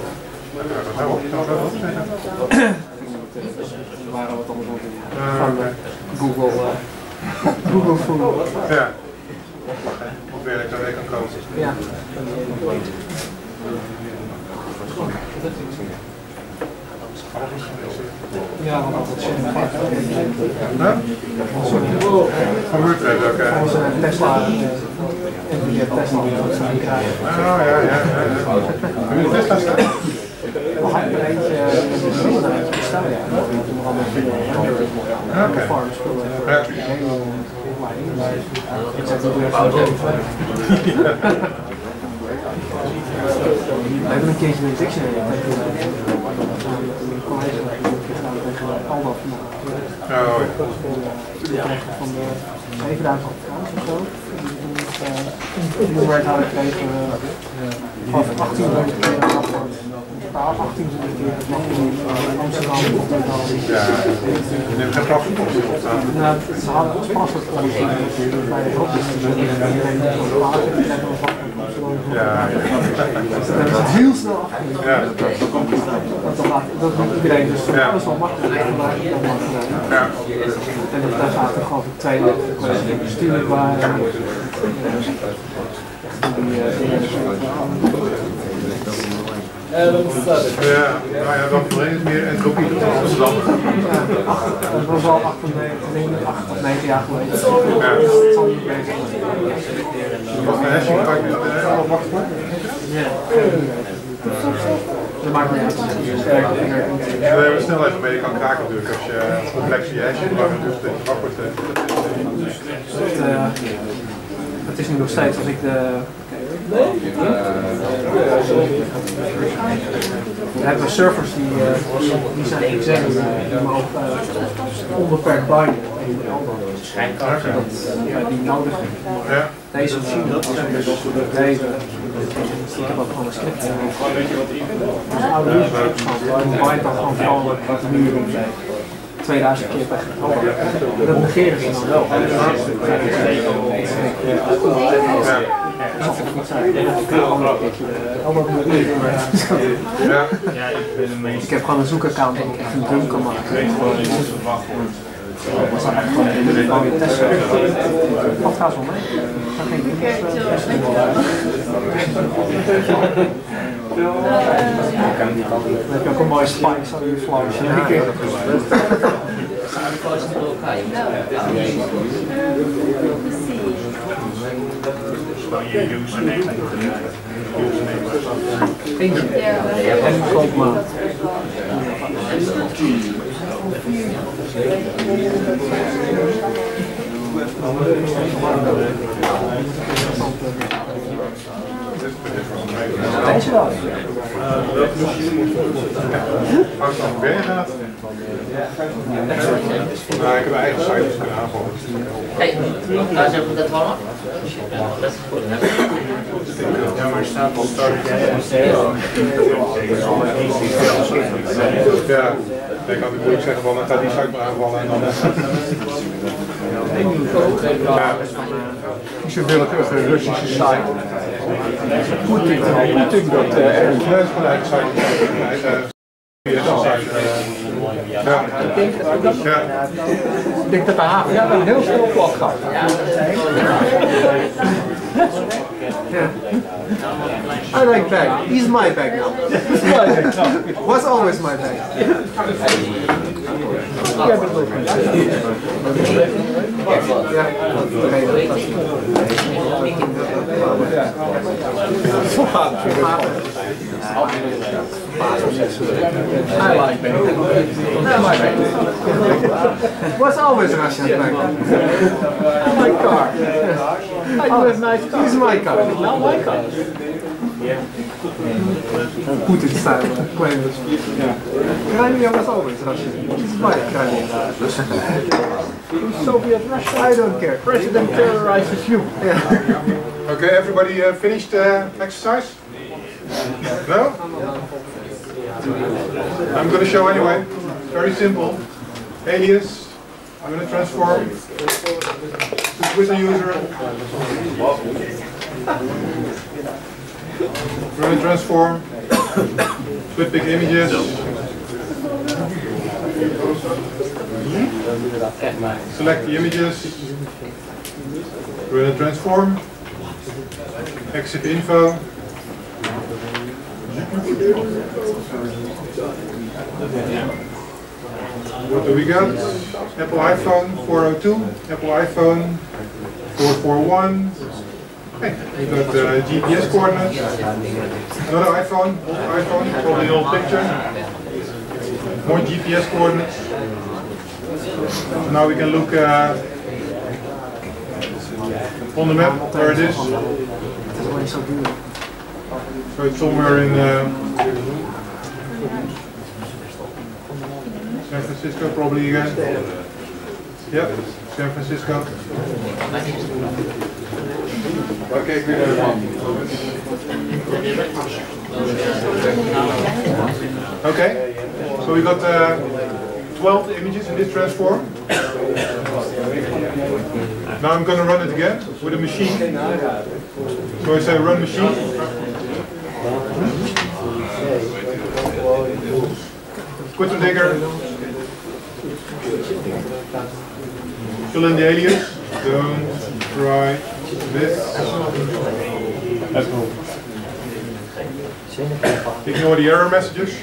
S10: Er waren wat anders op. Van Google Full.
S3: Ja. Hoe ver ik daar weer kan komen.
S10: Ja. Ja, want altijd zin in
S3: van WordPress, oké.
S10: Onze Tesla, Nvidia Tesla, dat ze niet krijgen.
S3: Oh ja. Heb je Tesla staan?
S10: We gaan er eentje bestellen, ja. Dat moeten we allemaal vinden. Oké. Farm spullen.
S3: Ja.
S10: Ik zet het weer fout in. We hebben een keertje een dictionary tegen een collega tegen Alda van de 7000 Afrikaans of zo. Die werd hadden gekregen van 1800 keer een rapport. 1800 keer in Amsterdam.
S3: Ja, je neemt geen paspoort op staan.
S10: Nou, ze hadden ons paspoort bij de groep.
S3: Ja.
S10: Dat hebben ze heel snel afgeleid.
S3: Ja.
S10: Dat doet iedereen, dus dat is wel makkelijk.
S3: Ja.
S10: En daar gaat er gewoon 2 bestuurlijk waren.
S3: Ja, nou ja, dat probleem is meer entropie. Dat is lastig.
S10: Dat was al 8 of 9 jaar geleden.
S3: Ja.
S10: Dat zal niet bezig
S3: Wat voor hashing kan je allemaal wachten?
S10: Ja. Dat maakt niet uit.
S3: Ja, we hebben snelheid mee kan kraken natuurlijk als je complexe hashing lang dus de wachtwoord
S10: het is nu nog steeds als ik de... We hebben servers die zijn exempt, die mogen onbeperkt binden. Dat die nodig hebben. Deze machine, deze. Ik heb ook gewoon een script. Als oude user bindt dan gewoon vrolijk de muur 2000 keer weg. Dat negeren ze dan wel. Ik heb gewoon een zoekaccount dat ik echt een drum kan maken. Dat is eigenlijk gewoon een test. Wat gaat zo mee? Dan heb je ook een mooie spikes aan je flanks. Eentje. En een koopmaat. Deze wel.
S3: Als je aan het gaat. Nou, ik heb mijn eigen site kunnen aanvallen.
S12: Kijk, daar zijn we dat wel. Dat is goed.
S3: Ja, maar er staat al start. Ja, ik kan natuurlijk zeggen van dan gaat die site maar aanvallen en dan. Ja,
S4: kies een willekeurige Russische site. Poetin dat ergens
S3: gelijk site.
S4: Ik denk dat de haven dan heel snel plat gaat.
S10: I like bag. He's my bag now. Was always my bag.
S4: I like bag.
S10: Was always Russian bag.
S4: My car. I do have nice car.
S10: He's my car.
S4: Now my car.
S10: Putin style claims. Crimea was always Russian. It's my Crimea.
S4: Soviet Russia.
S10: I don't care.
S4: President terrorizes you.
S10: Yeah.
S3: Okay, everybody finished exercise? No? I'm going to show anyway. Very simple. Alias. I'm going to transform to Twitter user. We're going to transform. Split big images. Select the images. We're going to transform. Exit info. What do we got? Apple iPhone 402, Apple iPhone 441. Hey, we got GPS coordinates. Another iPhone, old iPhone, probably an old picture. More GPS coordinates. So now we can look on the map where it is. So it's somewhere in San Francisco, probably again. Yep, San Francisco. Okay, good. Okay, so we got 12 images in this transform. Now I'm going to run it again with a machine. So I say run machine. Twitter digger. Fill in the alias. Don't try this. That's cool. Ignore the error messages.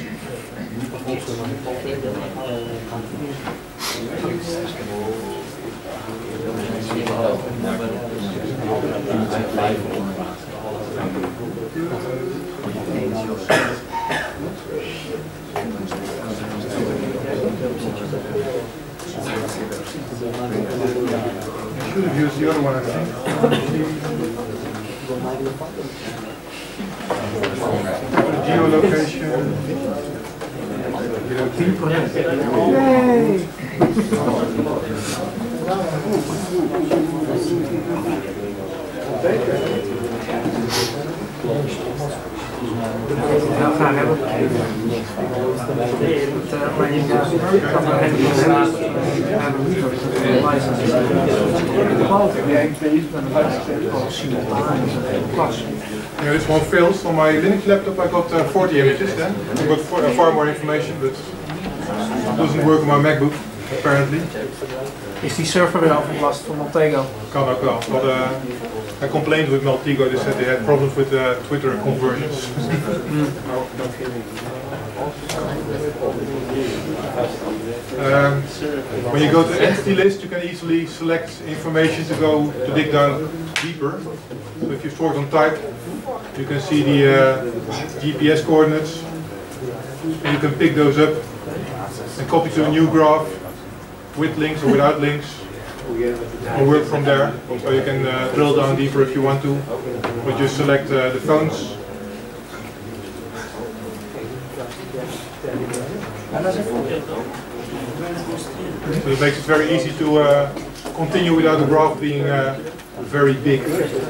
S3: I should have used the other one, I think. Geolocation.
S10: Heel graag hebben.
S3: This one fails. On my Linux laptop I got 40 images then. I got far more information, but it doesn't work on my MacBook, apparently.
S10: Is die server weer overbelast van Montego?
S3: Kan ook wel. But I complained with Montego. They said they had problems with Twitter conversions. When you go to the entity list, you can easily select information to dig down deeper. So if you sort on type, you can see the GPS coordinates, and you can pick those up and copy to a new graph with links or without links, or work from there. So you can drill down deeper if you want to, or just select the phones. So it makes it very easy to continue without the graph being very big.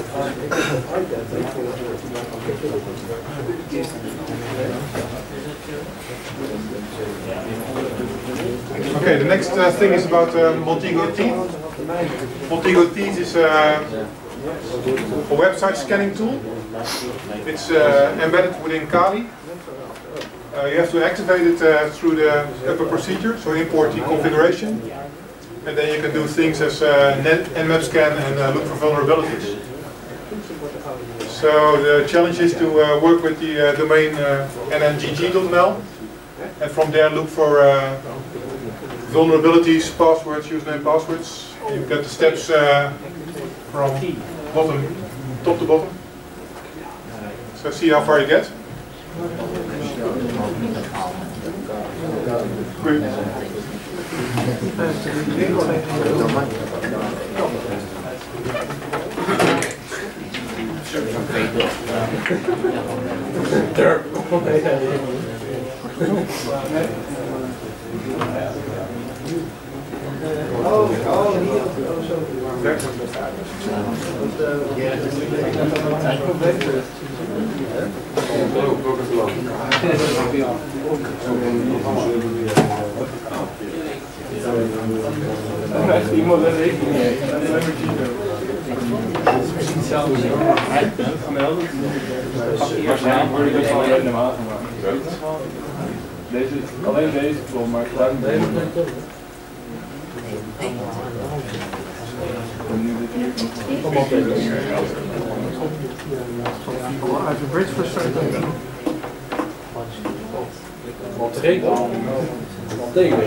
S3: Okay, the next thing is about Montego Teeth. Montego Teeth is a website scanning tool. It's embedded within Kali. You have to activate it through the upper procedure, so import the configuration, and then you can do things as nmap scan and look for vulnerabilities. So the challenge is to work with the domain nngg.nl, and from there look for vulnerabilities, passwords, username, passwords. You get the steps from top to bottom. So see how far you get. Great.
S8: Iemand en ik gemeld. Waarschijnlijk word ik dat gewoon random aangemaakt. Deze, alleen deze klopt, maar ik laat hem deze.
S10: Uit de bridge verstaan.
S8: Montego. Montego.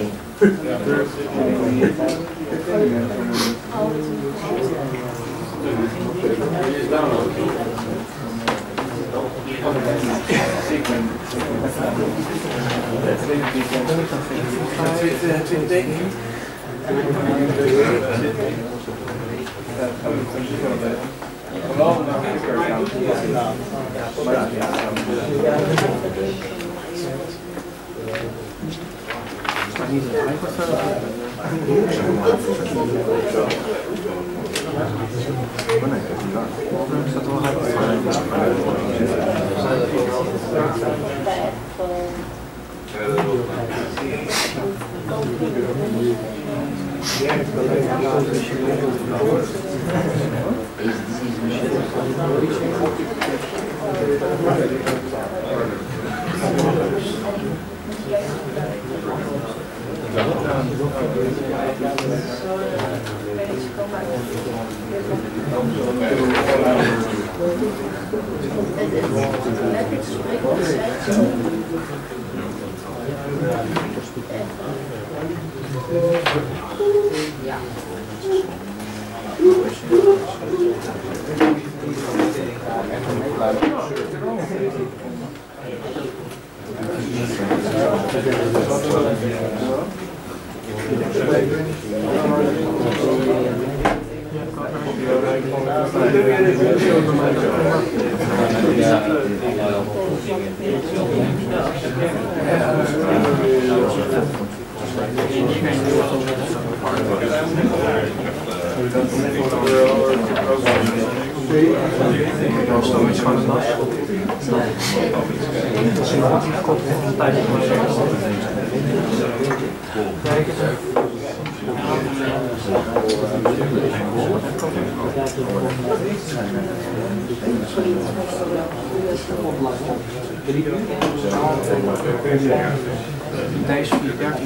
S10: Deze 413.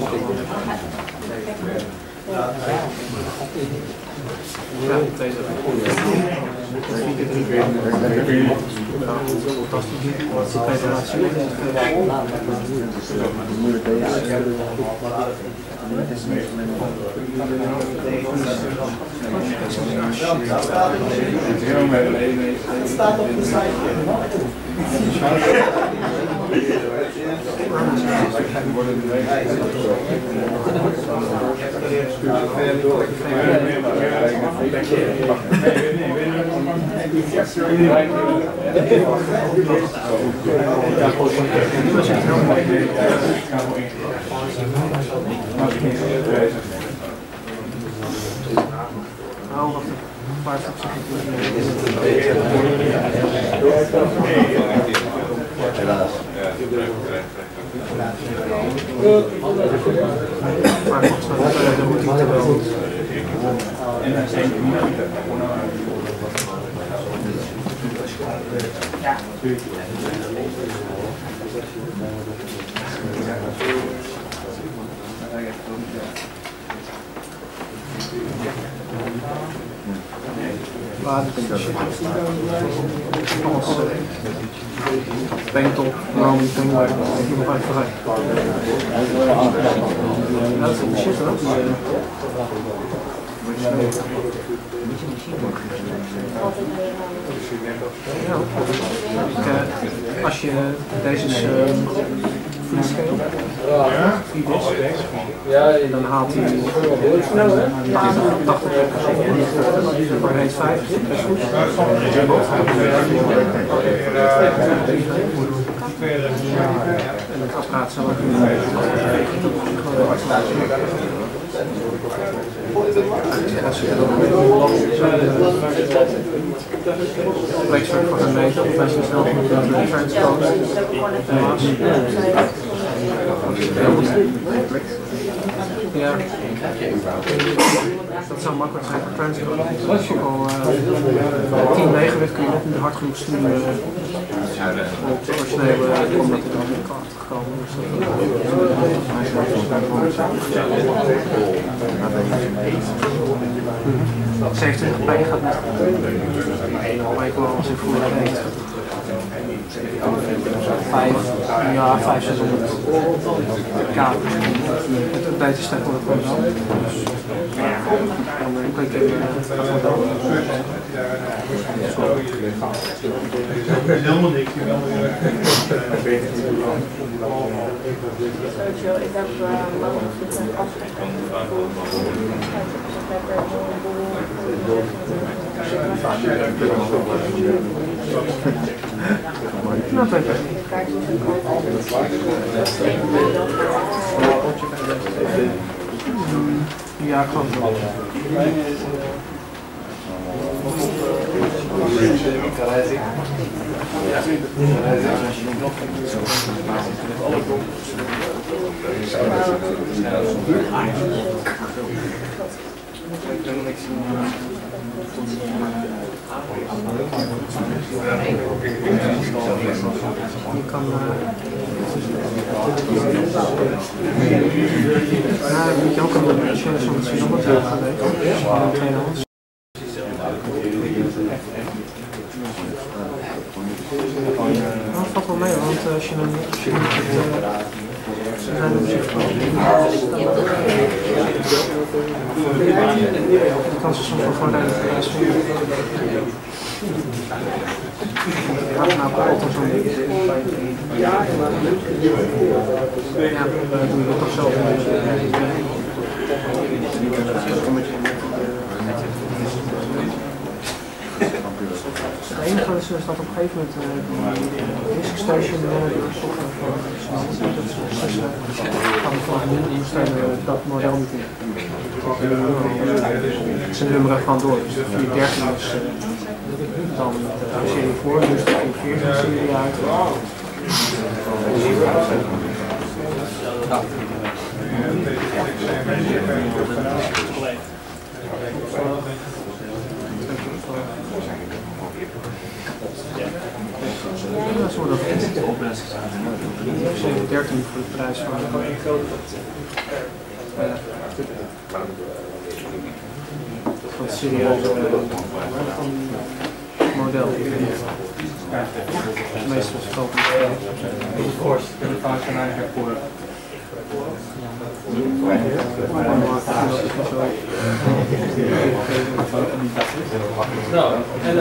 S10: Ja, deze. Fantastisch.
S11: Het staat op de site.
S5: Helaas.
S10: Paintop, roaming, paintop, ik nog even vooruit. Dat is een shit hoor. Als je deze is voetscale, dan haalt hij 80 voor reed 5, best goed. En het apparaat zelf voor een meter, of best wel snel met de reference code. Ja, dat zou makkelijk zijn voor transcode. Als je al 10 megabit kun je net niet hard genoeg sturen op de originele, omdat het er niet achter gekomen is. 27p gaat net. Maar ik wil als ik voor de weet. 5, 600 k. Het update is tegenwoordig gewoon zo. Dan klik ik
S3: helemaal niks.
S14: Sowieso, ik heb lang
S10: ja, ik geloof het wel. Je kan moet je ook een beetje zo'n synopsis gaan weten. Dat valt wel mee, want als je een de kans is soms wel gewoon redelijk prijs voor. Ja, nou kapot of zo'n ding. Ja, dan doe je het toch zelf. Het enige is dat op een gegeven moment de disk station dat model niet in. Ze nummeren gewoon door. Dus de 413 is dan de serie voor, dus de 414 serie uit. Ja, zo dat 713 voor de prijs van het serieuze model. Meestal is het ook
S8: nou, en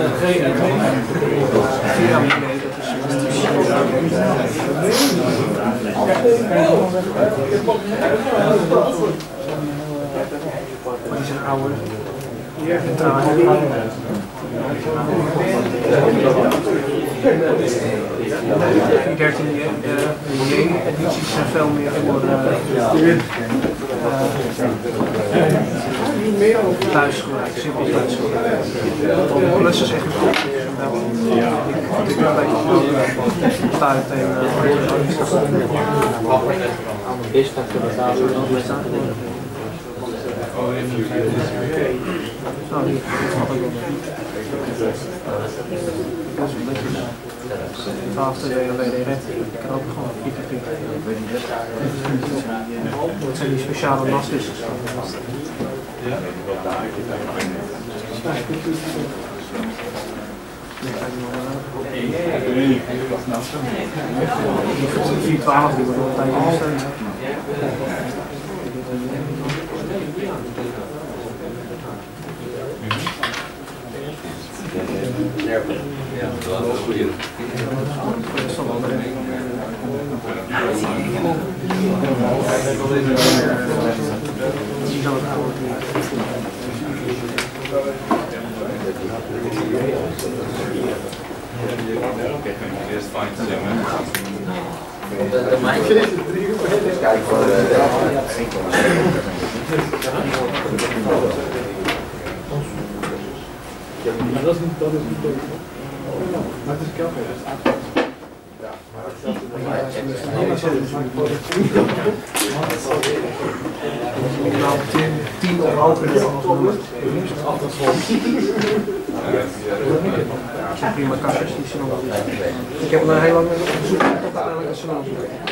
S10: die zijn ouder. Ja, die 13-edities zijn veel meer voor thuisgebruik, simpel thuisgebruik. Plus is echt een top. Ik ben een beetje buiten
S12: Is dat
S10: zo hier, dat is een beetje 12 WD red. Ik kan ook gewoon pieken. Dat zijn die speciale naswissers. Die 412 die wordt nog een tijdje ondersteund.
S5: Ja, dat is wel goed.
S2: Eerst fijn te
S5: Kijk voor
S4: dat is niet maar het is kelder, dat is aardig. Ja, maar
S10: Nou, 10 of hoger dan dat zijn prima kastjes die ze nog wel. Ik heb hem heel lang gezocht tot uiteindelijk een salon.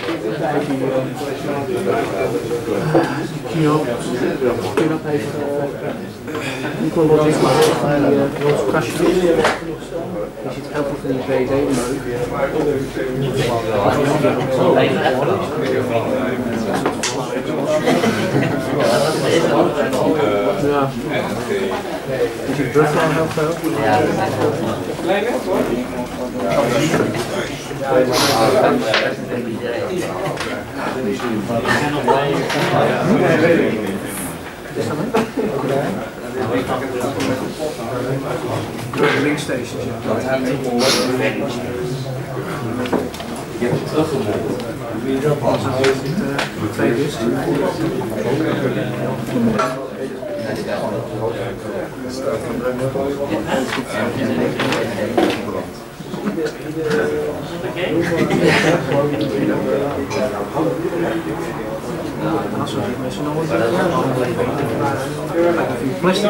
S10: Kino, kun je dat even niet wel wat maken, die kastjes. Je ziet heel veel van die VD-meuk. Ja. Je ziet Buffalo heel veel. Ja. Is dat het? Link stations, ja. Je hebt het teruggevonden. Twee discs. Als we dit met z'n allen doen, plastic.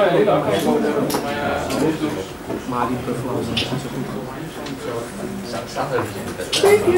S10: Maar die Buffalo is niet zo goed.
S12: Staat even.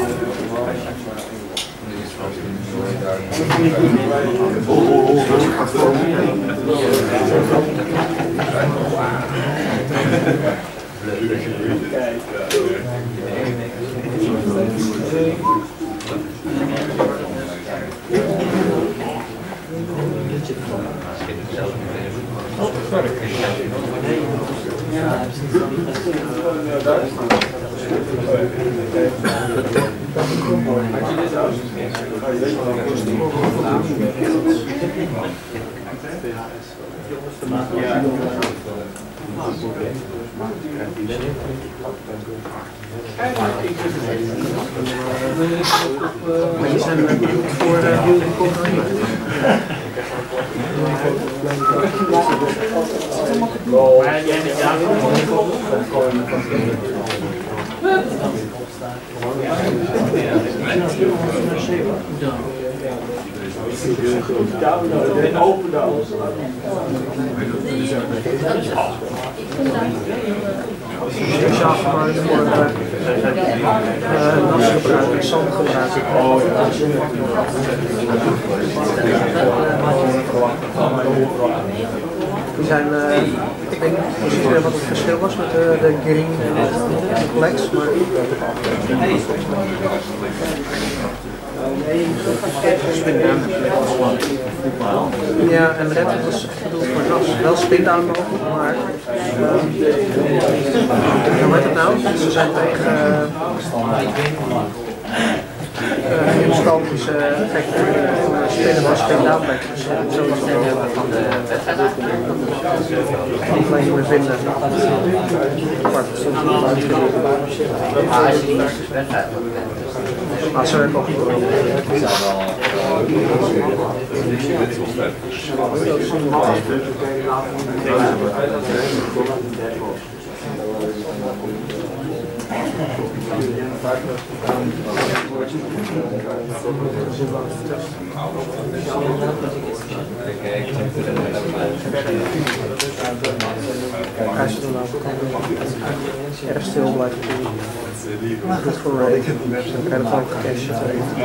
S10: Maar die zijn bedoeld voor building programmeren.
S8: Open alles.
S10: Speciaal gemaakt voor nasgebruik en zandgebruik. Oh ja. Die zijn, ik weet niet precies wat het verschil was met de green en de flex, maar ja, en red was bedoeld voor gas. Wel spin-down mogelijk, maar hoe heet het nou? Ze zijn tegen instandische effecten spinnen was spin-down plekken. Dus zoiets van de wedstrijd alleen maar vinden. Apart, soms niet uitgevoerd.
S12: Maar als je die wedstrijd
S10: maar zo werkt ook niet. Als je dan erg stil blijft doen. Goed voor Ray. Dan kan je het ook gecashed.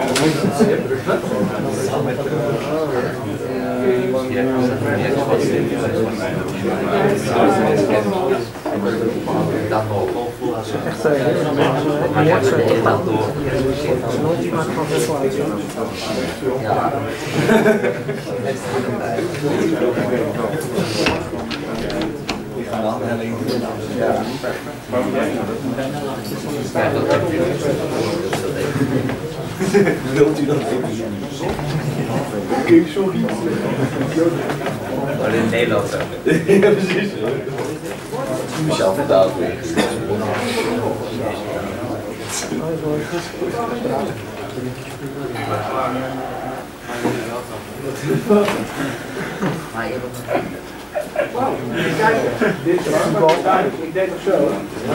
S10: Echt ja, zo totaal. Het is nooit iets maken van visualisatie. Ja.
S5: Wilt u dat even zien?
S8: Oké, sorry.
S12: Maar in Nederland ook.
S5: Ja, precies. Speciaal vertaald weer.
S12: Maar je
S8: kijk, dit is voetbal. Ik deed het zo.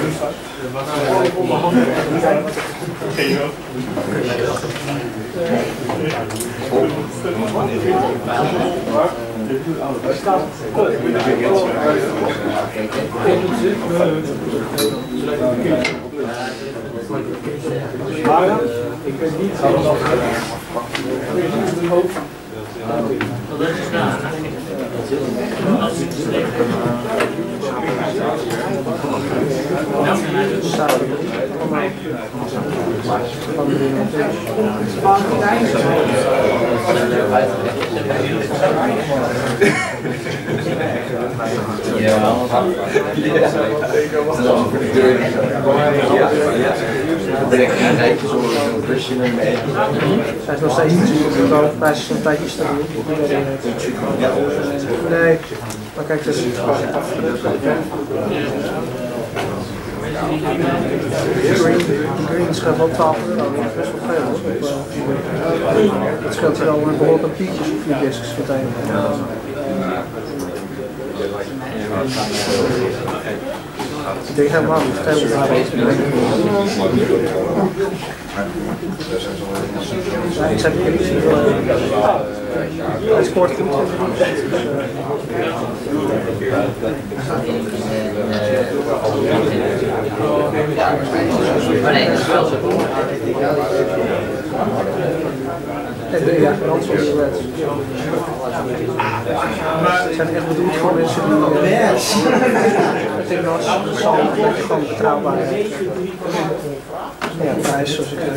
S8: Maar ik ben niet zo.
S10: Zij is nog steeds niet zo goed, de prijs is een tijdje stabiel. Nee, maar kijk, dus green scheelt wel 12 €, dat is best wel veel. Het scheelt wel behoorlijk aan pietjes of 4 discs meteen. Ik denk helemaal niet vertellen. Ik zeg het niet. Hij scoort goed. Ja, garantie is wet. Het zijn echt bedoeld voor mensen die het ding als zal dat je gewoon betrouwbaar hebt. Ja, prijs zoals ik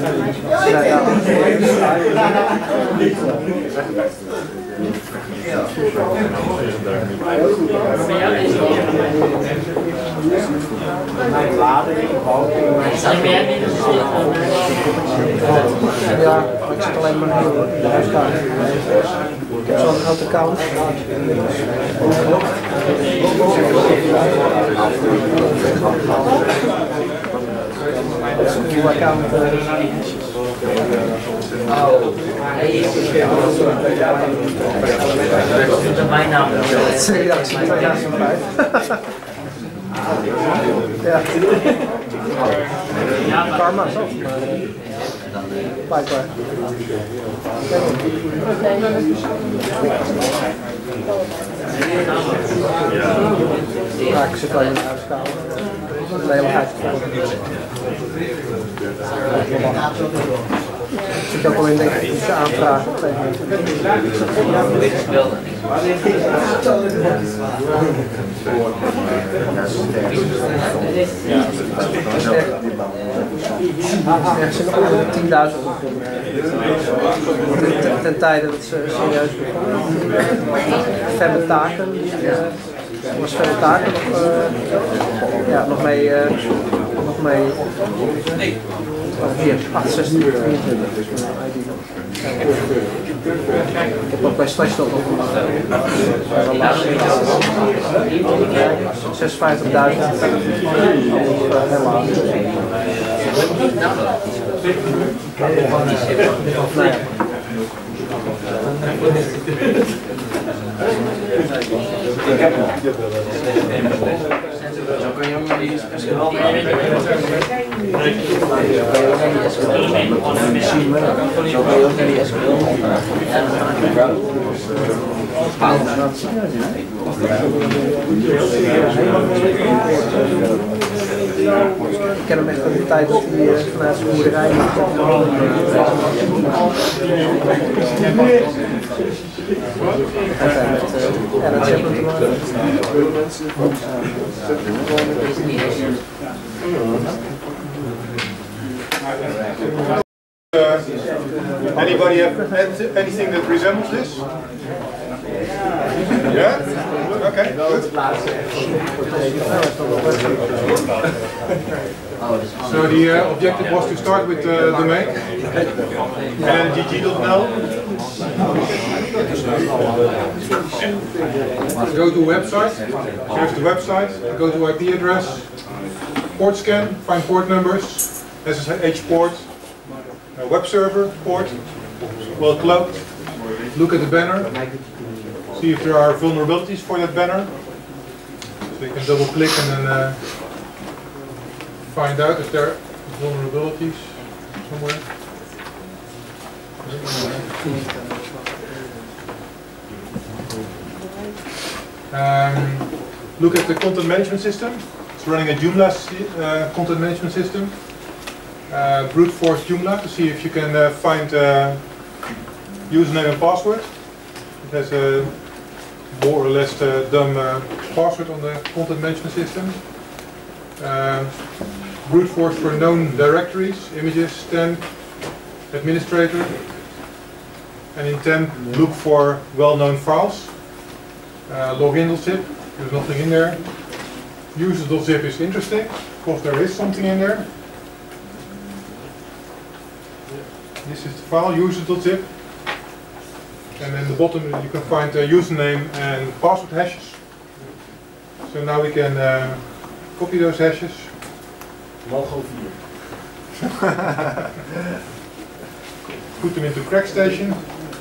S10: ja, ik zit alleen maar in de huiskamer. Ik heb zo'n grote account. Dat is een nieuwe account.
S12: Mijn naam.
S10: Ja, ik zie 2005. Ja. Karma zelf. Blijkbaar. Ja, ik zit alleen in de huiskamer. De hele huiskamer. Ik zit ook al in denk ik iets aanvragen. Er zijn nog 10.000 ten tijde dat ze serieus begonnen. Femme taken. Was Femme taken nog mee. Hier, 68, 23 is mijn ID nog. Ik heb ook bij Slash nog een relatie. 56.000. Helaas.
S12: Zo kan je ook naar die SQL gaan. Zo kan je ook naar die SQL gaan.
S10: Ik ken hem echt van de tijd dat hij vanuit zijn boerderij ja, dat is heel goed.
S3: Anybody have anything that resembles this? Yeah? Okay, good. So the objective was to start with the domain and gg.nl. Go to website, here's the website, go to IP address, port scan, find port numbers, SSH port, web server port, well cloaked, look at the banner, see if there are vulnerabilities for that banner. So you can double click and then find out if there are vulnerabilities somewhere. Look at the content management system. It's running a Joomla content management system. Brute force Joomla to see if you can find username and password. It has a more or less dumb password on the content management system. Brute force for known directories, images, temp, administrator. And in temp, look for well-known files. Login.zip, there's nothing in there. Users.zip is interesting, because there is something in there. This is the file, users.zip. And in the bottom you can find username and password hashes. So now we can copy those hashes.
S4: Logo 4.
S3: Put them into CrackStation.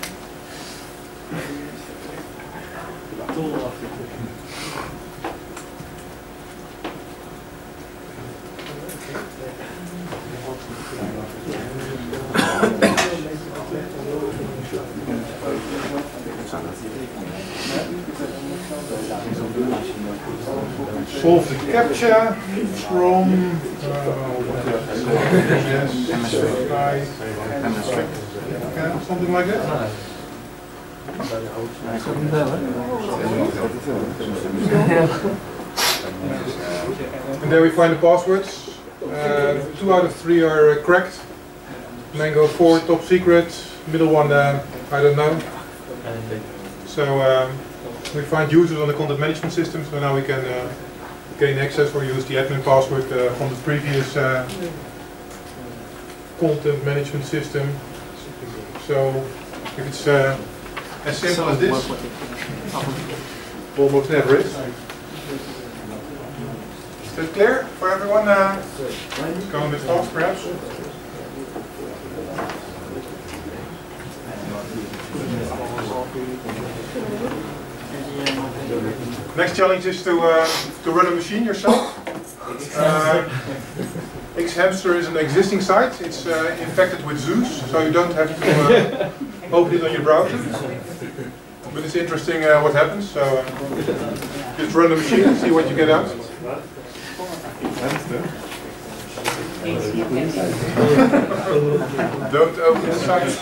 S3: Solve the captcha from something like that. And then we find the passwords. 2 out of 3 are cracked. Mango 4 top secret. Middle one I don't know. So we find users on the content management system. So now we can gain access or use the admin password from the previous content management system. So if it's as simple as this, almost never is. Is that clear for everyone? Going a bit fast perhaps? Next challenge is to run a machine yourself. Xhamster is an existing site. It's infected with Zeus, so you don't have to open it on your browser. But it's interesting what happens. So just run the machine and see what you get out. Don't open the site.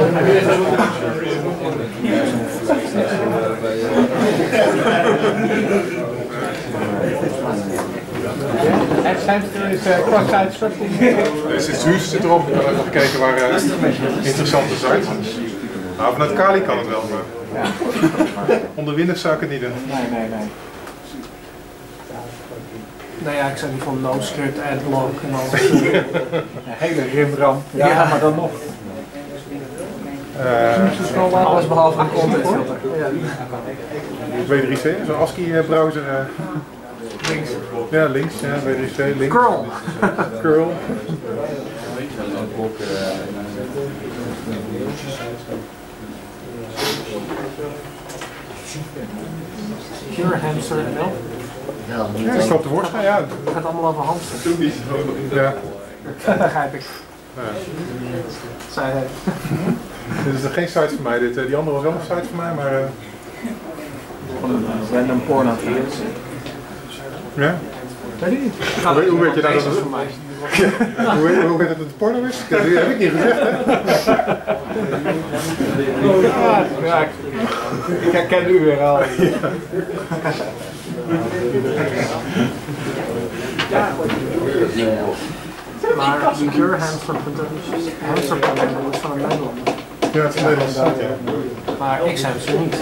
S4: Xhamster is cross-site scripting.
S3: Dus het Zeus zit erop. Ik heb even gekeken waar interessante sites. Nou, vanuit Kali kan het wel, maar onder Windows zou ik het niet doen.
S4: Nee.
S10: Nou ja, ik zei die van NoScript, AdBlock en al dat.
S4: Hele rimram. Ja, maar dan nog.
S10: Alles behalve een contentfilter.
S3: W3C, zo'n ASCII browser.
S10: Links.
S3: Ja, links. Ja, W3C, links.
S10: Curl.
S3: Curl.
S10: Pure hamster wel.
S3: Ja, dat klopt tevoorschijn, ja.
S10: Het gaat allemaal over hamster.
S3: Ja.
S10: Dat begrijp ik.
S3: Ja.
S10: Zij hij.
S3: Dit is er geen site voor mij, die andere was wel een site voor mij, maar...
S4: Random porno.
S3: Ja?
S10: Weet ik niet.
S3: Hoe weet je nou dat het
S10: voor mij?
S3: Hoe weet je dat het porno is? Dat heb ik niet gezegd, hè?
S4: Ja, ik herken de URL.
S10: Maar Pure hamster.nl is van een Nederlander.
S3: Ja, het is een Nederlandse site, ja.
S10: Maar Xhamster niet.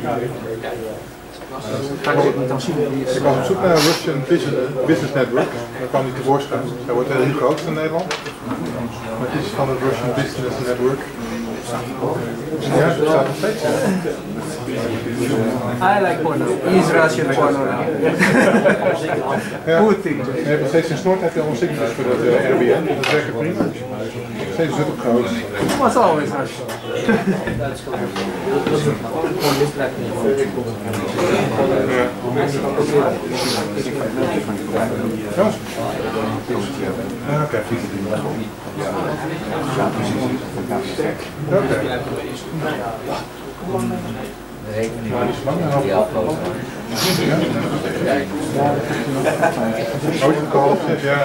S10: Kan ik niet dan zien wie is.
S3: Ik was op zoek naar Russian Business Network. Daar kwam niet tevoorschijn. Hij wordt heel groot in Nederland. Maar het is van het Russian Business Network. Ja, dat staat nog steeds.
S10: I like porno. He's Russian porno now.
S3: Goed team. Hij heeft nog steeds een snort, heeft hij allemaal signatures voor dat Airbnb. Dat werkt prima. Steeds zit op groot.
S10: Was always Russian.
S3: Ja, oké. Ooit gekocht, ja.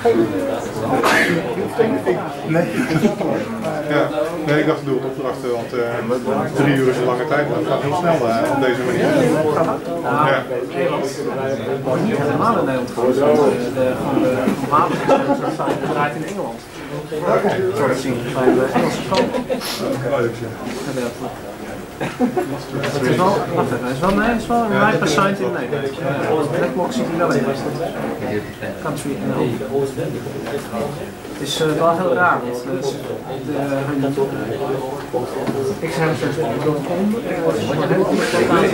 S3: Nee. Ja. Nee, ik dacht ik doe het opdrachten, want 3 uur is een lange tijd, maar het gaat heel snel op deze manier. Ja.
S10: Nederland wordt niet helemaal in Nederland gehoord. De normale site draait in Engeland. Zo dat zien bij de Engelse school. Het is wel, wacht even, het is wel een right beside in Nederland. Blackbox zit hier wel in. Country NL. Het is wel heel raar, want Xhamster.com wordt een heel goed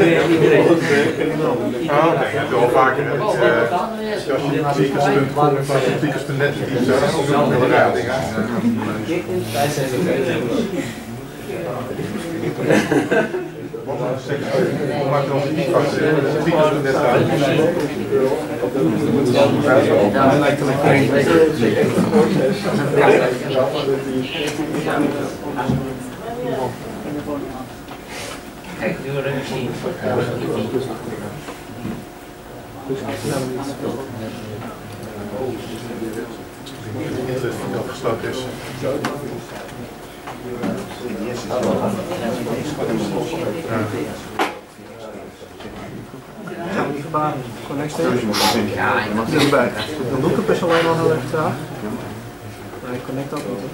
S3: oké, je hebt wel vaker als je speakers.com of speakers.net die zo heel raar dingen. Hoe maakt onze e-post speakers.net uit?
S12: Kijk, nu een machine.
S3: Internet afgesloten is.
S10: Gaan we niet verbazen. Connecten. Dan doe ik het best alleen al heel erg traag. Maar ik connect ook niet.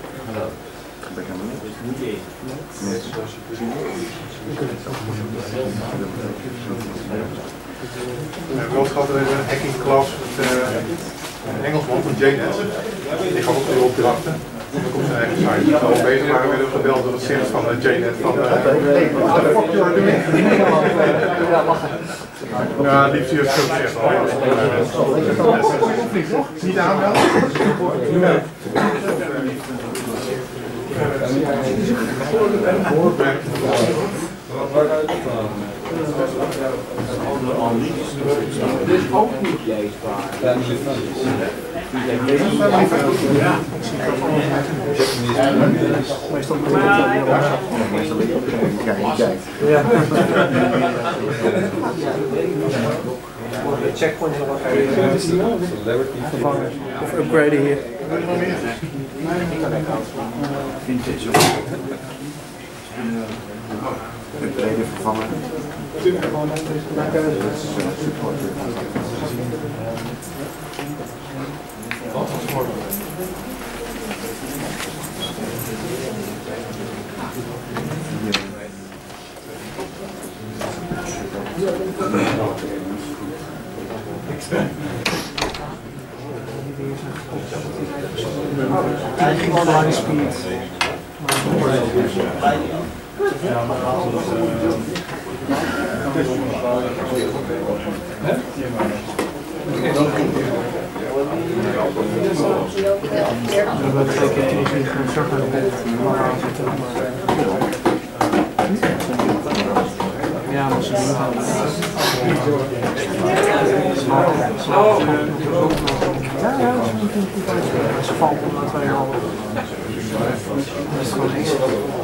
S3: We hebben wel gehad een hacking klas met een Engelsman van JNet. Die gaf ook weer opdrachten. Dan komt zijn eigen site. Toen we al bezig waren, werden we gebeld door het Sims van JNet. Van ja, liefst hier het subject al. Niet aanmelden?
S12: Dit is ook niet leesbaar.
S10: De checkpoints nog even vervangen of upgraden hier.
S13: Upgraden vervangen.
S10: Online speed. Ja, maar ze valt op na 2,5. Dat is gewoon niks.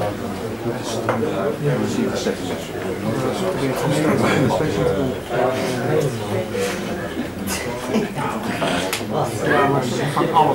S10: Ja, maar ze gaan alles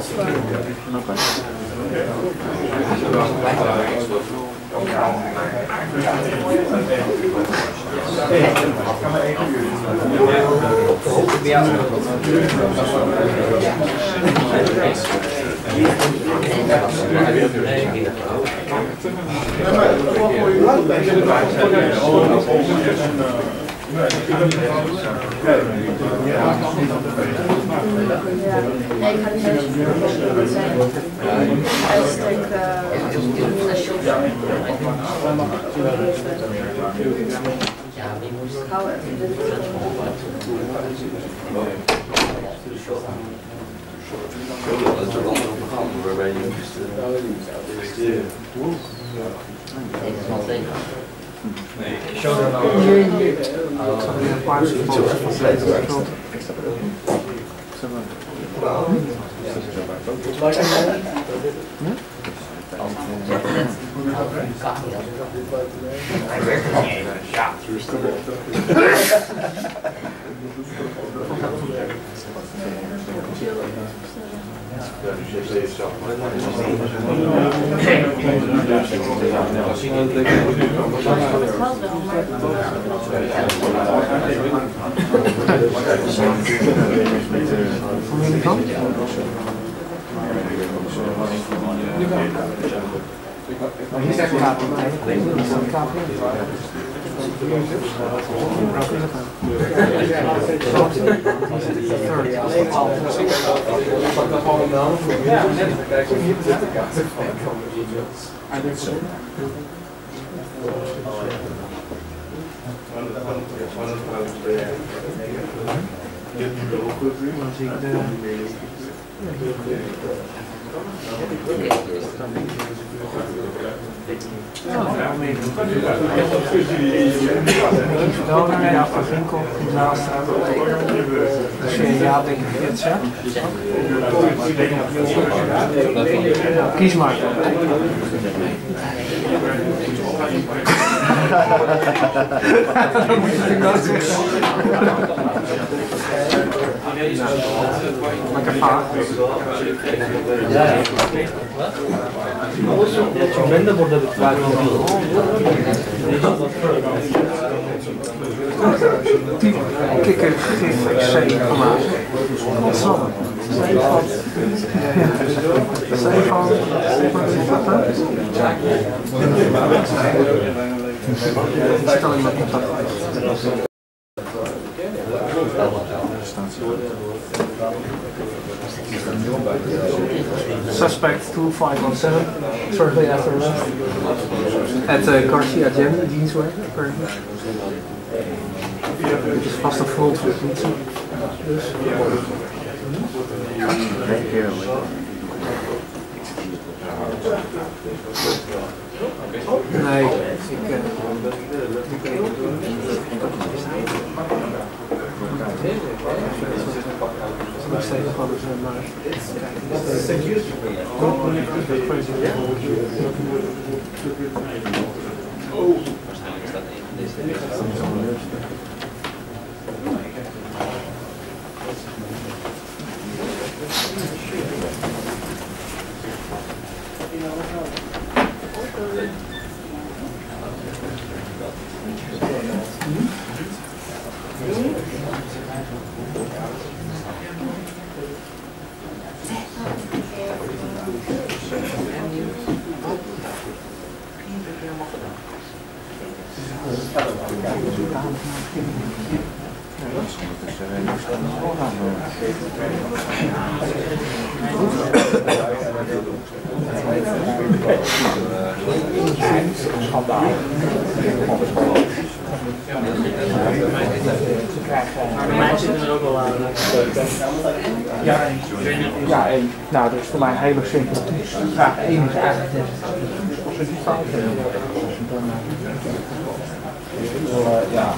S5: Dat is ook allemaal een programma waarbij je investeren. Hier is het kaart. Ja, van Winkel, naast als je ja denk ik dit zegt. Ja, kies maar. Dat moet ik nou zeggen.
S10: Lekker vaag.
S5: Ja, minder worden de vraag
S10: Kikkergif C gemaakt. Godsamme. Zit alleen maar contact. Suspect 2517, shortly after arrest at Garcia Gem, Jeanswear. Dit is vast een front voor de politie. Dus. Nee, ik steeds gewoon eens maar
S5: mij zitten er ook wel aan.
S4: Ja, één. Nou, dat is voor mij een hele simpele toets. Vraag 1 is eigenlijk of ze die fout hebben. Ja.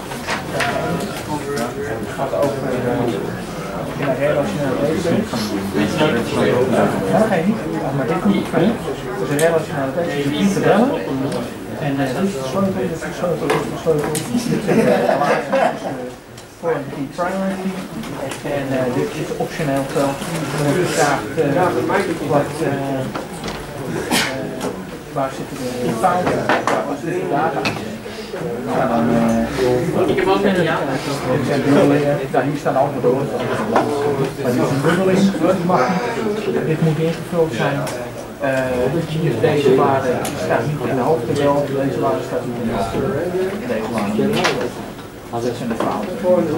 S4: Het gaat over in een relationele database. Ja, geen niet. Maar dit niet. Het is een relationele database. Je niet te bellen. En dit is de sleutel, dit is de sleutel, dit is de sleutel. Dit is de relatie voor een key primary. En dit is optioneel veld. Dan wordt gevraagd waar zitten de fouten, waar zit de data.
S5: Ik heb ook een ja.
S4: Ja, hier staan allemaal door. Maar dit is een bundeling, dit moet ingevuld zijn. Deze waarde staat niet in de hoofdtabel, deze waarde staat niet in de hoofdtabel. Deze waarde. Dat zijn de fouten.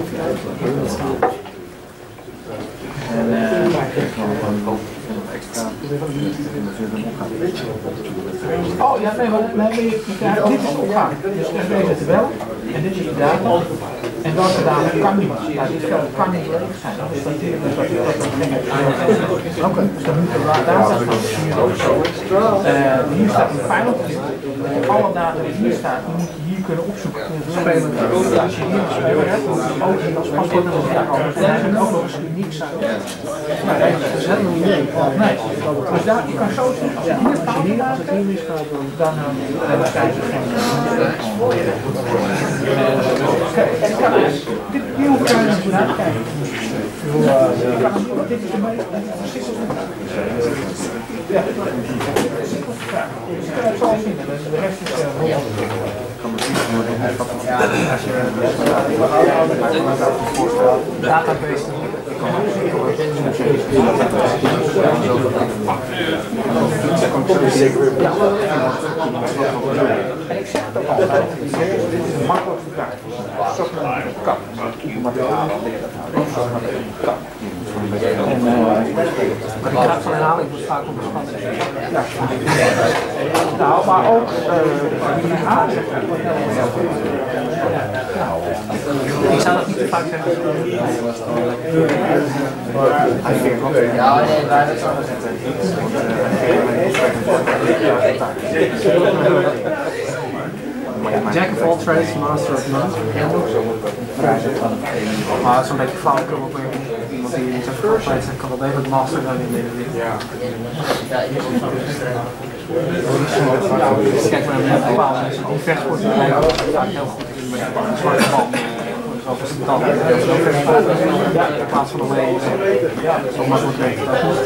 S4: Oh ja, nee, maar dit is opgaan. Dus deze tabel en dit is de data. En welke data kan niet? Ja, dit veld kan niet leeg zijn. Dus dat oké, dus dan moet de data van hier ook zo. Hier staat een pilot. Alle data die hier staat, die moet je hier kunnen opzoeken. Als je hier een speler hebt, dan moet je ook hier als paspoortnummer komen. En die ook nog eens uniek zijn. Maar dat is helemaal niet mee. Nee, dus daar, je kan zo zien, als je hier misgaat, dan krijg je geen. Hier hoef je niet naar te kijken. Dit is de meest ja, ik zal zien, de rest is database. En ik zeg het ook altijd, dit is een makkelijkste vraag. Kan.
S10: Maar de kracht van herhaling wordt vaak onderschat.
S4: Ja. Nou, maar ook
S10: ik zou dat niet te vaak zeggen.
S12: Ja, nee, wij dat zo zetten.
S10: Jack of all trades, master of none. Maar het is een beetje flauwekul op iemand die in zijn voorbereid zijn kan wel degelijk master zijn in deze wereld. Kijk maar naar bepaalde mensen die vechtsporten lijken vaak heel goed in met een zwarte bal. Over zijn tanden. In plaats van omheen. Zo makkelijk weten.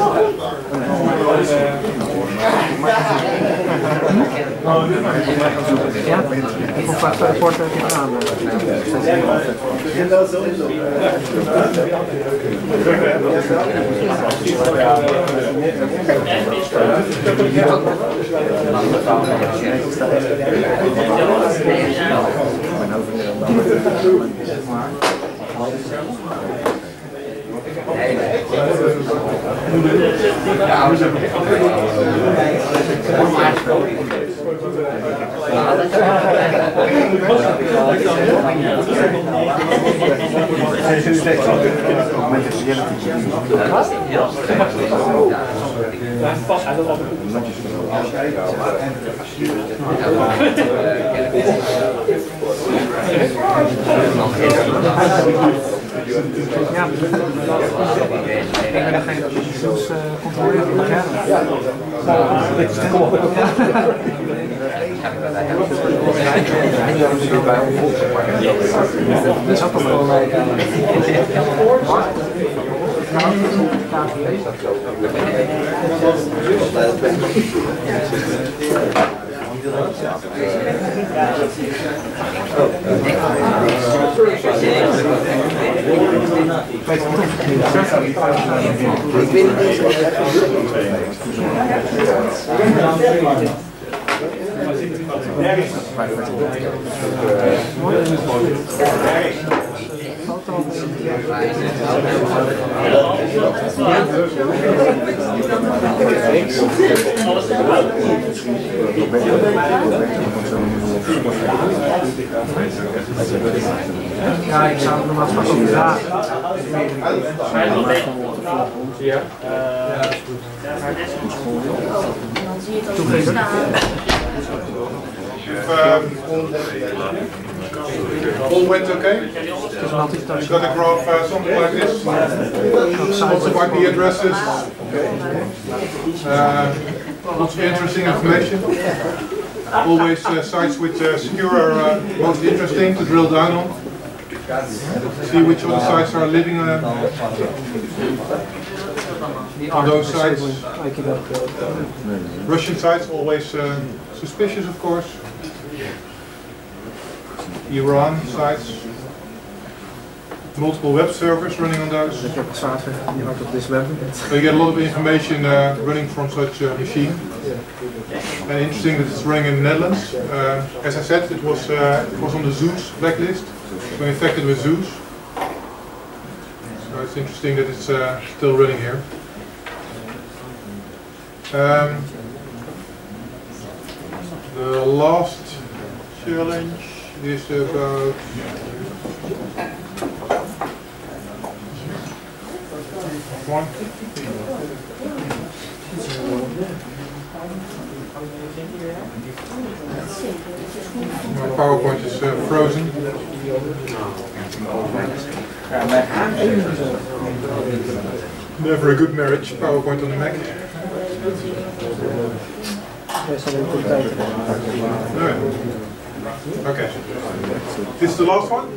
S10: Ja, ik vond vaak bij de poort aan. Ja, ik ben degene dat de zoens controleert. Ja. Dat is ook wel ja, ik zou het normaal gesproken vragen. Ja. Toegeven.
S3: All went okay? You've got a graph, something like this. Lots of IP addresses. Lots of interesting information. Always sites with secure are most interesting to drill down on. See which other sites are living on those sites. Russian sites always suspicious, of course. Iran sites. Multiple web servers running on those. So you get a lot of information running from such a machine. And interesting that it's running in the Netherlands. As I said, it was on the Zeus blacklist. It's been infected with Zeus. So it's interesting that it's still running here. The last challenge is about one. My PowerPoint is frozen. Never a good marriage, PowerPoint on the Mac. Okay. This is the last one.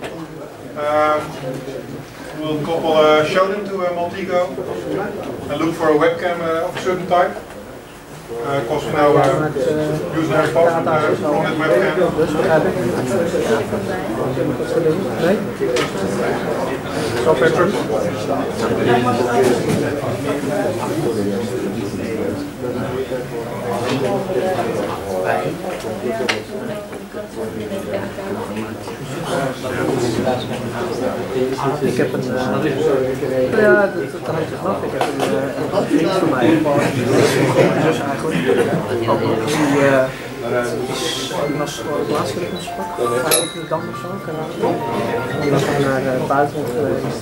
S3: We'll couple show them to Maltego and look for a webcam of a certain type. Because we now using our phone on that webcam. Software trip.
S10: Ik heb een, ja, dat hangt er vanaf. Ik heb een vriend van mij, dus eigenlijk, die was de laatste keer in de sprak, 5 dag of zo, die was naar het buitenland geweest.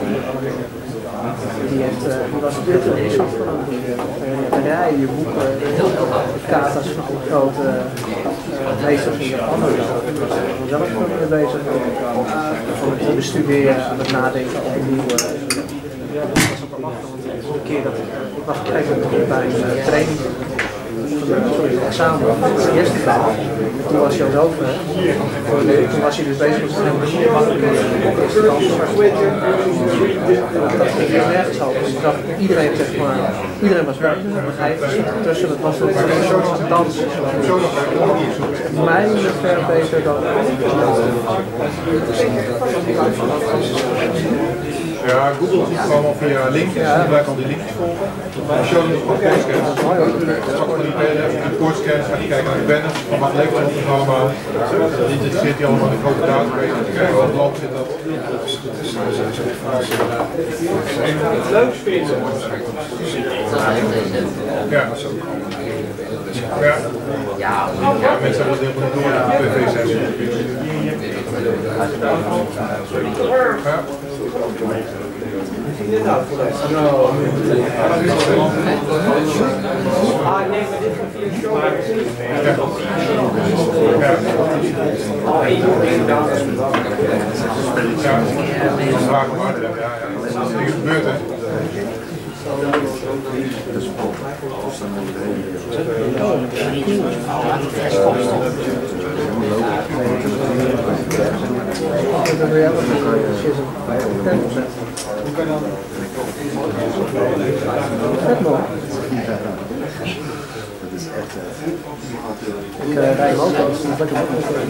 S10: Die was dit is afgelopen. Je rijden, je boeken, kata's van alle grote meesters in Japan. Ik ben zelf ook mee bezig. Te bestuderen, aan het nadenken over nieuwe. Dat was ook wel lachen, want een keer dat ik was op een gegeven moment bij een training. het examen, het eerste verhaal. Toen was hij al over. Toen was hij dus bezig met het eerste dat ging heel nergens over. Dus ik dacht, iedereen was buiten. Tussen het was een soort van dans. Mij ver beter dan.
S3: Ja, Google ziet het allemaal via linkjes, die blijven al die linkjes volgen. Show notes op course-scans. Pak van die course-scans, ga je kijken naar de banners, van wat levert het programma. Dit zit hier allemaal in de grote database, en kijken wat land zit dat.
S1: Leuk vind je.
S3: Ja, mensen hebben het helemaal niet door in de PV6.
S10: Ik rij hem ook al, dus dat lekker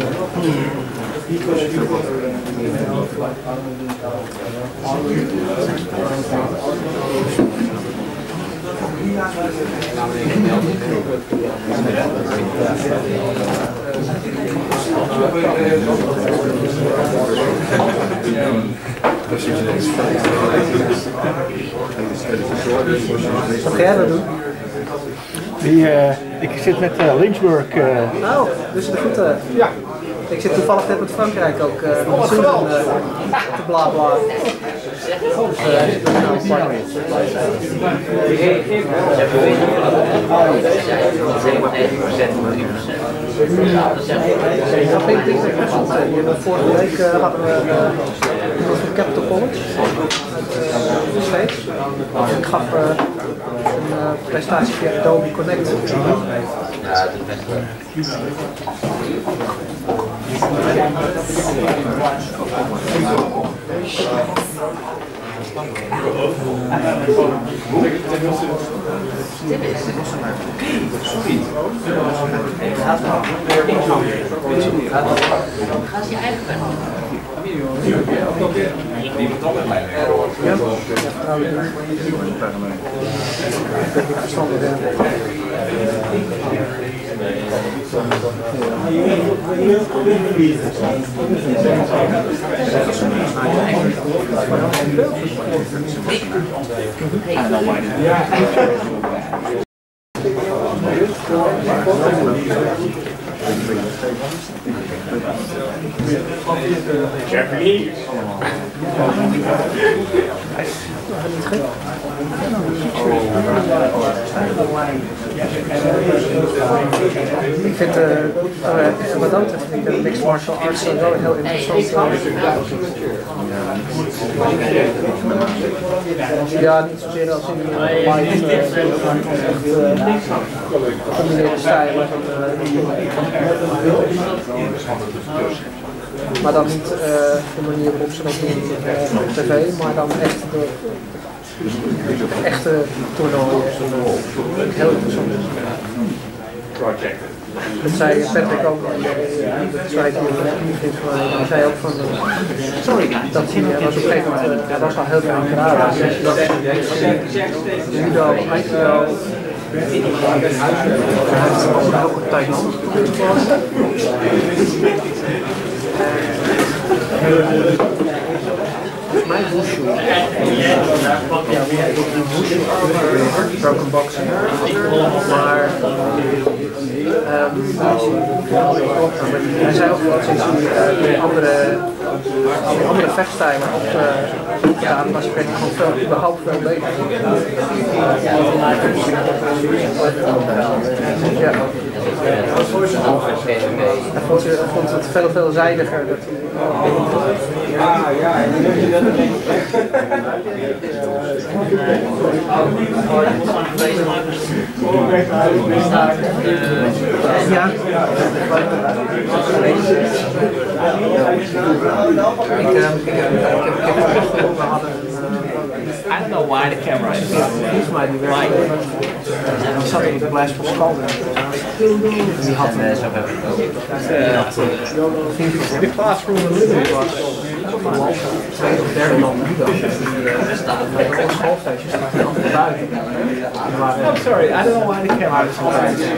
S10: wat ga jij dat doen?
S4: Ik zit met Lynchburg.
S10: Nou, dus de goed. Ja. Ik zit toevallig net met Frankrijk ook met de te bla bla. Vorige week hadden we de Capital College steeds. Ik gaf een presentatie via Adobe Connect.
S12: Ja, dat is best wel. Ga eens je eigen weg.
S2: Japanese.
S10: Ik vind wat dat betreft de mixed martial arts wel heel interessant. Ja, niet zozeer als in gecombineerde stijlen. Maar dan niet de manier waarop ze dat doen op tv, maar dan echt de echte toernooien. Heel interessant. Dat zei Patrick ook, dat zei hij zei ook van, dat hij was op een gegeven moment, hij was al heel veel aan Canada, judo, aikido, hij heeft ook een tijd nog. Volgens mij wushu. Ja, wushu, broken boxing. Maar hij zei ook wel sinds hij andere vechtstijlen opgedaan was, werd hij gewoon überhaupt veel beter. Ja. Hij vond het veel veelzijdiger. Ja.
S5: I don't know why the camera is
S10: Volgens mij die werkt. Die zat in de Blaise Pascal. Die had
S5: the classroom in Limburg was
S10: tweede of derde land judo. De schoolfeestjes staan altijd buiten.
S5: I'm sorry, I don't know why the camera is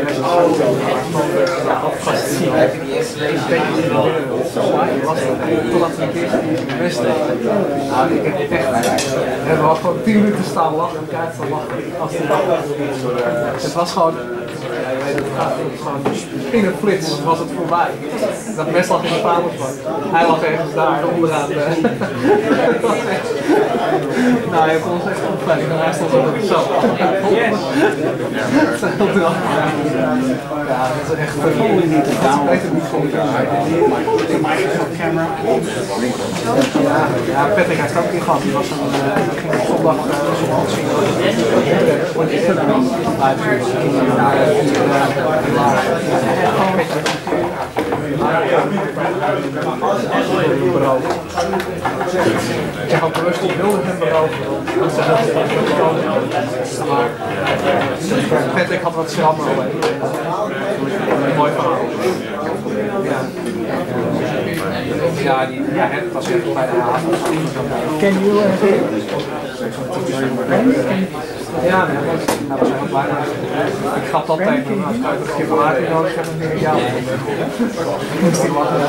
S10: Totdat we een keer die wist. Nou, ik heb echt. We hebben al gewoon 10 minuten staan lachen, elkaar staan lachen. Het was gewoon. Ja, je weet het, gewoon in een flits was het voorbij. Dat mes lag in de vadersbak. Hij lag ergens daar onderaan. Nou, je kon ons echt opvliegen. Hij stond ook zo. Ja, dat is echt beter niet voor ja, Patrick heeft ook in gehad. Die was die ging op zondag zien. Ik zeg ook bewust, ik wilde hem beroven. Maar Patrick had wat schrammen. Mooi verhaal. Ja, het was echt bij de haven.
S5: Can you
S10: ja, nee, dat was echt blij. Ik gaf dat tegen hem. Als ik een keer verlating nodig heb, dan denk ik ja. Moest hij lachen.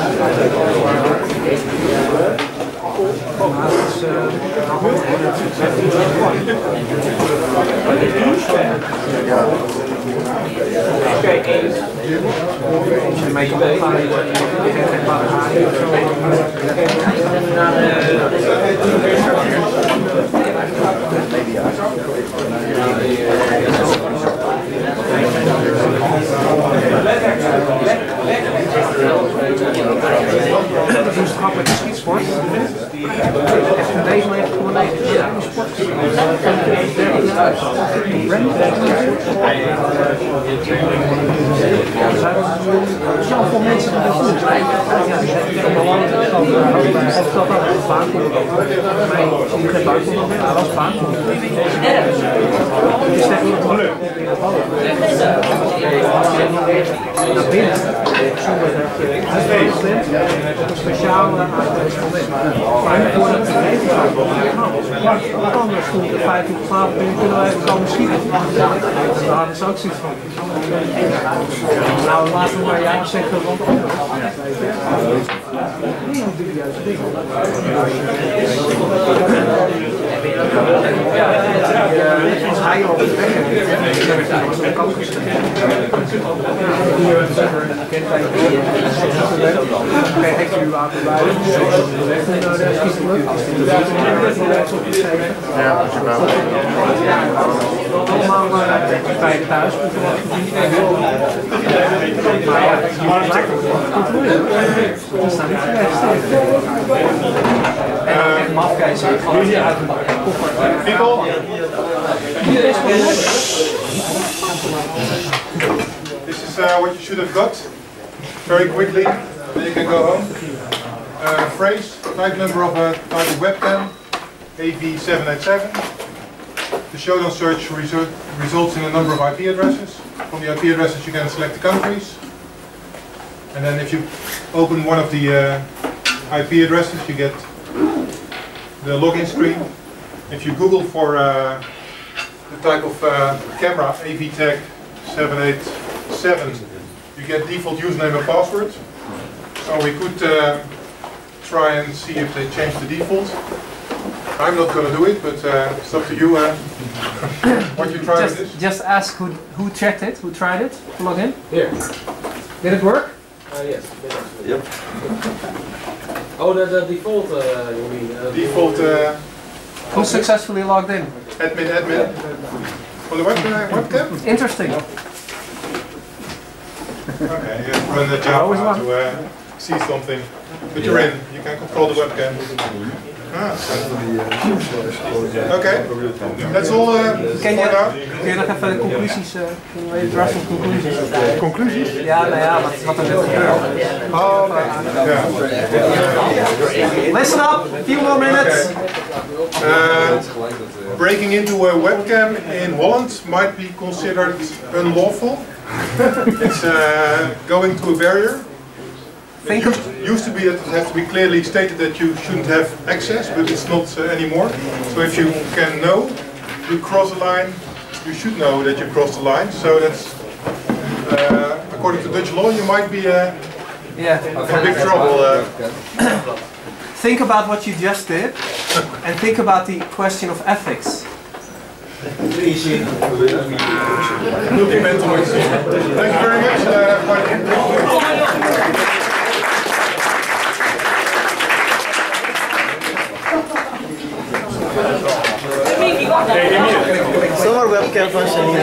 S10: Als je ermee kan omgaan, je geeft geen paar haaien of zo. Dat is toch met de schietsport? Echt een 99,9 jaar sport. Er zijn zoveel mensen die dat doen. Of dat nou een baankoer mij zie je geen baankoer meer, dat was baankoer. Het is echt niet druk. Naar binnen, zonder dat je uitbesteedt, op een speciale correspondent. Maar voordat je het gaat, anders toen de 15 of 12 binnen kunnen wij even komen schieten. Daar hadden ze ook zoiets van. Nou, laten we maar ja zeggen, want anders. Heel dubieuze dingen. Als hij op de weg heeft, was op de kant gezet. Hier zeggen we bekend bij geen hectare water buiten. De weg naar de schietclub.
S13: Ja, als je wel.
S10: Allemaal bij thuis moeten maar ja, je lijkt ook wel controleren. Dat staat niet geregistreerd. En mafkees uit de koffer.
S3: This is what you should have got. Very quickly, then you can go home. Phrase, type number of a type of webcam, AV787. The showdown search results in a number of IP addresses. From the IP addresses you can select the countries. And then if you open one of the IP addresses you get the login screen. If you Google for the type of camera, AV tag 787, you get default username and password. So we could try and see if they change the default. I'm not going to do it, but it's up to you. What you try with this?
S10: Just ask who checked it, who tried it, to log in.
S5: Here.
S10: Did it work?
S5: Yes. Yep. Oh, the default, you mean?
S3: Default.
S10: Who successfully logged in?
S3: Admin. On the webcam?
S10: Interesting.
S3: Okay, you have to run the Java to see something. But you're in. You can control the webcam. Okay, that's all
S10: Kun je nog even de conclusies, draft of conclusies?
S3: Conclusies?
S10: Ja, nou ja, wat er net gebeurt.
S3: Oh, okay.
S10: Listen up, few more minutes.
S3: Breaking into a webcam in Holland might be considered unlawful. It's going to a barrier. It used to be that it has to be clearly stated that you shouldn't have access, but it's not anymore. So if you can know you cross the line, you should know that you cross the line. So that's, according to Dutch law, you might be in big trouble.
S10: Think about what you just did, and think about the question of ethics.
S3: Thank you very much.
S5: Zomaar webcam van Janine.